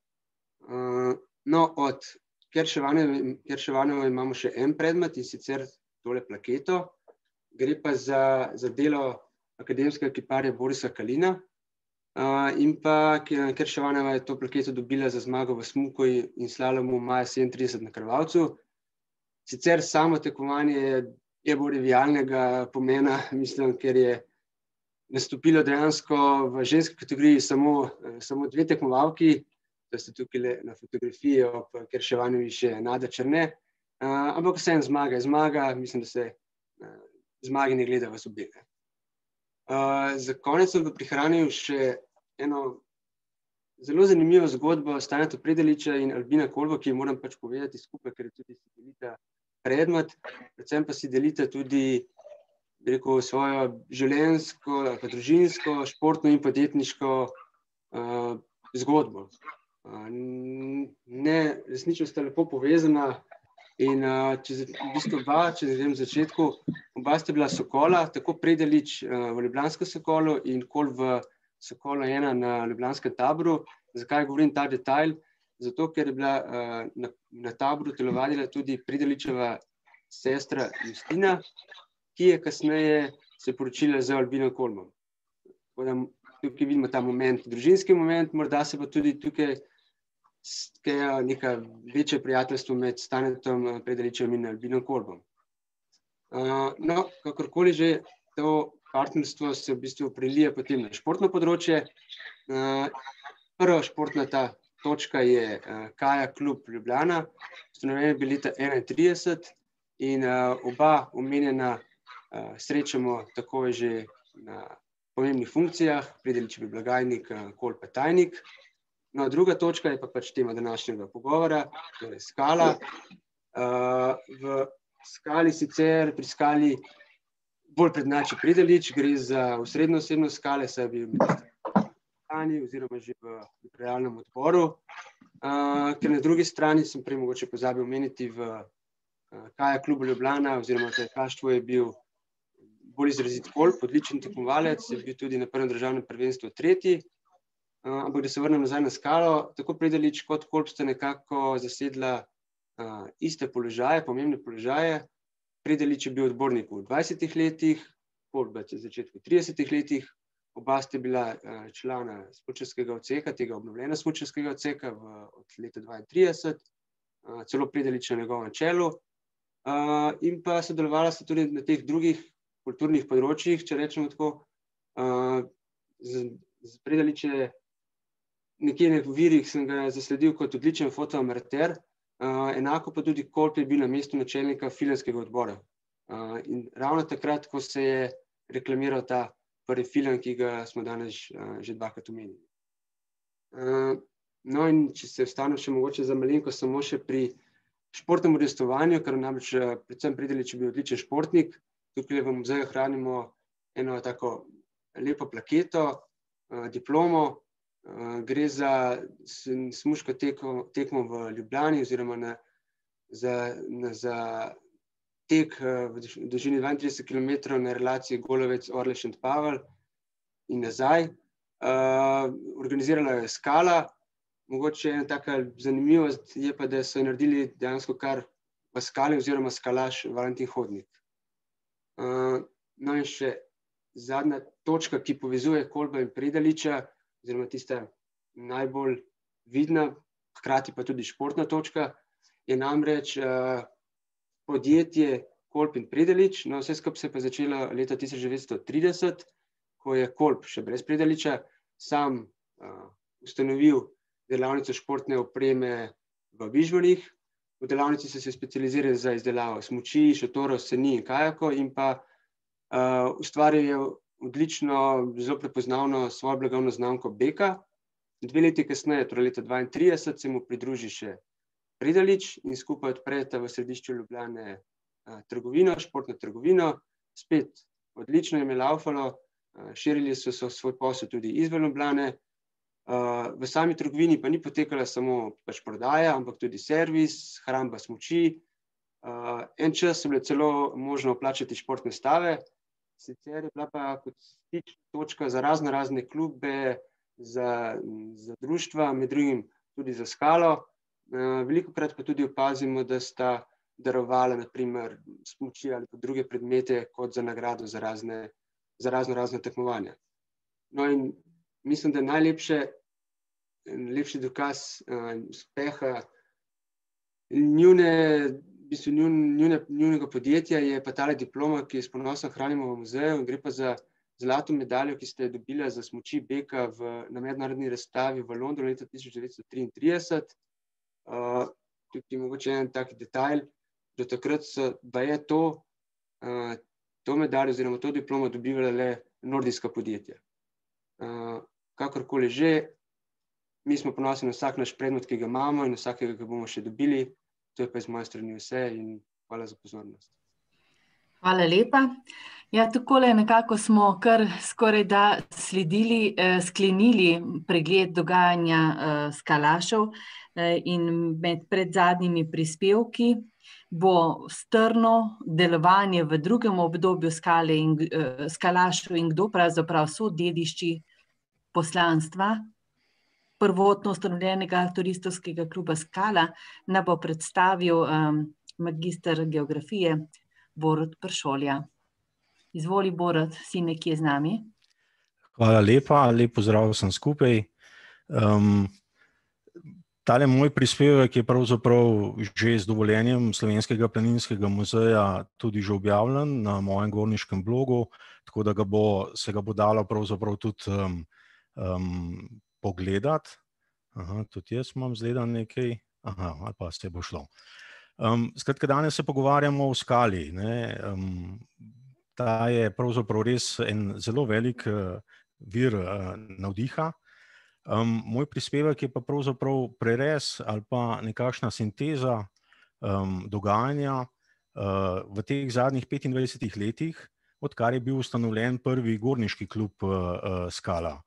No, od Kerševanove imamo še en predmet, in sicer tole plaketo. Gre pa za, za delo akademskega kiparja Borisa Kalina. In pa Kerševanova je to plaketo dobila za zmago v smuku in slalomu maja sedemintrideset na Krvavcu. Sicer samo tekmovanje je bolj trivialnega pomena, mislim, ker je nastopilo dejansko v ženski kategoriji samo, samo dve tekmovalki, da ste tukaj na fotografiji ob Kerševanovi še Nada Černe, ampak vseeno zmaga je zmaga, mislim, da se zmagi ne gleda vas obe. Za konec sem pa prihranil še eno zelo zanimivo zgodbo Staneta Predaliča in Albina Kolba, ki jo moram pač povedati skupaj, ker je tudi si delita predmet, predvsem pa si delita tudi, bi rekel, svojo življenjsko, družinsko, športno in podjetniško zgodbo. Ne, resnično sta lepo povezana in če v bistvu oba, če grem v začetku, oba sta bila Sokola, tako Predalič v ljubljanskem Sokolu in Kolb v Sokolu ena na ljubljanskem Taboru. Zakaj govorim ta detajl? Zato, ker je bila na, na Taboru telovadila tudi Predaličeva sestra Justina, ki je kasneje se poročila z Albinom Kolbom. Tako da tukaj vidimo ta moment, družinski moment, morda se pa tudi tukaj skeja neka večje prijateljstvo med Stanetom Predaličem in Albinom Kolbom. No, kakorkoli že, to partnerstvo se v bistvu prelija potem na športno področje. Prva športna ta točka je Kaja klub Ljubljana, ustanovljena je bila leta enaintrideset in oba omenjena srečamo takoj že na pomembnih funkcijah, Predalič je blagajnik, Kolb pa tajnik. No, druga točka je pa pač tema današnjega pogovora, torej skala. V skali sicer, pri skali bolj prednjači Predalič, gre za osrednjo osebnost skale, saj je bil oziroma že v realnem odboru, ker na drugi strani sem prej mogoče pozabil omeniti v Kaja klubu Ljubljana oziroma v kajakaštvu je bil bolj izrazit Kolb, odličen tekmovalec, je bil tudi na prvem državnem prvenstvu tretji. Ampak da se vrnem nazaj na skalo, tako Predalič kot Kolb sta nekako zasedla iste položaje, pomembne položaje. Predalič je bil odbornik v dvajsetih letih, Kolb v začetku tridesetih letih, oba sta bila člana smučarskega odseka, tega obnovljena smučarskega odseka od leta dvaintrideset, celo Predalič na njegovem čelu. In pa sodelovala sta tudi na teh drugih kulturnih področjih, če rečemo tako. Z Predalič je nekje v virih sem ga zasledil kot odličen fotoamater, enako pa tudi Kolb je bil na mestu načelnika filmskega odbora. In ravno takrat, ko se je reklamiral ta prvi film, ki ga smo danes že dvakrat omenili. No, in če se ostanem še mogoče za malenkost samo še pri športnem udejstvovanju, ker namreč predvsem Predalič je bil odličen športnik. Tukaj v muzeju hranimo eno tako lepo plaketo, diplomo. Gre za smuško tekmo v Ljubljani oziroma na, za, na, za tek v dolžini dvaintrideset kilometrov na relaciji Golovec-Orle-Šentpavelj in nazaj. Organizirala je Skala. Mogoče ena taka zanimivost je pa, da so naredili dejansko kar v Skali oziroma skalaš Valentin Hodnik. No in še zadnja točka, ki povezuje Kolba in Predaliča, oziroma tista najbolj vidna, hkrati pa tudi športna točka, je namreč podjetje Kolb in Predalič. No, vse skupaj se je pa začelo leta tisoč devetsto trideset, ko je Kolb še brez Predaliča sam ustanovil delavnico športne opreme v Vižmarjih. V delavnici so se specializirali za izdelavo smuči, šotorov, seni in kajakov in pa ustvaril je odlično, zelo prepoznavno svojo blagovno znamko Beka. Dve leti kasneje, torej leta dvaintrideset, se mu pridruži še Predalič in skupaj odpreta v središču Ljubljane trgovino, športno trgovino. Spet odlično jim je laufalo, Širili so se svoj posel tudi izven Ljubljane. V sami trgovini pa ni potekala samo pač prodaja, ampak tudi servis, hramba smuči. En čas je bilo celo možno plačati športne stave, sicer je bila pa kot stična točka za razno razne klube, za, za društva, med drugim tudi za Skalo. Velikokrat pa tudi opazimo, da sta darovala na primer smuči ali pa druge predmete kot za nagrado za razne, za razno razne tekmovanja. No in mislim, da najlepše, lepši dokaz uh, uspeha njune, v bistvu njun, njune, njunega podjetja je pa tale diploma, ki jo s ponosom hranimo v muzeju. Gre pa za zlato medaljo, ki ste jo dobila za smuči Beka v, na mednarodni razstavi v Londonu leta tisoč devetsto triintrideset. Uh, tudi mogoče en tak detajl, do takrat so baje to, uh, to medaljo oziroma to diplomo dobivala le nordijska podjetja. Uh, kakorkoli že, mi smo ponosni na vsak naš predmet, ki ga imamo in vsakega, ki bomo še dobili. To je pa iz moje strani vse in hvala za pozornost. Hvala lepa. Ja, takole nekako smo kar skoraj da sledili, eh, sklenili pregled dogajanja eh, Skalašev eh, in med predzadnjimi prispevki bo strno delovanje v drugem obdobju Skale in eh, Skalašev in kdo pravzaprav so dedišči poslanstva prvotno ustanovljenega turistovskega kluba Skala, nam bo predstavil um, magister geografije Borut Pršolja. Izvoli, Borut, si nekje z nami. Hvala lepa, lep pozdrav vsem skupaj. Um, tale moj prispevek je pravzaprav že z dovoljenjem Slovenskega planinskega muzeja tudi že objavljen na mojem gorniškem blogu, tako da ga bo, se ga bo dalo pravzaprav tudi um, um, pogledati. Aha, tudi jaz imam zgledan nekaj, aha, ali pa se bo šlo. Um, skratka, danes se pogovarjamo o Skali, ne. Um, ta je pravzaprav res en zelo velik uh, vir uh, navdiha. Um, moj prispevek je pa pravzaprav prerez ali pa nekakšna sinteza um, dogajanja uh, v teh zadnjih petindvajsetih letih, odkar je bil ustanovljen prvi gorniški klub uh, uh, Skala.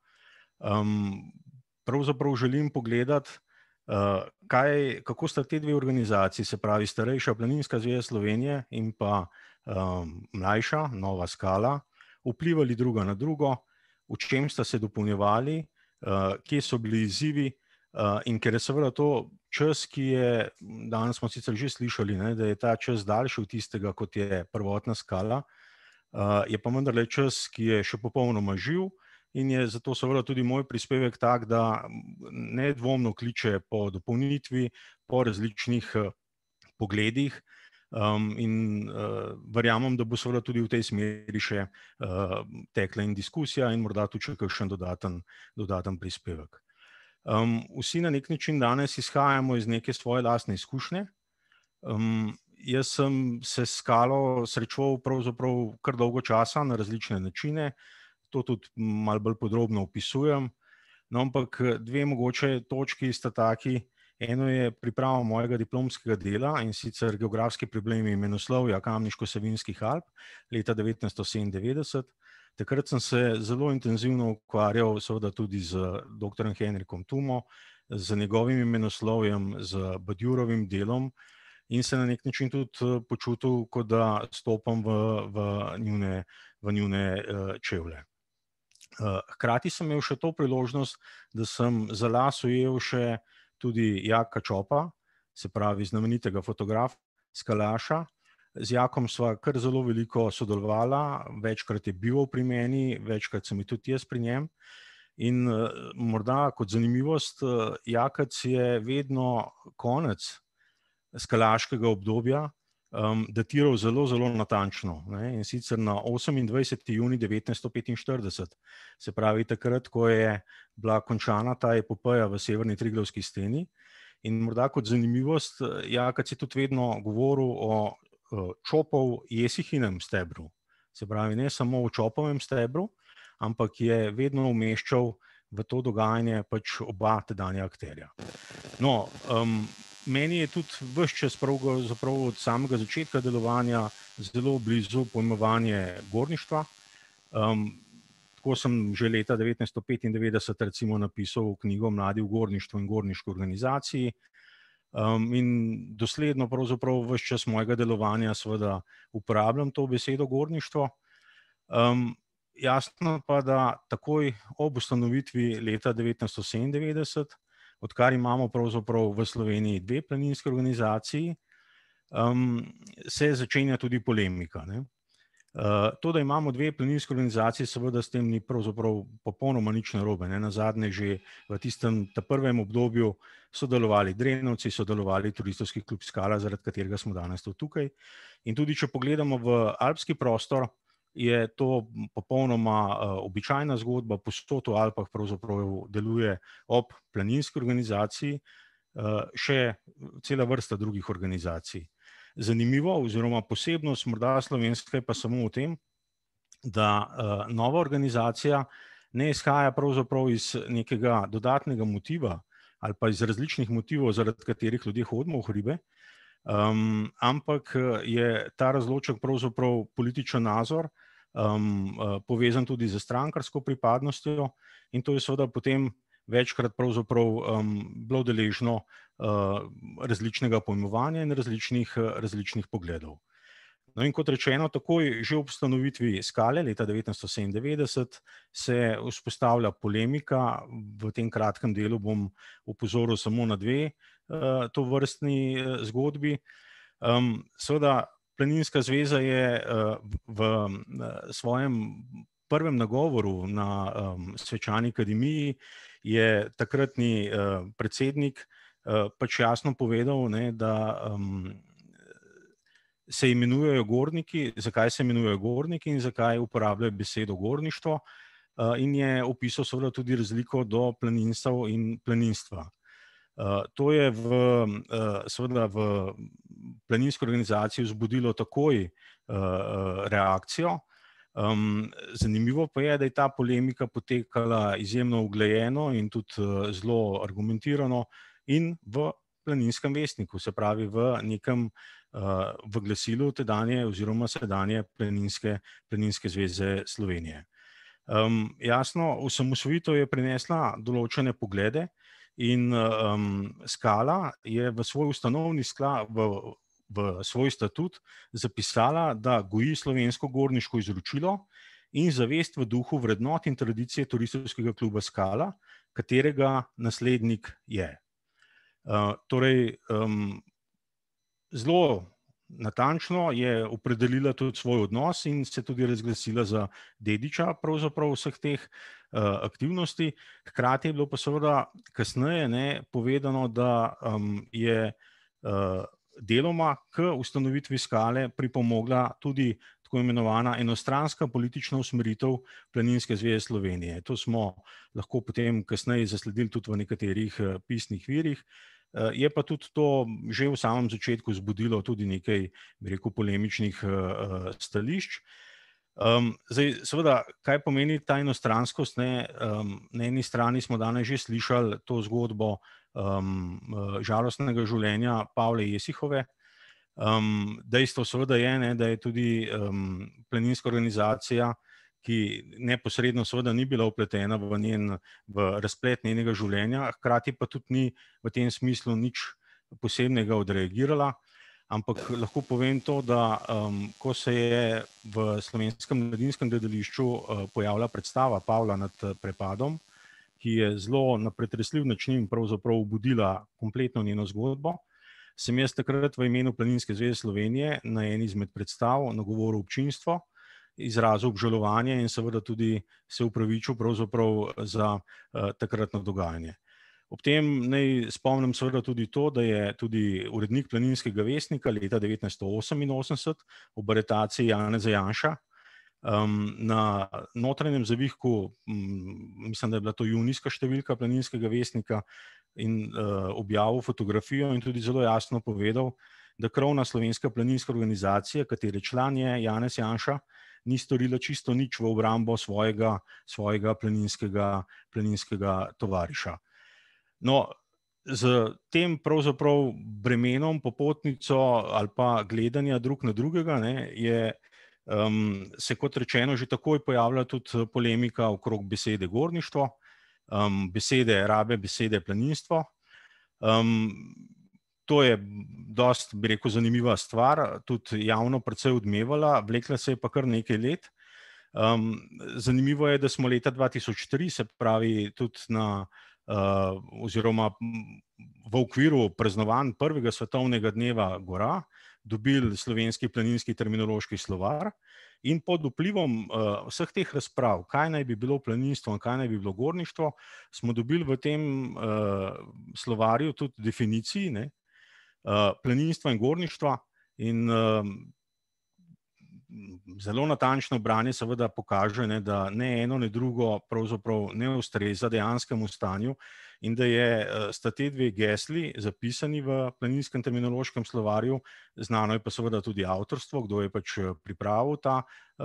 Um, pravzaprav želim pogledati, uh, kaj, kako sta te dve organizaciji, se pravi starejša Planinska zveza Slovenije in pa um, mlajša, nova Skala, vplivali druga na drugo, v čem sta se dopolnjevali, uh, kje so bili izzivi uh, in ker je seveda to čas, ki je, danes smo sicer že slišali, ne, da je ta čas daljši od tistega, kot je prvotna Skala, uh, je pa vendarle čas, ki je še popolnoma živ. In je zato seveda tudi moj prispevek tak, da nedvomno kliče po dopolnitvi, po različnih uh, pogledih um, in uh, verjamem, da bo seveda tudi v tej smeri še uh, tekla in diskusija in morda tudi še kakšen dodaten, dodaten prispevek. Um, vsi na nek način danes izhajamo iz neke svoje lastne izkušnje. Um, jaz sem se s Skalo srečeval pravzaprav kar dolgo časa na različne načine. To tudi malo bolj podrobno opisujem, no, ampak dve mogoče točki sta taki. Eno je priprava mojega diplomskega dela in sicer geografski problemi imenoslovja Kamniško-Savinjskih Alp leta devetnajststo sedemindevetdeset. Takrat sem se zelo intenzivno ukvarjal seveda tudi z doktorjem Henrikom Tumo, z njegovim imenoslovjem, z Badjurovim delom in se na nek način tudi počutil, kot da stopam v, v njune, v njune uh, čevlje. Hkrati sem imel še to priložnost, da sem za las ujel še tudi Jaka Čopa, se pravi znamenitega fotografa Skalaša. Z Jakom sva kar zelo veliko sodelovala, večkrat je bil pri meni, večkrat sem bil tudi jaz pri njem. In morda kot zanimivost, Jakac je vedno konec skalaškega obdobja Um, datiral zelo, zelo natančno, ne, in sicer na osemindvajseti junij devetnajststo petinštirideset, se pravi takrat, ko je bila končana ta epopeja v severni Triglavski steni. In morda kot zanimivost, Jakac je tudi vedno govoril o uh, Čopov Jesihinem stebru, se pravi ne samo o Čopovem stebru, ampak je vedno umeščal v to dogajanje pač oba tedanja akterja. No, um, meni je tudi ves čas pravzaprav od samega začetka delovanja zelo blizu pojmovanje gorništva. Um, tako sem že leta devetnajststo petindevetdeset recimo napisal knjigo Mladi v gorništvu in gorniški organizaciji. Um, in dosledno pravzaprav ves čas mojega delovanja seveda uporabljam to besedo gorništvo. Um, jasno pa, da takoj ob ustanovitvi leta devetnajststo sedemindevetdeset, odkar imamo pravzaprav v Sloveniji dve planinski organizaciji, um, se začenja tudi polemika, ne. Uh, to, da imamo dve planinski organizaciji, seveda s tem ni pravzaprav popolnoma nič narobe, ne. Nazadnje že v tistem ta prvem obdobju so delovali Drenovci, so delovali Turistični klub Skala, zaradi katerega smo danes tukaj. In tudi, če pogledamo v alpski prostor, je to popolnoma uh, običajna zgodba, povsod v Alpah pravzaprav deluje ob planinski organizaciji uh, še cela vrsta drugih organizacij. Zanimivo oziroma posebnost morda slovenska je pa samo v tem, da uh, nova organizacija ne izhaja pravzaprav iz nekega dodatnega motiva ali pa iz različnih motivov, zaradi katerih ljudje hodimo v hribe, um, ampak je ta razloček pravzaprav političen nazor, um, uh, povezan tudi z strankarsko pripadnostjo, in to je seveda potem večkrat pravzaprav um, bilo deležno uh, različnega pojmovanja in različnih, različnih pogledov. No, in kot rečeno, takoj že ob ustanovitvi Skale leta devetnajststo sedemindevetdeset se vzpostavlja polemika. V tem kratkem delu bom opozoril samo na dve uh, tovrstni uh, zgodbi. Um, seveda, Planinska zveza je uh, v uh, svojem prvem nagovoru na um, Svečani akademiji je takratni uh, predsednik uh, pač jasno povedal, ne, da um, se imenujejo gorniki, zakaj se imenujejo gorniki in zakaj uporabljajo besedo gorništvo, uh, in je opisal seveda tudi razliko do planinstev in planinstva. Uh, to je v, uh, seveda v planinski organizaciji vzbudilo takoj uh, reakcijo. Um, zanimivo pa je, da je ta polemika potekala izjemno uglajeno in tudi uh, zelo argumentirano in v Planinskem vestniku, se pravi v nekem uh, v glasilu tedanje oziroma sedanje Planinske, Planinske zveze Slovenije. Um, jasno, osamosvojitev je prinesla določene poglede in um, Skala je v svoj ustanovni sklad, v v svoj statut zapisala, da goji slovensko gorniško izročilo in zavest v duhu vrednot in tradicije Turističnega kluba Skala, katerega naslednik je. Uh, torej, um, zelo natančno je opredelila tudi svoj odnos in se tudi razglasila za dediča pravzaprav vseh teh uh, aktivnosti. Hkrati je bilo pa seveda kasneje ne, povedano, da um, je uh, deloma k ustanovitvi Skale pripomogla tudi tako imenovana enostranska politična usmeritev Planinske zveze Slovenije. To smo lahko potem kasneje zasledili tudi v nekaterih pisnih virih. Je pa tudi to že v samem začetku zbudilo tudi nekaj, bi rekel, polemičnih stališč. Um, zdaj, seveda, kaj pomeni ta enostranskost? Ne? Um, na eni strani smo danes že slišali to zgodbo um, žalostnega življenja Pavle Jesihove. Um, dejstvo seveda je, ne, da je tudi um, planinska organizacija, ki neposredno seveda ni bila vpletena v, njen, v razplet njenega življenja, hkrati pa tudi ni v tem smislu nič posebnega odreagirala. Ampak lahko povem to, da um, ko se je v Slovenskem mladinskem gledališču uh, pojavila predstava Pavla nad prepadom, ki je zelo na pretresljiv način pravzaprav obudila kompletno njeno zgodbo, sem jaz takrat v imenu Planinske zveze Slovenije na eni izmed predstav nagovoril občinstvo, izrazil obžalovanje in seveda tudi se upravičil pravzaprav za uh, takratno dogajanje. Ob tem naj spomnim seveda tudi to, da je tudi urednik Planinskega vestnika leta devetnajststo oseminosemdeset ob aretaciji Janeza Janša um, na notranjem zavihku, um, mislim, da je bila to junijska številka Planinskega vestnika, in uh, objavil fotografijo in tudi zelo jasno povedal, da krovna slovenska planinska organizacija, katere član je Janez Janša, ni storila čisto nič v obrambo svojega, svojega planinskega, planinskega tovariša. No, z tem pravzaprav bremenom, popotnico ali pa gledanja drug na drugega ne, je um, se kot rečeno že takoj pojavlja tudi polemika okrog besede gorništvo, um, besede rabe, besede planinstvo. Um, to je dost, bi rekel, zanimiva stvar, tudi javno precej odmevala, vlekla se je pa kar nekaj let. Um, zanimivo je, da smo leta dva tisoč tri, se pravi tudi na uh, oziroma v okviru praznovanj prvega svetovnega dneva gora dobili slovenski planinski terminološki slovar in pod vplivom uh, vseh teh razprav, kaj naj bi bilo planinstvo in kaj naj bi bilo gorništvo, smo dobili v tem uh, slovarju tudi definiciji, ne, uh, planinstva in gorništva in uh, zelo natančno branje seveda pokaže, ne, da ne eno, ne drugo pravzaprav ne ustreza dejanskemu stanju in da je, sta te dve gesli zapisani v planinskem terminološkem slovarju, znano je pa seveda tudi avtorstvo, kdo je pač pripravil ta,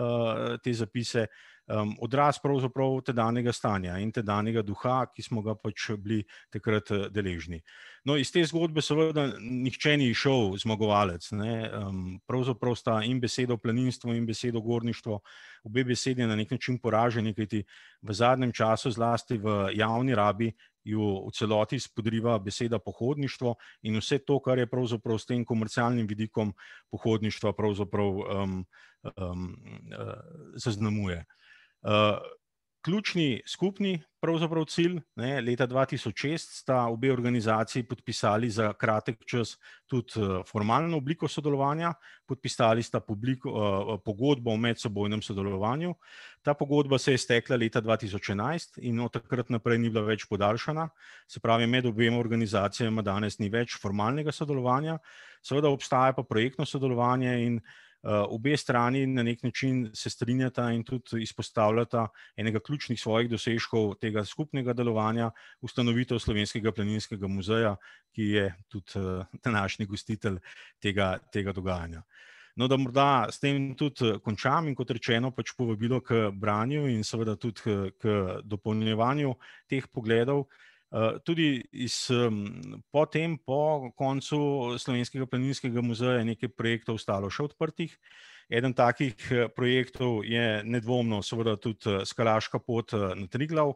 te zapise, odraz pravzaprav tedanjega stanja in tedanjega duha, ki smo ga pač bili takrat deležni. No, iz te zgodbe seveda nihče ni šel zmagovalec, ne, pravzaprav sta in besedo planinstvo in besedo gorništvo, obe besedi na nek način poraženi, kajti v zadnjem času zlasti v javni rabi jo v celoti spodriva beseda pohodništvo in vse to, kar je pravzaprav s tem komercialnim vidikom pohodništva pravzaprav um, um, uh, zaznamuje. Uh, ključni skupni pravzaprav cilj, ne, leta dva tisoč šest sta obe organizaciji podpisali za kratek čas tudi uh, formalno obliko sodelovanja, podpisali sta publiko, uh, pogodbo o medsebojnem sodelovanju. Ta pogodba se je stekla leta dva tisoč enajst in od takrat naprej ni bila več podaljšana, se pravi med obema organizacijama danes ni več formalnega sodelovanja, seveda obstaja pa projektno sodelovanje in Uh, obe strani na nek način se strinjata in tudi izpostavljata enega ključnih svojih dosežkov tega skupnega delovanja, ustanovitev Slovenskega planinskega muzeja, ki je tudi uh, današnji gostitelj tega, tega dogajanja. No, da morda s tem tudi končam in kot rečeno pač povabilo k branju in seveda tudi k, k dopolnjevanju teh pogledov. Uh, tudi iz, um, potem, po koncu Slovenskega planinskega muzeja je nekaj projektov ostalo še odprtih. Eden takih projektov je nedvomno seveda tudi skalaška pot na Triglav.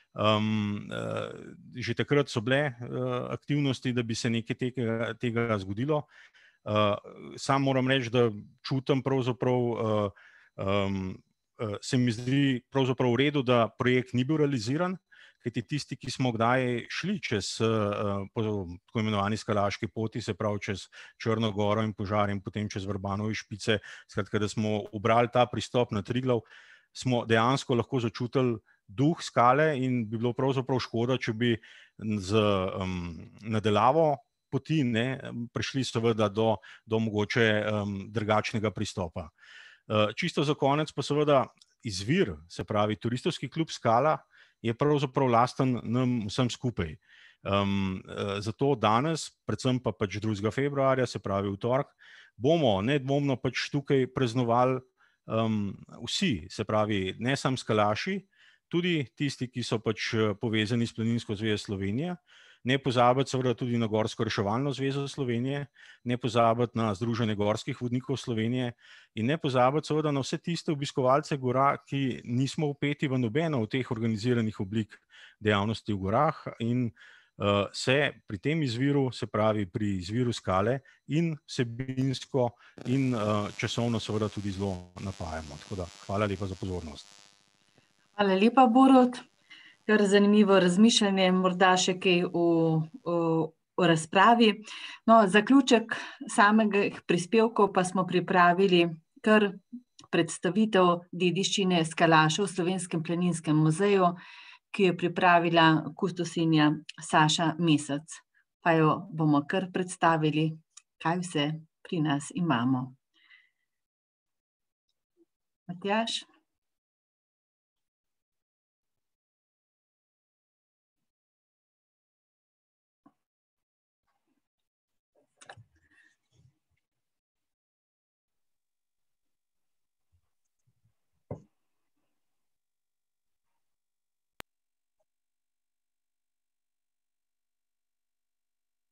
Um, uh, že takrat so bile uh, aktivnosti, da bi se nekaj tega, tega zgodilo. Uh, sam moram reči, da čutim pravzaprav, uh, um, uh, se mi zdi pravzaprav v redu, da projekt ni bil realiziran, kajti tisti, ki smo kdaj šli čez uh, po tako imenovani skalaški poti, se pravi čez Črno goro in Požar in potem čez Vrbanove špice, skratka, da smo ubrali ta pristop na Triglav, smo dejansko lahko začutili duh skale in bi bilo pravzaprav škoda, če bi z um, nadelavo poti ne, prišli seveda do, do mogoče um, drugačnega pristopa. Uh, čisto za konec pa seveda izvir, se pravi Turistovski klub Skala, je pravzaprav lasten nam vsem skupaj. Um, zato danes, predvsem pa pač drugega februarja, se pravi v torek, bomo nedvomno pač tukaj praznovali um, vsi, se pravi ne samo skalaši, tudi tisti, ki so pač povezani s Planinsko zvezo Slovenije, ne pozabiti seveda tudi na Gorsko reševalno zvezo Slovenije, ne pozabiti na Združenje gorskih vodnikov Slovenije in ne pozabiti seveda na vse tiste obiskovalce gora, ki nismo vpeti v nobeno od teh organiziranih oblik dejavnosti v gorah in uh, se pri tem izviru, se pravi pri izviru skale in vsebinsko in uh, časovno seveda tudi zelo napajamo. Tako da hvala lepa za pozornost. Hvala lepa, Borut. Kar zanimivo razmišljanje, morda še kaj v, v, v razpravi. No, zaključek samega prispevkov pa smo pripravili kar predstavitev dediščine skalašev v Slovenskem planinskem muzeju, ki je pripravila kustosinja Saša Mesec. Pa jo bomo kar predstavili, kaj vse pri nas imamo. Matjaž?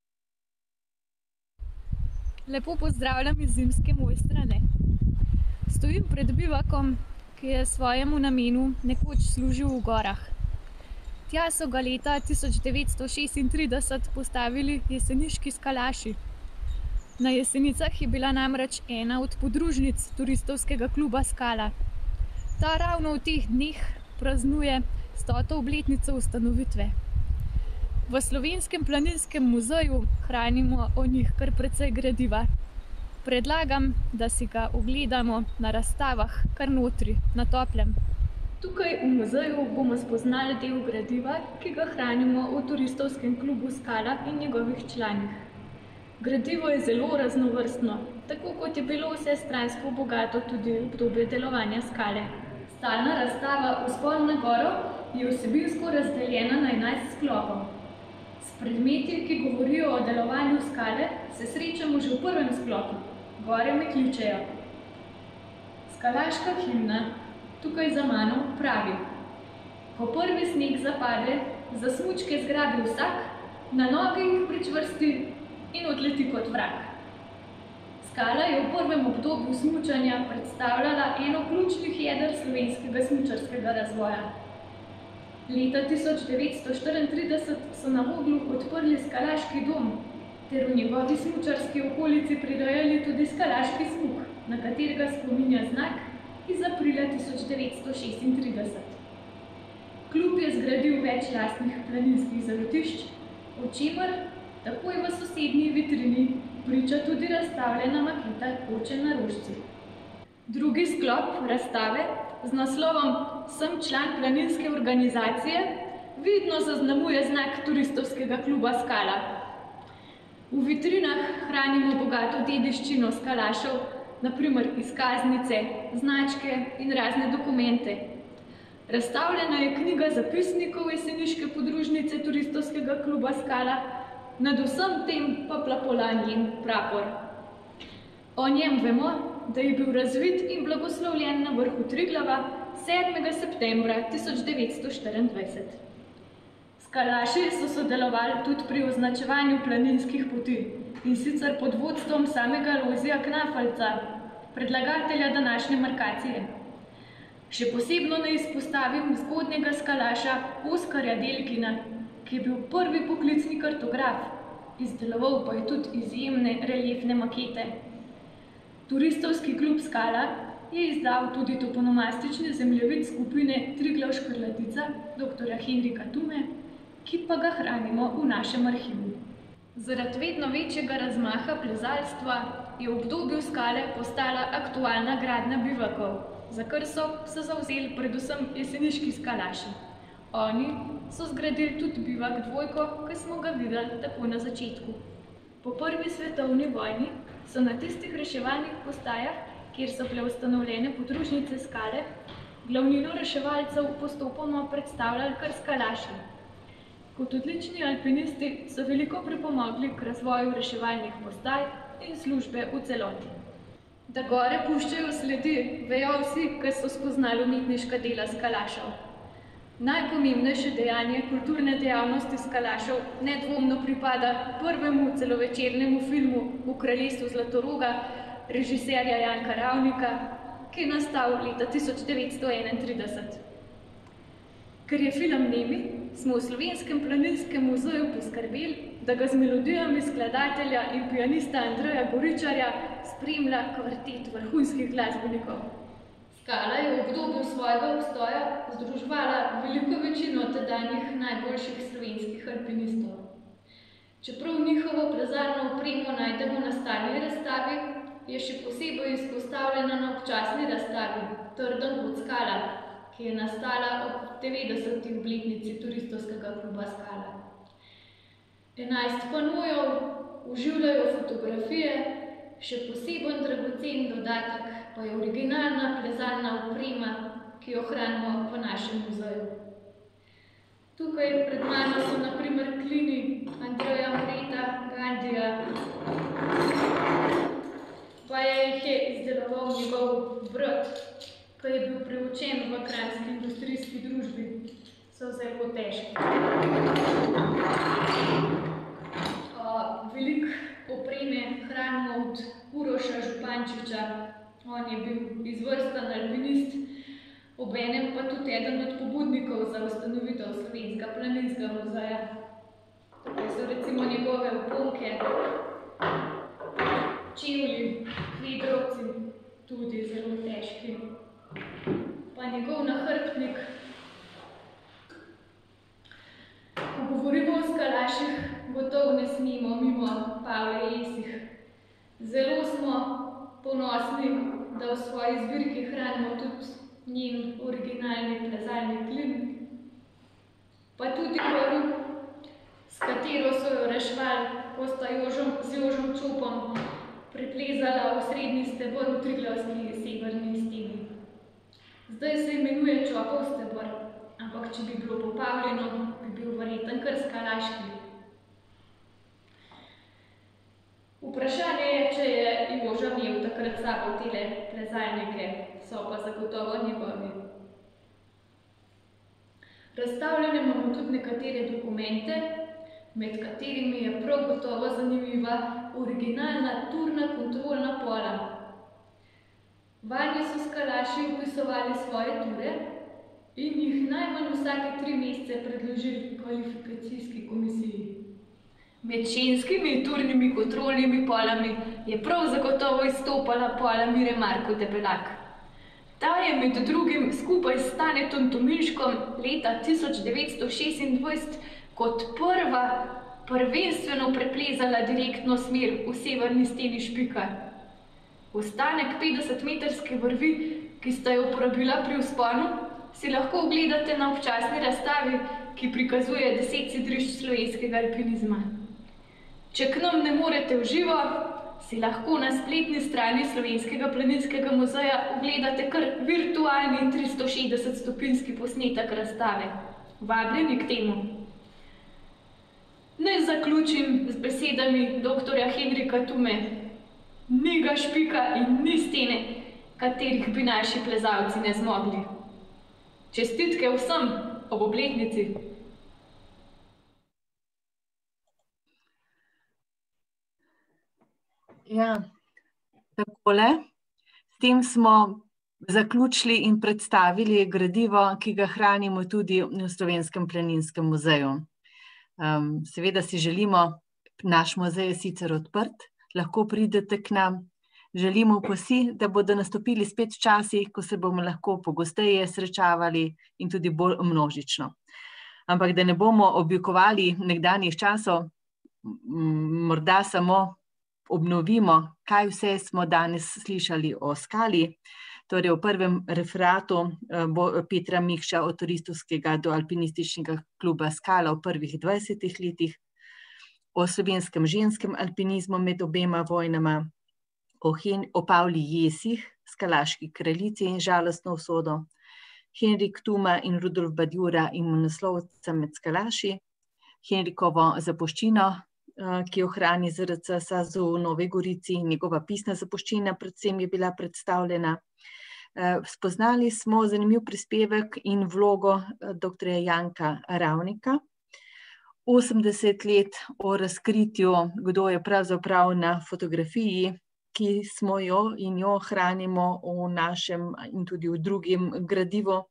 Lepo pozdravljam iz zimske Mojstrane. Stojim pred bivakom, ki je svojemu namenu nekoč služil v gorah. Tja so ga leta tisoč devetsto šestintrideset postavili jeseniški skalaši. Na Jesenicah je bila namreč ena od podružnic turistovskega kluba Skala. Ta ravno v teh dneh praznuje stoto obletnico ustanovitve. V Slovenskem planinskem muzeju hranimo o njih kar precej gradiva. Predlagam, da si ga ogledamo na razstavah kar notri, na toplem. Tukaj v muzeju bomo spoznali del gradiva, ki ga hranimo v turistovskem klubu Skala in njegovih članih. Gradivo je zelo raznovrstno, tako kot je bilo vsestransko bogato tudi v obdobju delovanja Skale. Stalna razstava Vzpon na goro je vsebinsko razdeljena na enajst sklopov. S predmeti, ki govorijo o delovanju Skale, se srečamo že v prvem sklopu. Gore me kličejo. Skalaška himna tukaj za mano pravi: ko prvi sneg zapade, za smučke zgrabi vsak, na noge jih pričvrsti in odleti kot vrag. Skala je v prvem obdobju smučanja predstavljala eno ključnih jeder slovenskega smučarskega razvoja. Leta tisoč devetsto štiriintrideset so na Voglu odprli skalaški dom, ter v njegovi smučarski okolici prirejali tudi skalaški smuk, na katerega spominja znak iz aprila tisoč devetsto šestintrideset. Klub je zgradil več lastnih planinskih zalotišč, o čemer takoj v sosednji vitrini priča tudi razstavljena maketa Koče na Rožci. Drugi sklop razstave z naslovom Sem član planinske organizacije vidno zaznamuje znak turistovskega kluba Skala. V vitrinah hranimo bogato dediščino skalašev, na primer izkaznice, značke in razne dokumente. Razstavljena je knjiga zapisnikov jeseniške podružnice turistovskega kluba Skala, nad vsem tem pa plapolan njen prapor. O njem vemo, da je bil razvit in blagoslovljen na vrhu Triglava sedmega septembra tisoč devetsto štiriindvajset. Skalaši so sodelovali tudi pri označevanju planinskih poti, in sicer pod vodstvom samega Lojzija Knafalca, predlagatelja današnje markacije. Še posebno naj izpostavim zgodnjega skalaša Oskarja Delkina, ki je bil prvi poklicni kartograf, izdeloval pa je tudi izjemne reliefne makete. Turistovski klub Skala je izdal tudi toponomastični zemljevid skupine Triglav Škrlatica doktorja Henrika Tume, ki pa ga hranimo v našem arhivu. Zaradi vedno večjega razmaha plezalstva je v obdobju Skale postala aktualna gradnja bivakov, za kar so se zavzeli predvsem jeseniški skalaši. Oni so zgradili tudi bivak Dvojko, ki smo ga videli tako na začetku. Po prvi svetovni vojni so na tistih reševalnih postajah, kjer so bile ustanovljene podružnice Skale, glavnino reševalcev postopoma predstavljali kar skalaši. Kot odlični alpinisti so veliko pripomogli k razvoju reševalnih postaj in službe v celoti. Da gore puščajo sledi, vejo vsi, ki so spoznali umetniška dela skalašev. Najpomembnejše dejanje kulturne dejavnosti skalašev nedvomno pripada prvemu celovečernemu filmu V kraljestvu Zlatoroga režiserja Janka Ravnika, ki je nastal leta tisoč devetsto enaintrideset. Ker je film nemi, smo v Slovenskem planinskem muzeju poskrbeli, da ga z melodijami skladatelja in pianista Andreja Goričarja spremlja kvartet vrhunskih glasbenikov. Skala je v obdobju svojega obstoja združevala veliko večino tedanjih najboljših slovenskih alpinistov. Čeprav njihovo plezalno opremo najdemo na stalni razstavi, je še posebej izpostavljena na občasni razstavi Trden kot Skala, ki je nastala ob devetdeseti obletnici turistovskega kluba Skala. Enajst panojev oživljajo fotografije, še poseben dragocen dodatek pa je originalna plezalna oprema, ki jo hranimo v našem muzeju. Tukaj pred mano so na primer klini Andreja Moreta, Gandija, pa je jih je izdeloval njegov brat, ki je bil preučen v kranjski industrijski družbi. So zelo težki. Veliko opreme hranimo od Uroša Župančiča. On je bil izvrsten obenem pa tudi eden od pobudnikov za ustanovitev Slovenskega planinskega muzeja. Tukaj so recimo njegove oponke, čevlji, hvidrovci, tudi zelo težki. Pa njegov nahrbtnik. Ko govorimo o skalaših, gotovo ne smemo mimo Pavle Jesih. Zelo smo ponosni, da v svoji zbirki hranimo tudi njen originalni plezalni klin, pa tudi koru, s katero so jo rešvali, ko sta Jožom, z Jožom Čopom priplezala v srednji stebor v Triglavski severni steni. Zdaj se imenuje Čopov stebor, ampak če bi bilo popavljeno, bi bil verjetno kar skalaški. Vprašanje je, če je Joža imel takrat sabo tele plezalnike, so pa zagotovo njegovi. Razstavljene imamo tudi nekatere dokumente, med katerimi je prav gotovo zanimiva originalna turna kontrolna pola. Vanje so skalaši opisovali svoje ture in jih najmanj vsake tri mesece predložili kvalifikacijski komisiji. Med ženskimi turnimi kontrolnimi polami je prav zagotovo izstopala pola Mire Marko Debelak. Ta je med drugim skupaj s Stanetom Tominškom leta tisoč devetsto šestindvajset kot prva prvenstveno preplezala direktno smer v severni steni Špika. Ostanek petdesetmetrske vrvi, ki sta jo uporabila pri vzponu, si lahko ogledate na občasni razstavi, ki prikazuje deset sidrišč slovenskega alpinizma. Če k nam ne morete v živo, si lahko na spletni strani Slovenskega planinskega muzeja ogledate kar virtualni tristo šestdeset stopinjski posnetek razstave. Vabljeni k temu. Naj zaključim z besedami doktorja Henrika Tume. Ni ga Špika in ni stene, katerih bi naši plezalci ne zmogli. Čestitke vsem ob obletnici. Ja, takole. S tem smo zaključili in predstavili gradivo, ki ga hranimo tudi v Slovenskem planinskem muzeju. Um, seveda si želimo, naš muzej je sicer odprt, lahko pridete k nam. Želimo pa si, da bodo nastopili spet časi, ko se bomo lahko pogosteje srečavali in tudi bolj množično. Ampak da ne bomo objokovali nekdanjih časov, morda samo obnovimo, kaj vse smo danes slišali o skali. Torej v prvem referatu Petra Mikša od Turistovskega do alpinističnega kluba Skala v prvih dvajsetih letih, o slovenskem ženskem alpinizmu med obema vojnama, o, Hen o Pavli Jesih, skalaški kraljici in žalostno usodo, Henrik Tuma in Rudolf Badjura in naslovca med skalaši, Henrikovo zapuščino, ki jo hrani Z R C SAZU v Novi Gorici, njegova pisna zapuščina predvsem je bila predstavljena. Spoznali smo zanimiv prispevek in vlogo doktorja Janka Ravnika. osemdeset let o razkritju, kdo je pravzaprav na fotografiji, ki smo jo in jo hranimo v našem in tudi v drugem gradivu.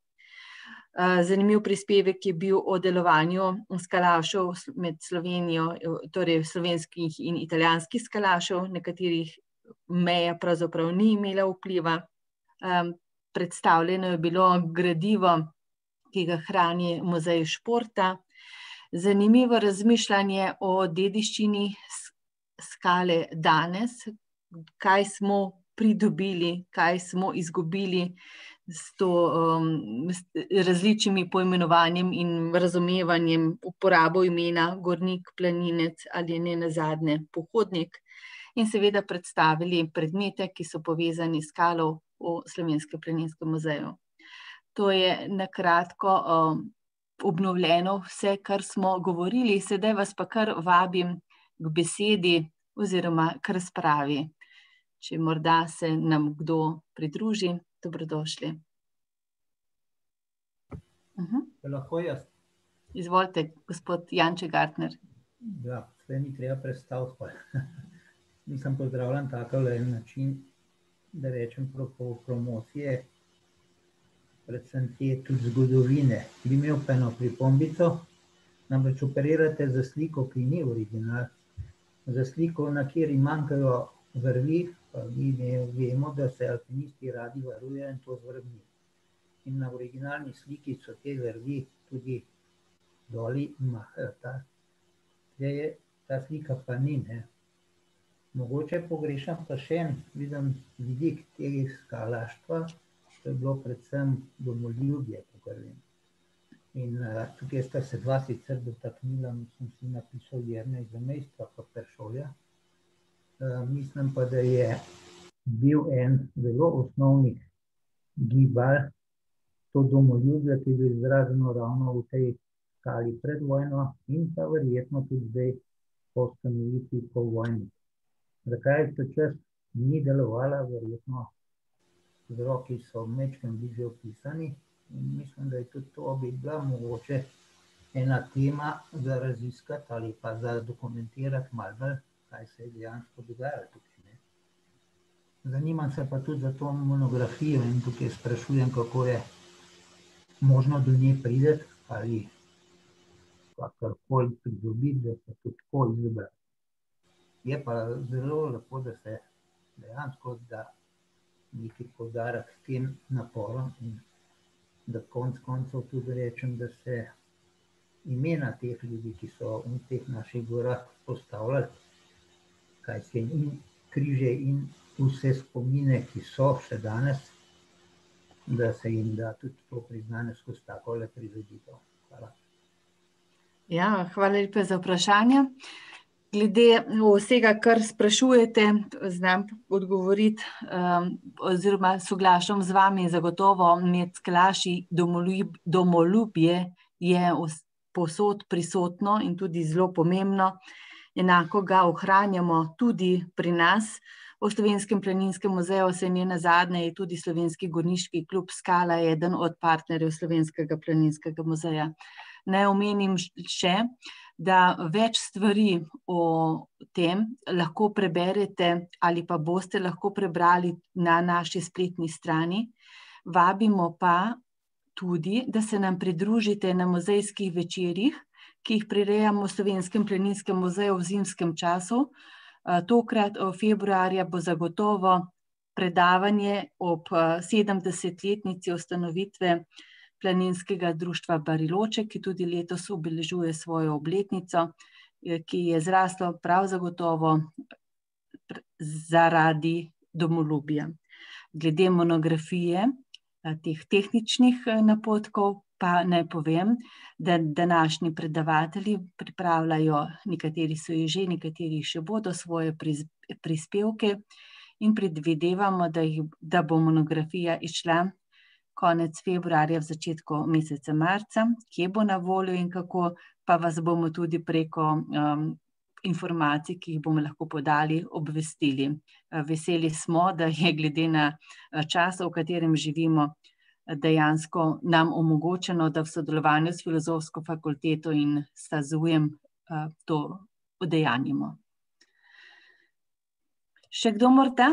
Zanimiv prispevek je bil o delovanju skalašev med Slovenijo, torej slovenskih in italijanskih skalašev, na katerih meja pravzaprav ni imela vpliva. Predstavljeno je bilo gradivo, ki ga hrani Muzej športa. Zanimivo razmišljanje o dediščini skale danes, kaj smo pridobili, kaj smo izgubili s to um, s različnimi poimenovanjem in razumevanjem, uporabo imena gornik, planinec ali ne nazadnje pohodnik, in seveda predstavili predmete, ki so povezani s skalo v Slovenskem planinskem muzeju. To je na kratko um, obnovljeno vse, kar smo govorili, sedaj vas pa kar vabim k besedi oziroma k razpravi. Če morda se nam kdo pridruži, dobrodošli. Uh-huh. Lahko jaz? Izvolite, gospod Janče Gartner. Ja, sve ni treba predstaviti. Pa. Nisem pozdravljen tako način, da rečem pro, pro, promocije predvsem te tudi zgodovine. Bi imel pa eno pripombico, namreč operirate za sliko, ki ni original, za sliko, na kjeri manjkajo vrvi, pa mi vemo, da se alpinisti radi varujejo in to z vrvmi. In na originalni sliki so te vrvi tudi doli imajo. Ta, ta slika pa ni, ne. Mogoče pogrešam pa še en, vidim, vidik tega skalaštva, to je bilo predvsem domoljubje, kakor vem. In uh, tukaj sta se dva sicer dotaknila, mislim si napisal Jernej Zamejstva pa Peršolja. Uh, mislim pa, da je bil en zelo osnovnih gibal, to domoljubje, ki je bil izraženo ravno v tej skali pred vojno in pa verjetno tudi zdaj po ustanovitvi po vojni. Zakaj se čas ni delovala, verjetno vzroki so majčkeno bližje opisani in mislim, da je tudi to bi bila mogoče ena tema za raziskati ali pa za dokumentirati malo bolj, kaj se je dejansko dogajalo tukaj, ne. Zanimam se pa tudi za to monografijo in tukaj sprašujem, kako je možno do nje priti ali kakorkoli pridobiti, da se tudi tako izbere. Je pa zelo lepo, da se dejansko da neki poudarek tem naporom in da konec koncev tudi rečem, da se imena teh ljudi, ki so v teh naših gorah postavljali, kaj se in križe in vse spomine, ki so še danes, da se jim da tudi to priznanje skozi takole prireditev. Hvala. Ja, hvala lepa za vprašanje. Glede vsega, kar sprašujete, znam odgovoriti um, oziroma soglašam z vami, zagotovo med skalaši domoljubje je povsod prisotno in tudi zelo pomembno. Enako ga ohranjamo tudi pri nas. V Slovenskem planinskem muzeju se ne nazadnje je tudi Slovenski gorniški klub Skala eden od partnerjev Slovenskega planinskega muzeja. Naj omenim še, da več stvari o tem lahko preberete ali pa boste lahko prebrali na naši spletni strani. Vabimo pa tudi, da se nam pridružite na muzejskih večerih, ki jih prirejamo v Slovenskem planinskem muzeju v zimskem času. Tokrat februarja bo zagotovo predavanje ob sedemdesetletnici ustanovitve Planinskega društva Bariloče, ki tudi letos obeležuje svojo obletnico, ki je zraslo prav zagotovo zaradi domoljubja. Glede monografije, teh tehničnih napotkov, pa naj povem, da današnji predavatelji pripravljajo, nekateri so jih že, nekateri še bodo svoje prispevke in predvidevamo, da, jih, da bo monografija izšla konec februarja, v začetku meseca marca. Kje bo na voljo in kako, pa vas bomo tudi preko um, informacij, ki jih bomo lahko podali, obvestili. Veseli smo, da je glede na čas, v katerem živimo, dejansko nam omogočeno, da v sodelovanju s Filozofsko fakulteto in SAZU-jem uh, to udejanjimo. Še kdo morda?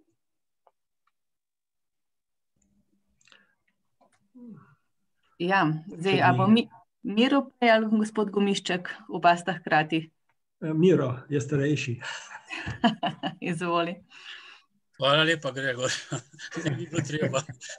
Ja, zdaj, a bo mi, Miro prej ali gospod Gomišček, oba sta hkrati? Miro, je starejši. Izvoli. Hvala lepa, Gregor. Ne bi bilo treba.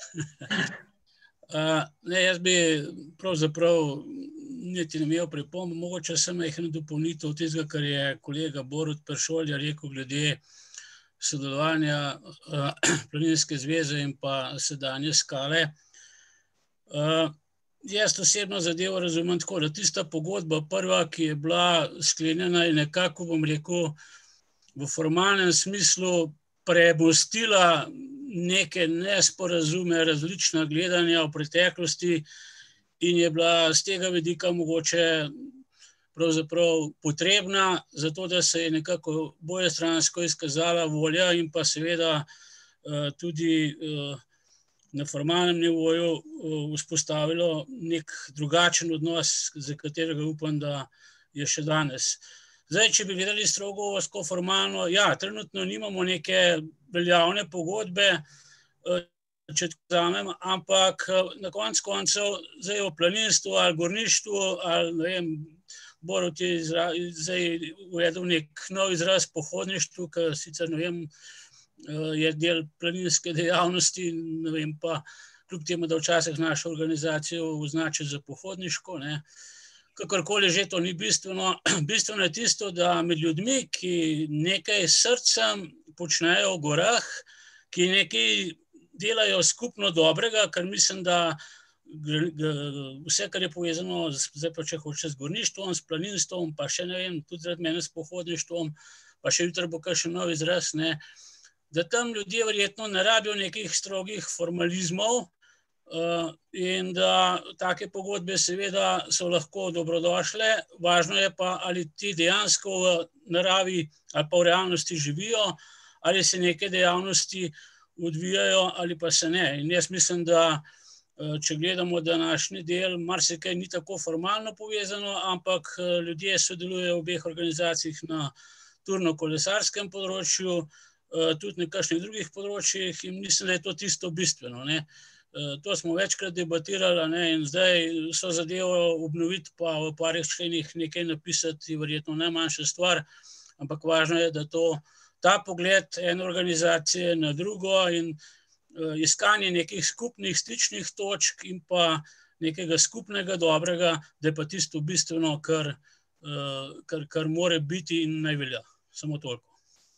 Uh, ne, jaz bi pravzaprav niti ne imel pripomb, mogoče sem jih dopolnitev tistega, kar je kolega Borut Peršolja rekel glede sodelovanja uh, Planinske zveze in pa sedanje Skale. Uh, jaz osebno zadevo razumem tako, da tista pogodba prva, ki je bila sklenjena, je nekako, bom rekel, v formalnem smislu premostila neke nesporazume, različna gledanja v preteklosti in je bila z tega vidika mogoče pravzaprav potrebna, zato da se je nekako obojestransko izkazala volja in pa seveda uh, tudi uh, na formalnem nivoju vzpostavilo nek drugačen odnos, za katerega upam, da je še danes. Zdaj, če bi gledali strogo formalno, ja, trenutno nimamo neke veljavne pogodbe, če tako vzamem, ampak na koncu koncev zdaj o planinstvu ali gorništvu ali ne vem, Borut je zdaj uvedel nek nov izraz pohodništvu, ki sicer ne vem, je del planinske dejavnosti, ne vem pa, kljub temu, da včasih našo organizacijo označi za pohodniško, ne. Kakorkoli že to ni bistveno, bistveno je tisto, da med ljudmi, ki nekaj s srcem počnejo v gorah, ki nekaj delajo skupno dobrega, ker mislim, da vse, kar je povezano, zdaj pa če hoče z gorništvom, s planinstvom, pa še ne vem, tudi zaradi mene s pohodništvom, pa še jutri bo kakšen nov izraz, ne, da tam ljudje verjetno ne rabijo nekih strogih formalizmov, in da take pogodbe seveda so lahko dobrodošle, važno je pa, ali ti dejansko v naravi ali pa v realnosti živijo, ali se neke dejavnosti odvijajo ali pa se ne. In jaz mislim, da če gledamo današnji del, marsikaj ni tako formalno povezano, ampak ljudje sodelujejo v obeh organizacijah na turno-kolesarskem področju, tudi na kakšnih drugih področjih in mislim, da je to tisto bistveno, ne. To smo večkrat debatirali, ne, in zdaj so zadevo obnoviti pa v parih členih nekaj napisati je verjetno najmanjša stvar, ampak važno je, da to, ta pogled ene organizacije na drugo in iskanje nekih skupnih stičnih točk in pa nekega skupnega dobrega, da je pa tisto bistveno, kar, kar, kar more biti in naj velja. Samo toliko.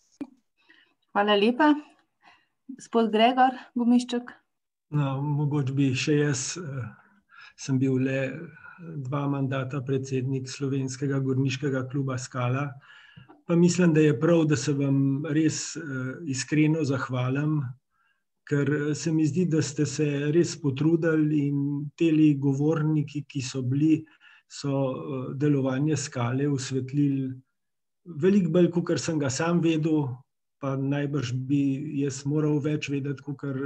Hvala lepa. Gospod Gregor Gomišček. No, mogoče bi še jaz, sem bil le dva mandata predsednik Slovenskega gorniškega kluba Skala, pa mislim, da je prav, da se vam res iskreno zahvalim, ker se mi zdi, da ste se res potrudili in teli govorniki, ki so bili, so delovanje Skale osvetlili veliko bolj, kakor sem ga sam vedel, pa najbrž bi jaz moral več vedeti, kakor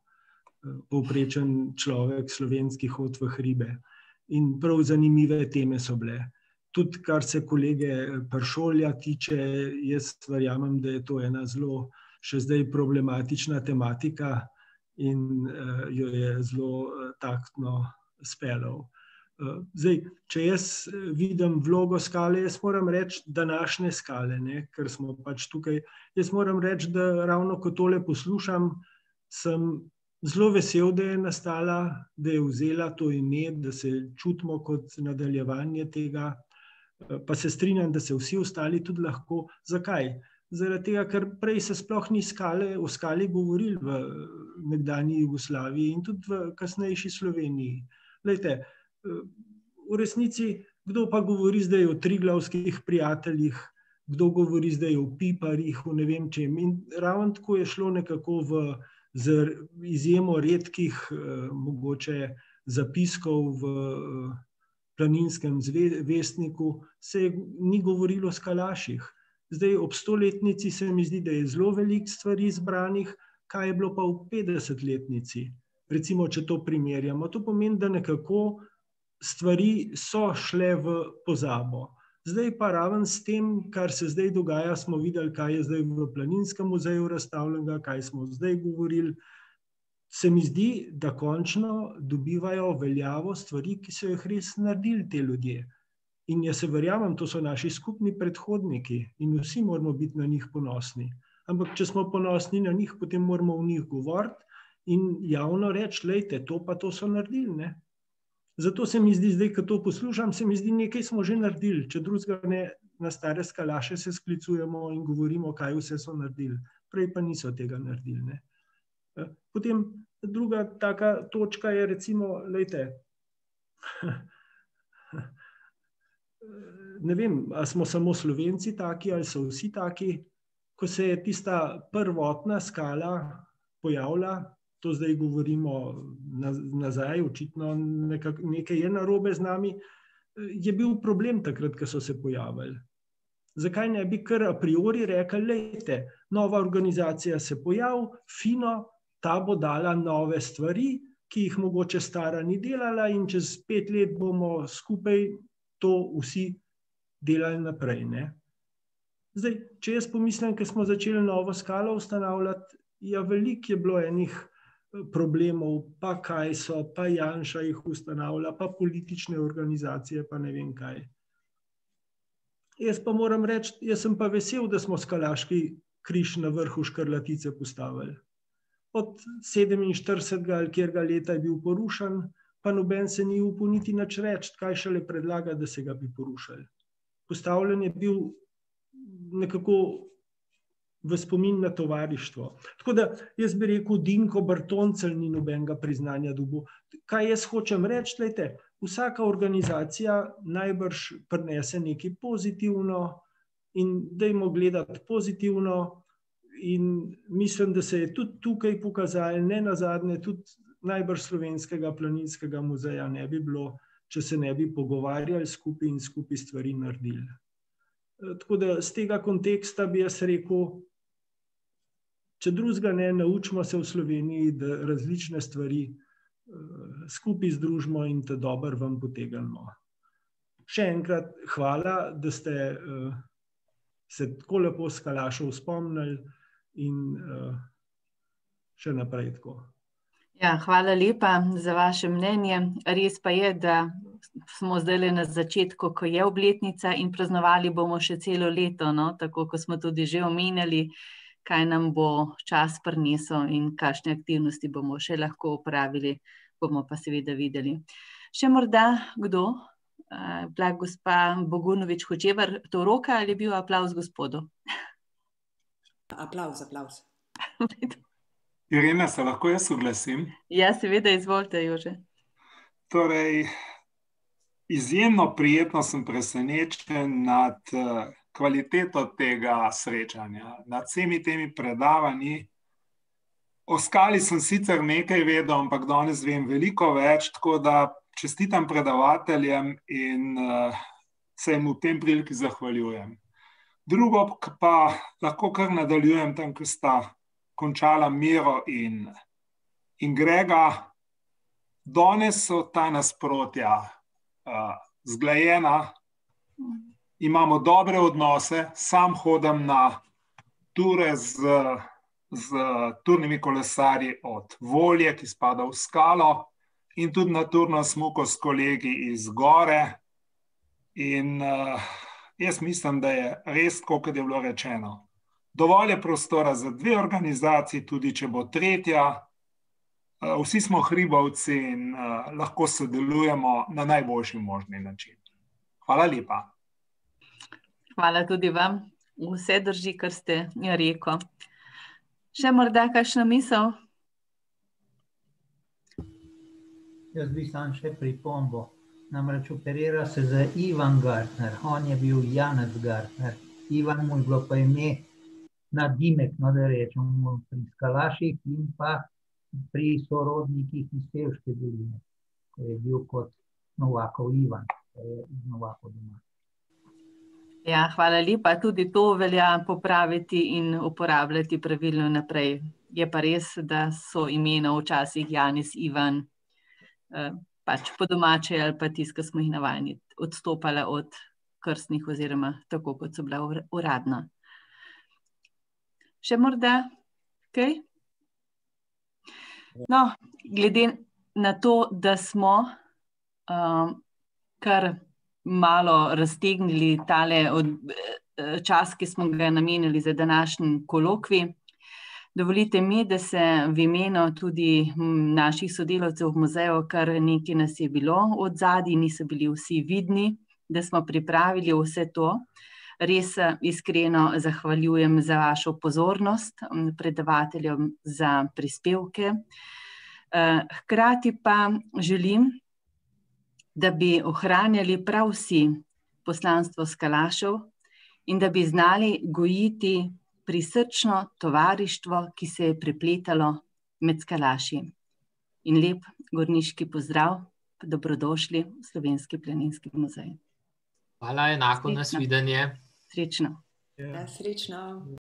povprečen človek slovenski hod v hribe. In prav zanimive teme so bile. Tudi kar se kolege Peršolja tiče, jaz verjamem, da je to ena zelo še zdaj problematična tematika in jo je zelo taktno speljal. Zdaj, če jaz vidim vlogo Skale, jaz moram reči današnje Skale, ne, ker smo pač tukaj, jaz moram reči, da ravno ko tole poslušam, sem zelo vesel, da je nastala, da je vzela to ime, da se čutimo kot nadaljevanje tega, pa se strinjam, da se vsi ostali tudi lahko. Zakaj? Zaradi tega, ker prej se sploh ni skale, o Skali govorili v nekdanji Jugoslaviji in tudi v kasnejši Sloveniji. Glejte, v resnici, kdo pa govori zdaj o Triglavskih prijateljih, kdo govori zdaj o piparjih, o ne vem čem. In ravno tako je šlo nekako v z izjemo redkih mogoče zapiskov v Planinskem vestniku, se ni govorilo o skalaših. Zdaj ob stoletnici se mi zdi, da je zelo veliko stvari izbranih, kaj je bilo pa v petdesetletnici. Recimo, če to primerjamo, to pomeni, da nekako stvari so šle v pozabo. Zdaj pa raven s tem, kar se zdaj dogaja, smo videli, kaj je zdaj v Planinskem muzeju razstavljenega, kaj smo zdaj govorili. Se mi zdi, da končno dobivajo veljavo stvari, ki so jih res naredili te ljudje. In jaz se verjamem, to so naši skupni predhodniki in vsi moramo biti na njih ponosni. Ampak če smo ponosni na njih, potem moramo v njih govoriti in javno reči, lejte, to pa to so naredili, ne. Zato se mi zdi zdaj, ko to poslušam, se mi zdi, nekaj smo že naredili. Če drugega ne, na stare skalaše se sklicujemo in govorimo, kaj vse so naredili. Prej pa niso tega naredili, ne. Potem druga taka točka je recimo, lejte, ne vem, ali smo samo Slovenci taki, ali so vsi taki, ko se je tista prvotna Skala pojavila, to zdaj govorimo nazaj, očitno nekaj je narobe z nami, je bil problem takrat, ko so se pojavili. Zakaj ne bi kar a priori rekli, lejte, nova organizacija se pojavi, fino, ta bo dala nove stvari, ki jih mogoče stara ni delala in čez pet let bomo skupaj to vsi delali naprej, ne. Zdaj, če jaz pomislim, ko smo začeli novo Skalo ustanavljati, ja, veliko je bilo enih problemov, pa kaj so, pa Janša jih ustanavlja, pa politične organizacije, pa ne vem kaj. Jaz pa moram reči, jaz sem pa vesel, da smo Skalaški križ na vrhu Škrlatice postavili. Od sedeminštiridesetega ali kjerga leta je bil porušen, pa noben se ni upal niti nič reči, kaj šele predlaga, da se ga bi porušili. Postavljen je bil nekako v spomin na tovarištvo. Tako da jaz bi rekel, Dinko Bartoncelj ni nobenega priznanja dobil. Kaj jaz hočem reči, glejte, vsaka organizacija najbrž prinese nekaj pozitivno in dajmo gledati pozitivno in mislim, da se je tudi tukaj pokazalo, ne nazadnje, tudi najbrž Slovenskega planinskega muzeja ne bi bilo, če se ne bi pogovarjali skupaj in skupaj stvari naredili. Tako da z tega konteksta bi jaz rekel, če drugega ne, naučimo se v Sloveniji, da različne stvari skupaj združimo in te dobro vam potegnemo. Še enkrat hvala, da ste se tako lepo Skalašev spomnili in še naprej tako. Ja, hvala lepa za vaše mnenje. Res pa je, da smo zdaj na začetku, ko je obletnica in praznovali bomo še celo leto, no? Tako kot smo tudi že omenjali, kaj nam bo čas prinesel in kakšne aktivnosti bomo še lahko opravili, bomo pa seveda videli. Še morda kdo? Bila gospa Bogunovič Hočevar, to roka ali je bil aplavz gospodu? Aplavz, aplavz. Irena, se lahko jaz oglasim? Ja, seveda, izvolite, Jože. Torej, izjemno prijetno sem presenečen nad kvaliteto tega srečanja, nad vsemi temi predavanji. O skali sem sicer nekaj vedel, ampak danes vem veliko več, tako da čestitam predavateljem in se jim v tem priliki zahvaljujem. Drugo pa lahko kar nadaljujem tam, ko sta končala Miro in, in Grega. Danes so ta nasprotja uh, zglajena, imamo dobre odnose, sam hodim na ture z, z turnimi kolesarji od Volje, ki spada v skalo, in tudi na turno smuko s kolegi iz gore. In uh, jaz mislim, da je res, kot je bilo rečeno, dovolj je prostora za dve organizaciji, tudi če bo tretja. Vsi smo hribovci in uh, lahko sodelujemo na najboljši možni način. Hvala lepa. Hvala tudi vam. Vse drži, kar ste rekel. Še morda kakšna misel? Jaz bi sam še pripombo. Namreč operira se za Ivan Gartner. On je bil Janez Gartner. Ivan mu je bilo pa ime nadimek, no da rečemo, pri Skalaših in pa pri sorodnikih iz Sevške doline, ko je bil kot Novakov Ivan, ko je iz Novakov doma. Ja, hvala lepa. Tudi to velja popraviti in uporabljati pravilno naprej. Je pa res, da so imena včasih Janez, Ivan, pač po domače ali pa tisto, ki smo jih navajeni, odstopala od krstnih oziroma tako, kot so bila uradna. Še morda kaj? No, glede na to, da smo um, kar malo raztegnili tale od, čas, ki smo ga namenili za današnji kolokvij, dovolite mi, da se v imenu tudi naših sodelavcev v muzeju, kar nekaj nas je bilo od zadaj, niso bili vsi vidni, da smo pripravili vse to. Res iskreno zahvaljujem za vašo pozornost, predavateljem za prispevke. Hkrati pa želim, da bi ohranjali prav vsi poslanstvo Skalašev in da bi znali gojiti prisrčno tovarištvo, ki se je prepletalo med Skalaši. In lep gorniški pozdrav, dobrodošli v Slovenski planinski muzej. Hvala, enako, nasvidenje. Srečno. Ja, srečno.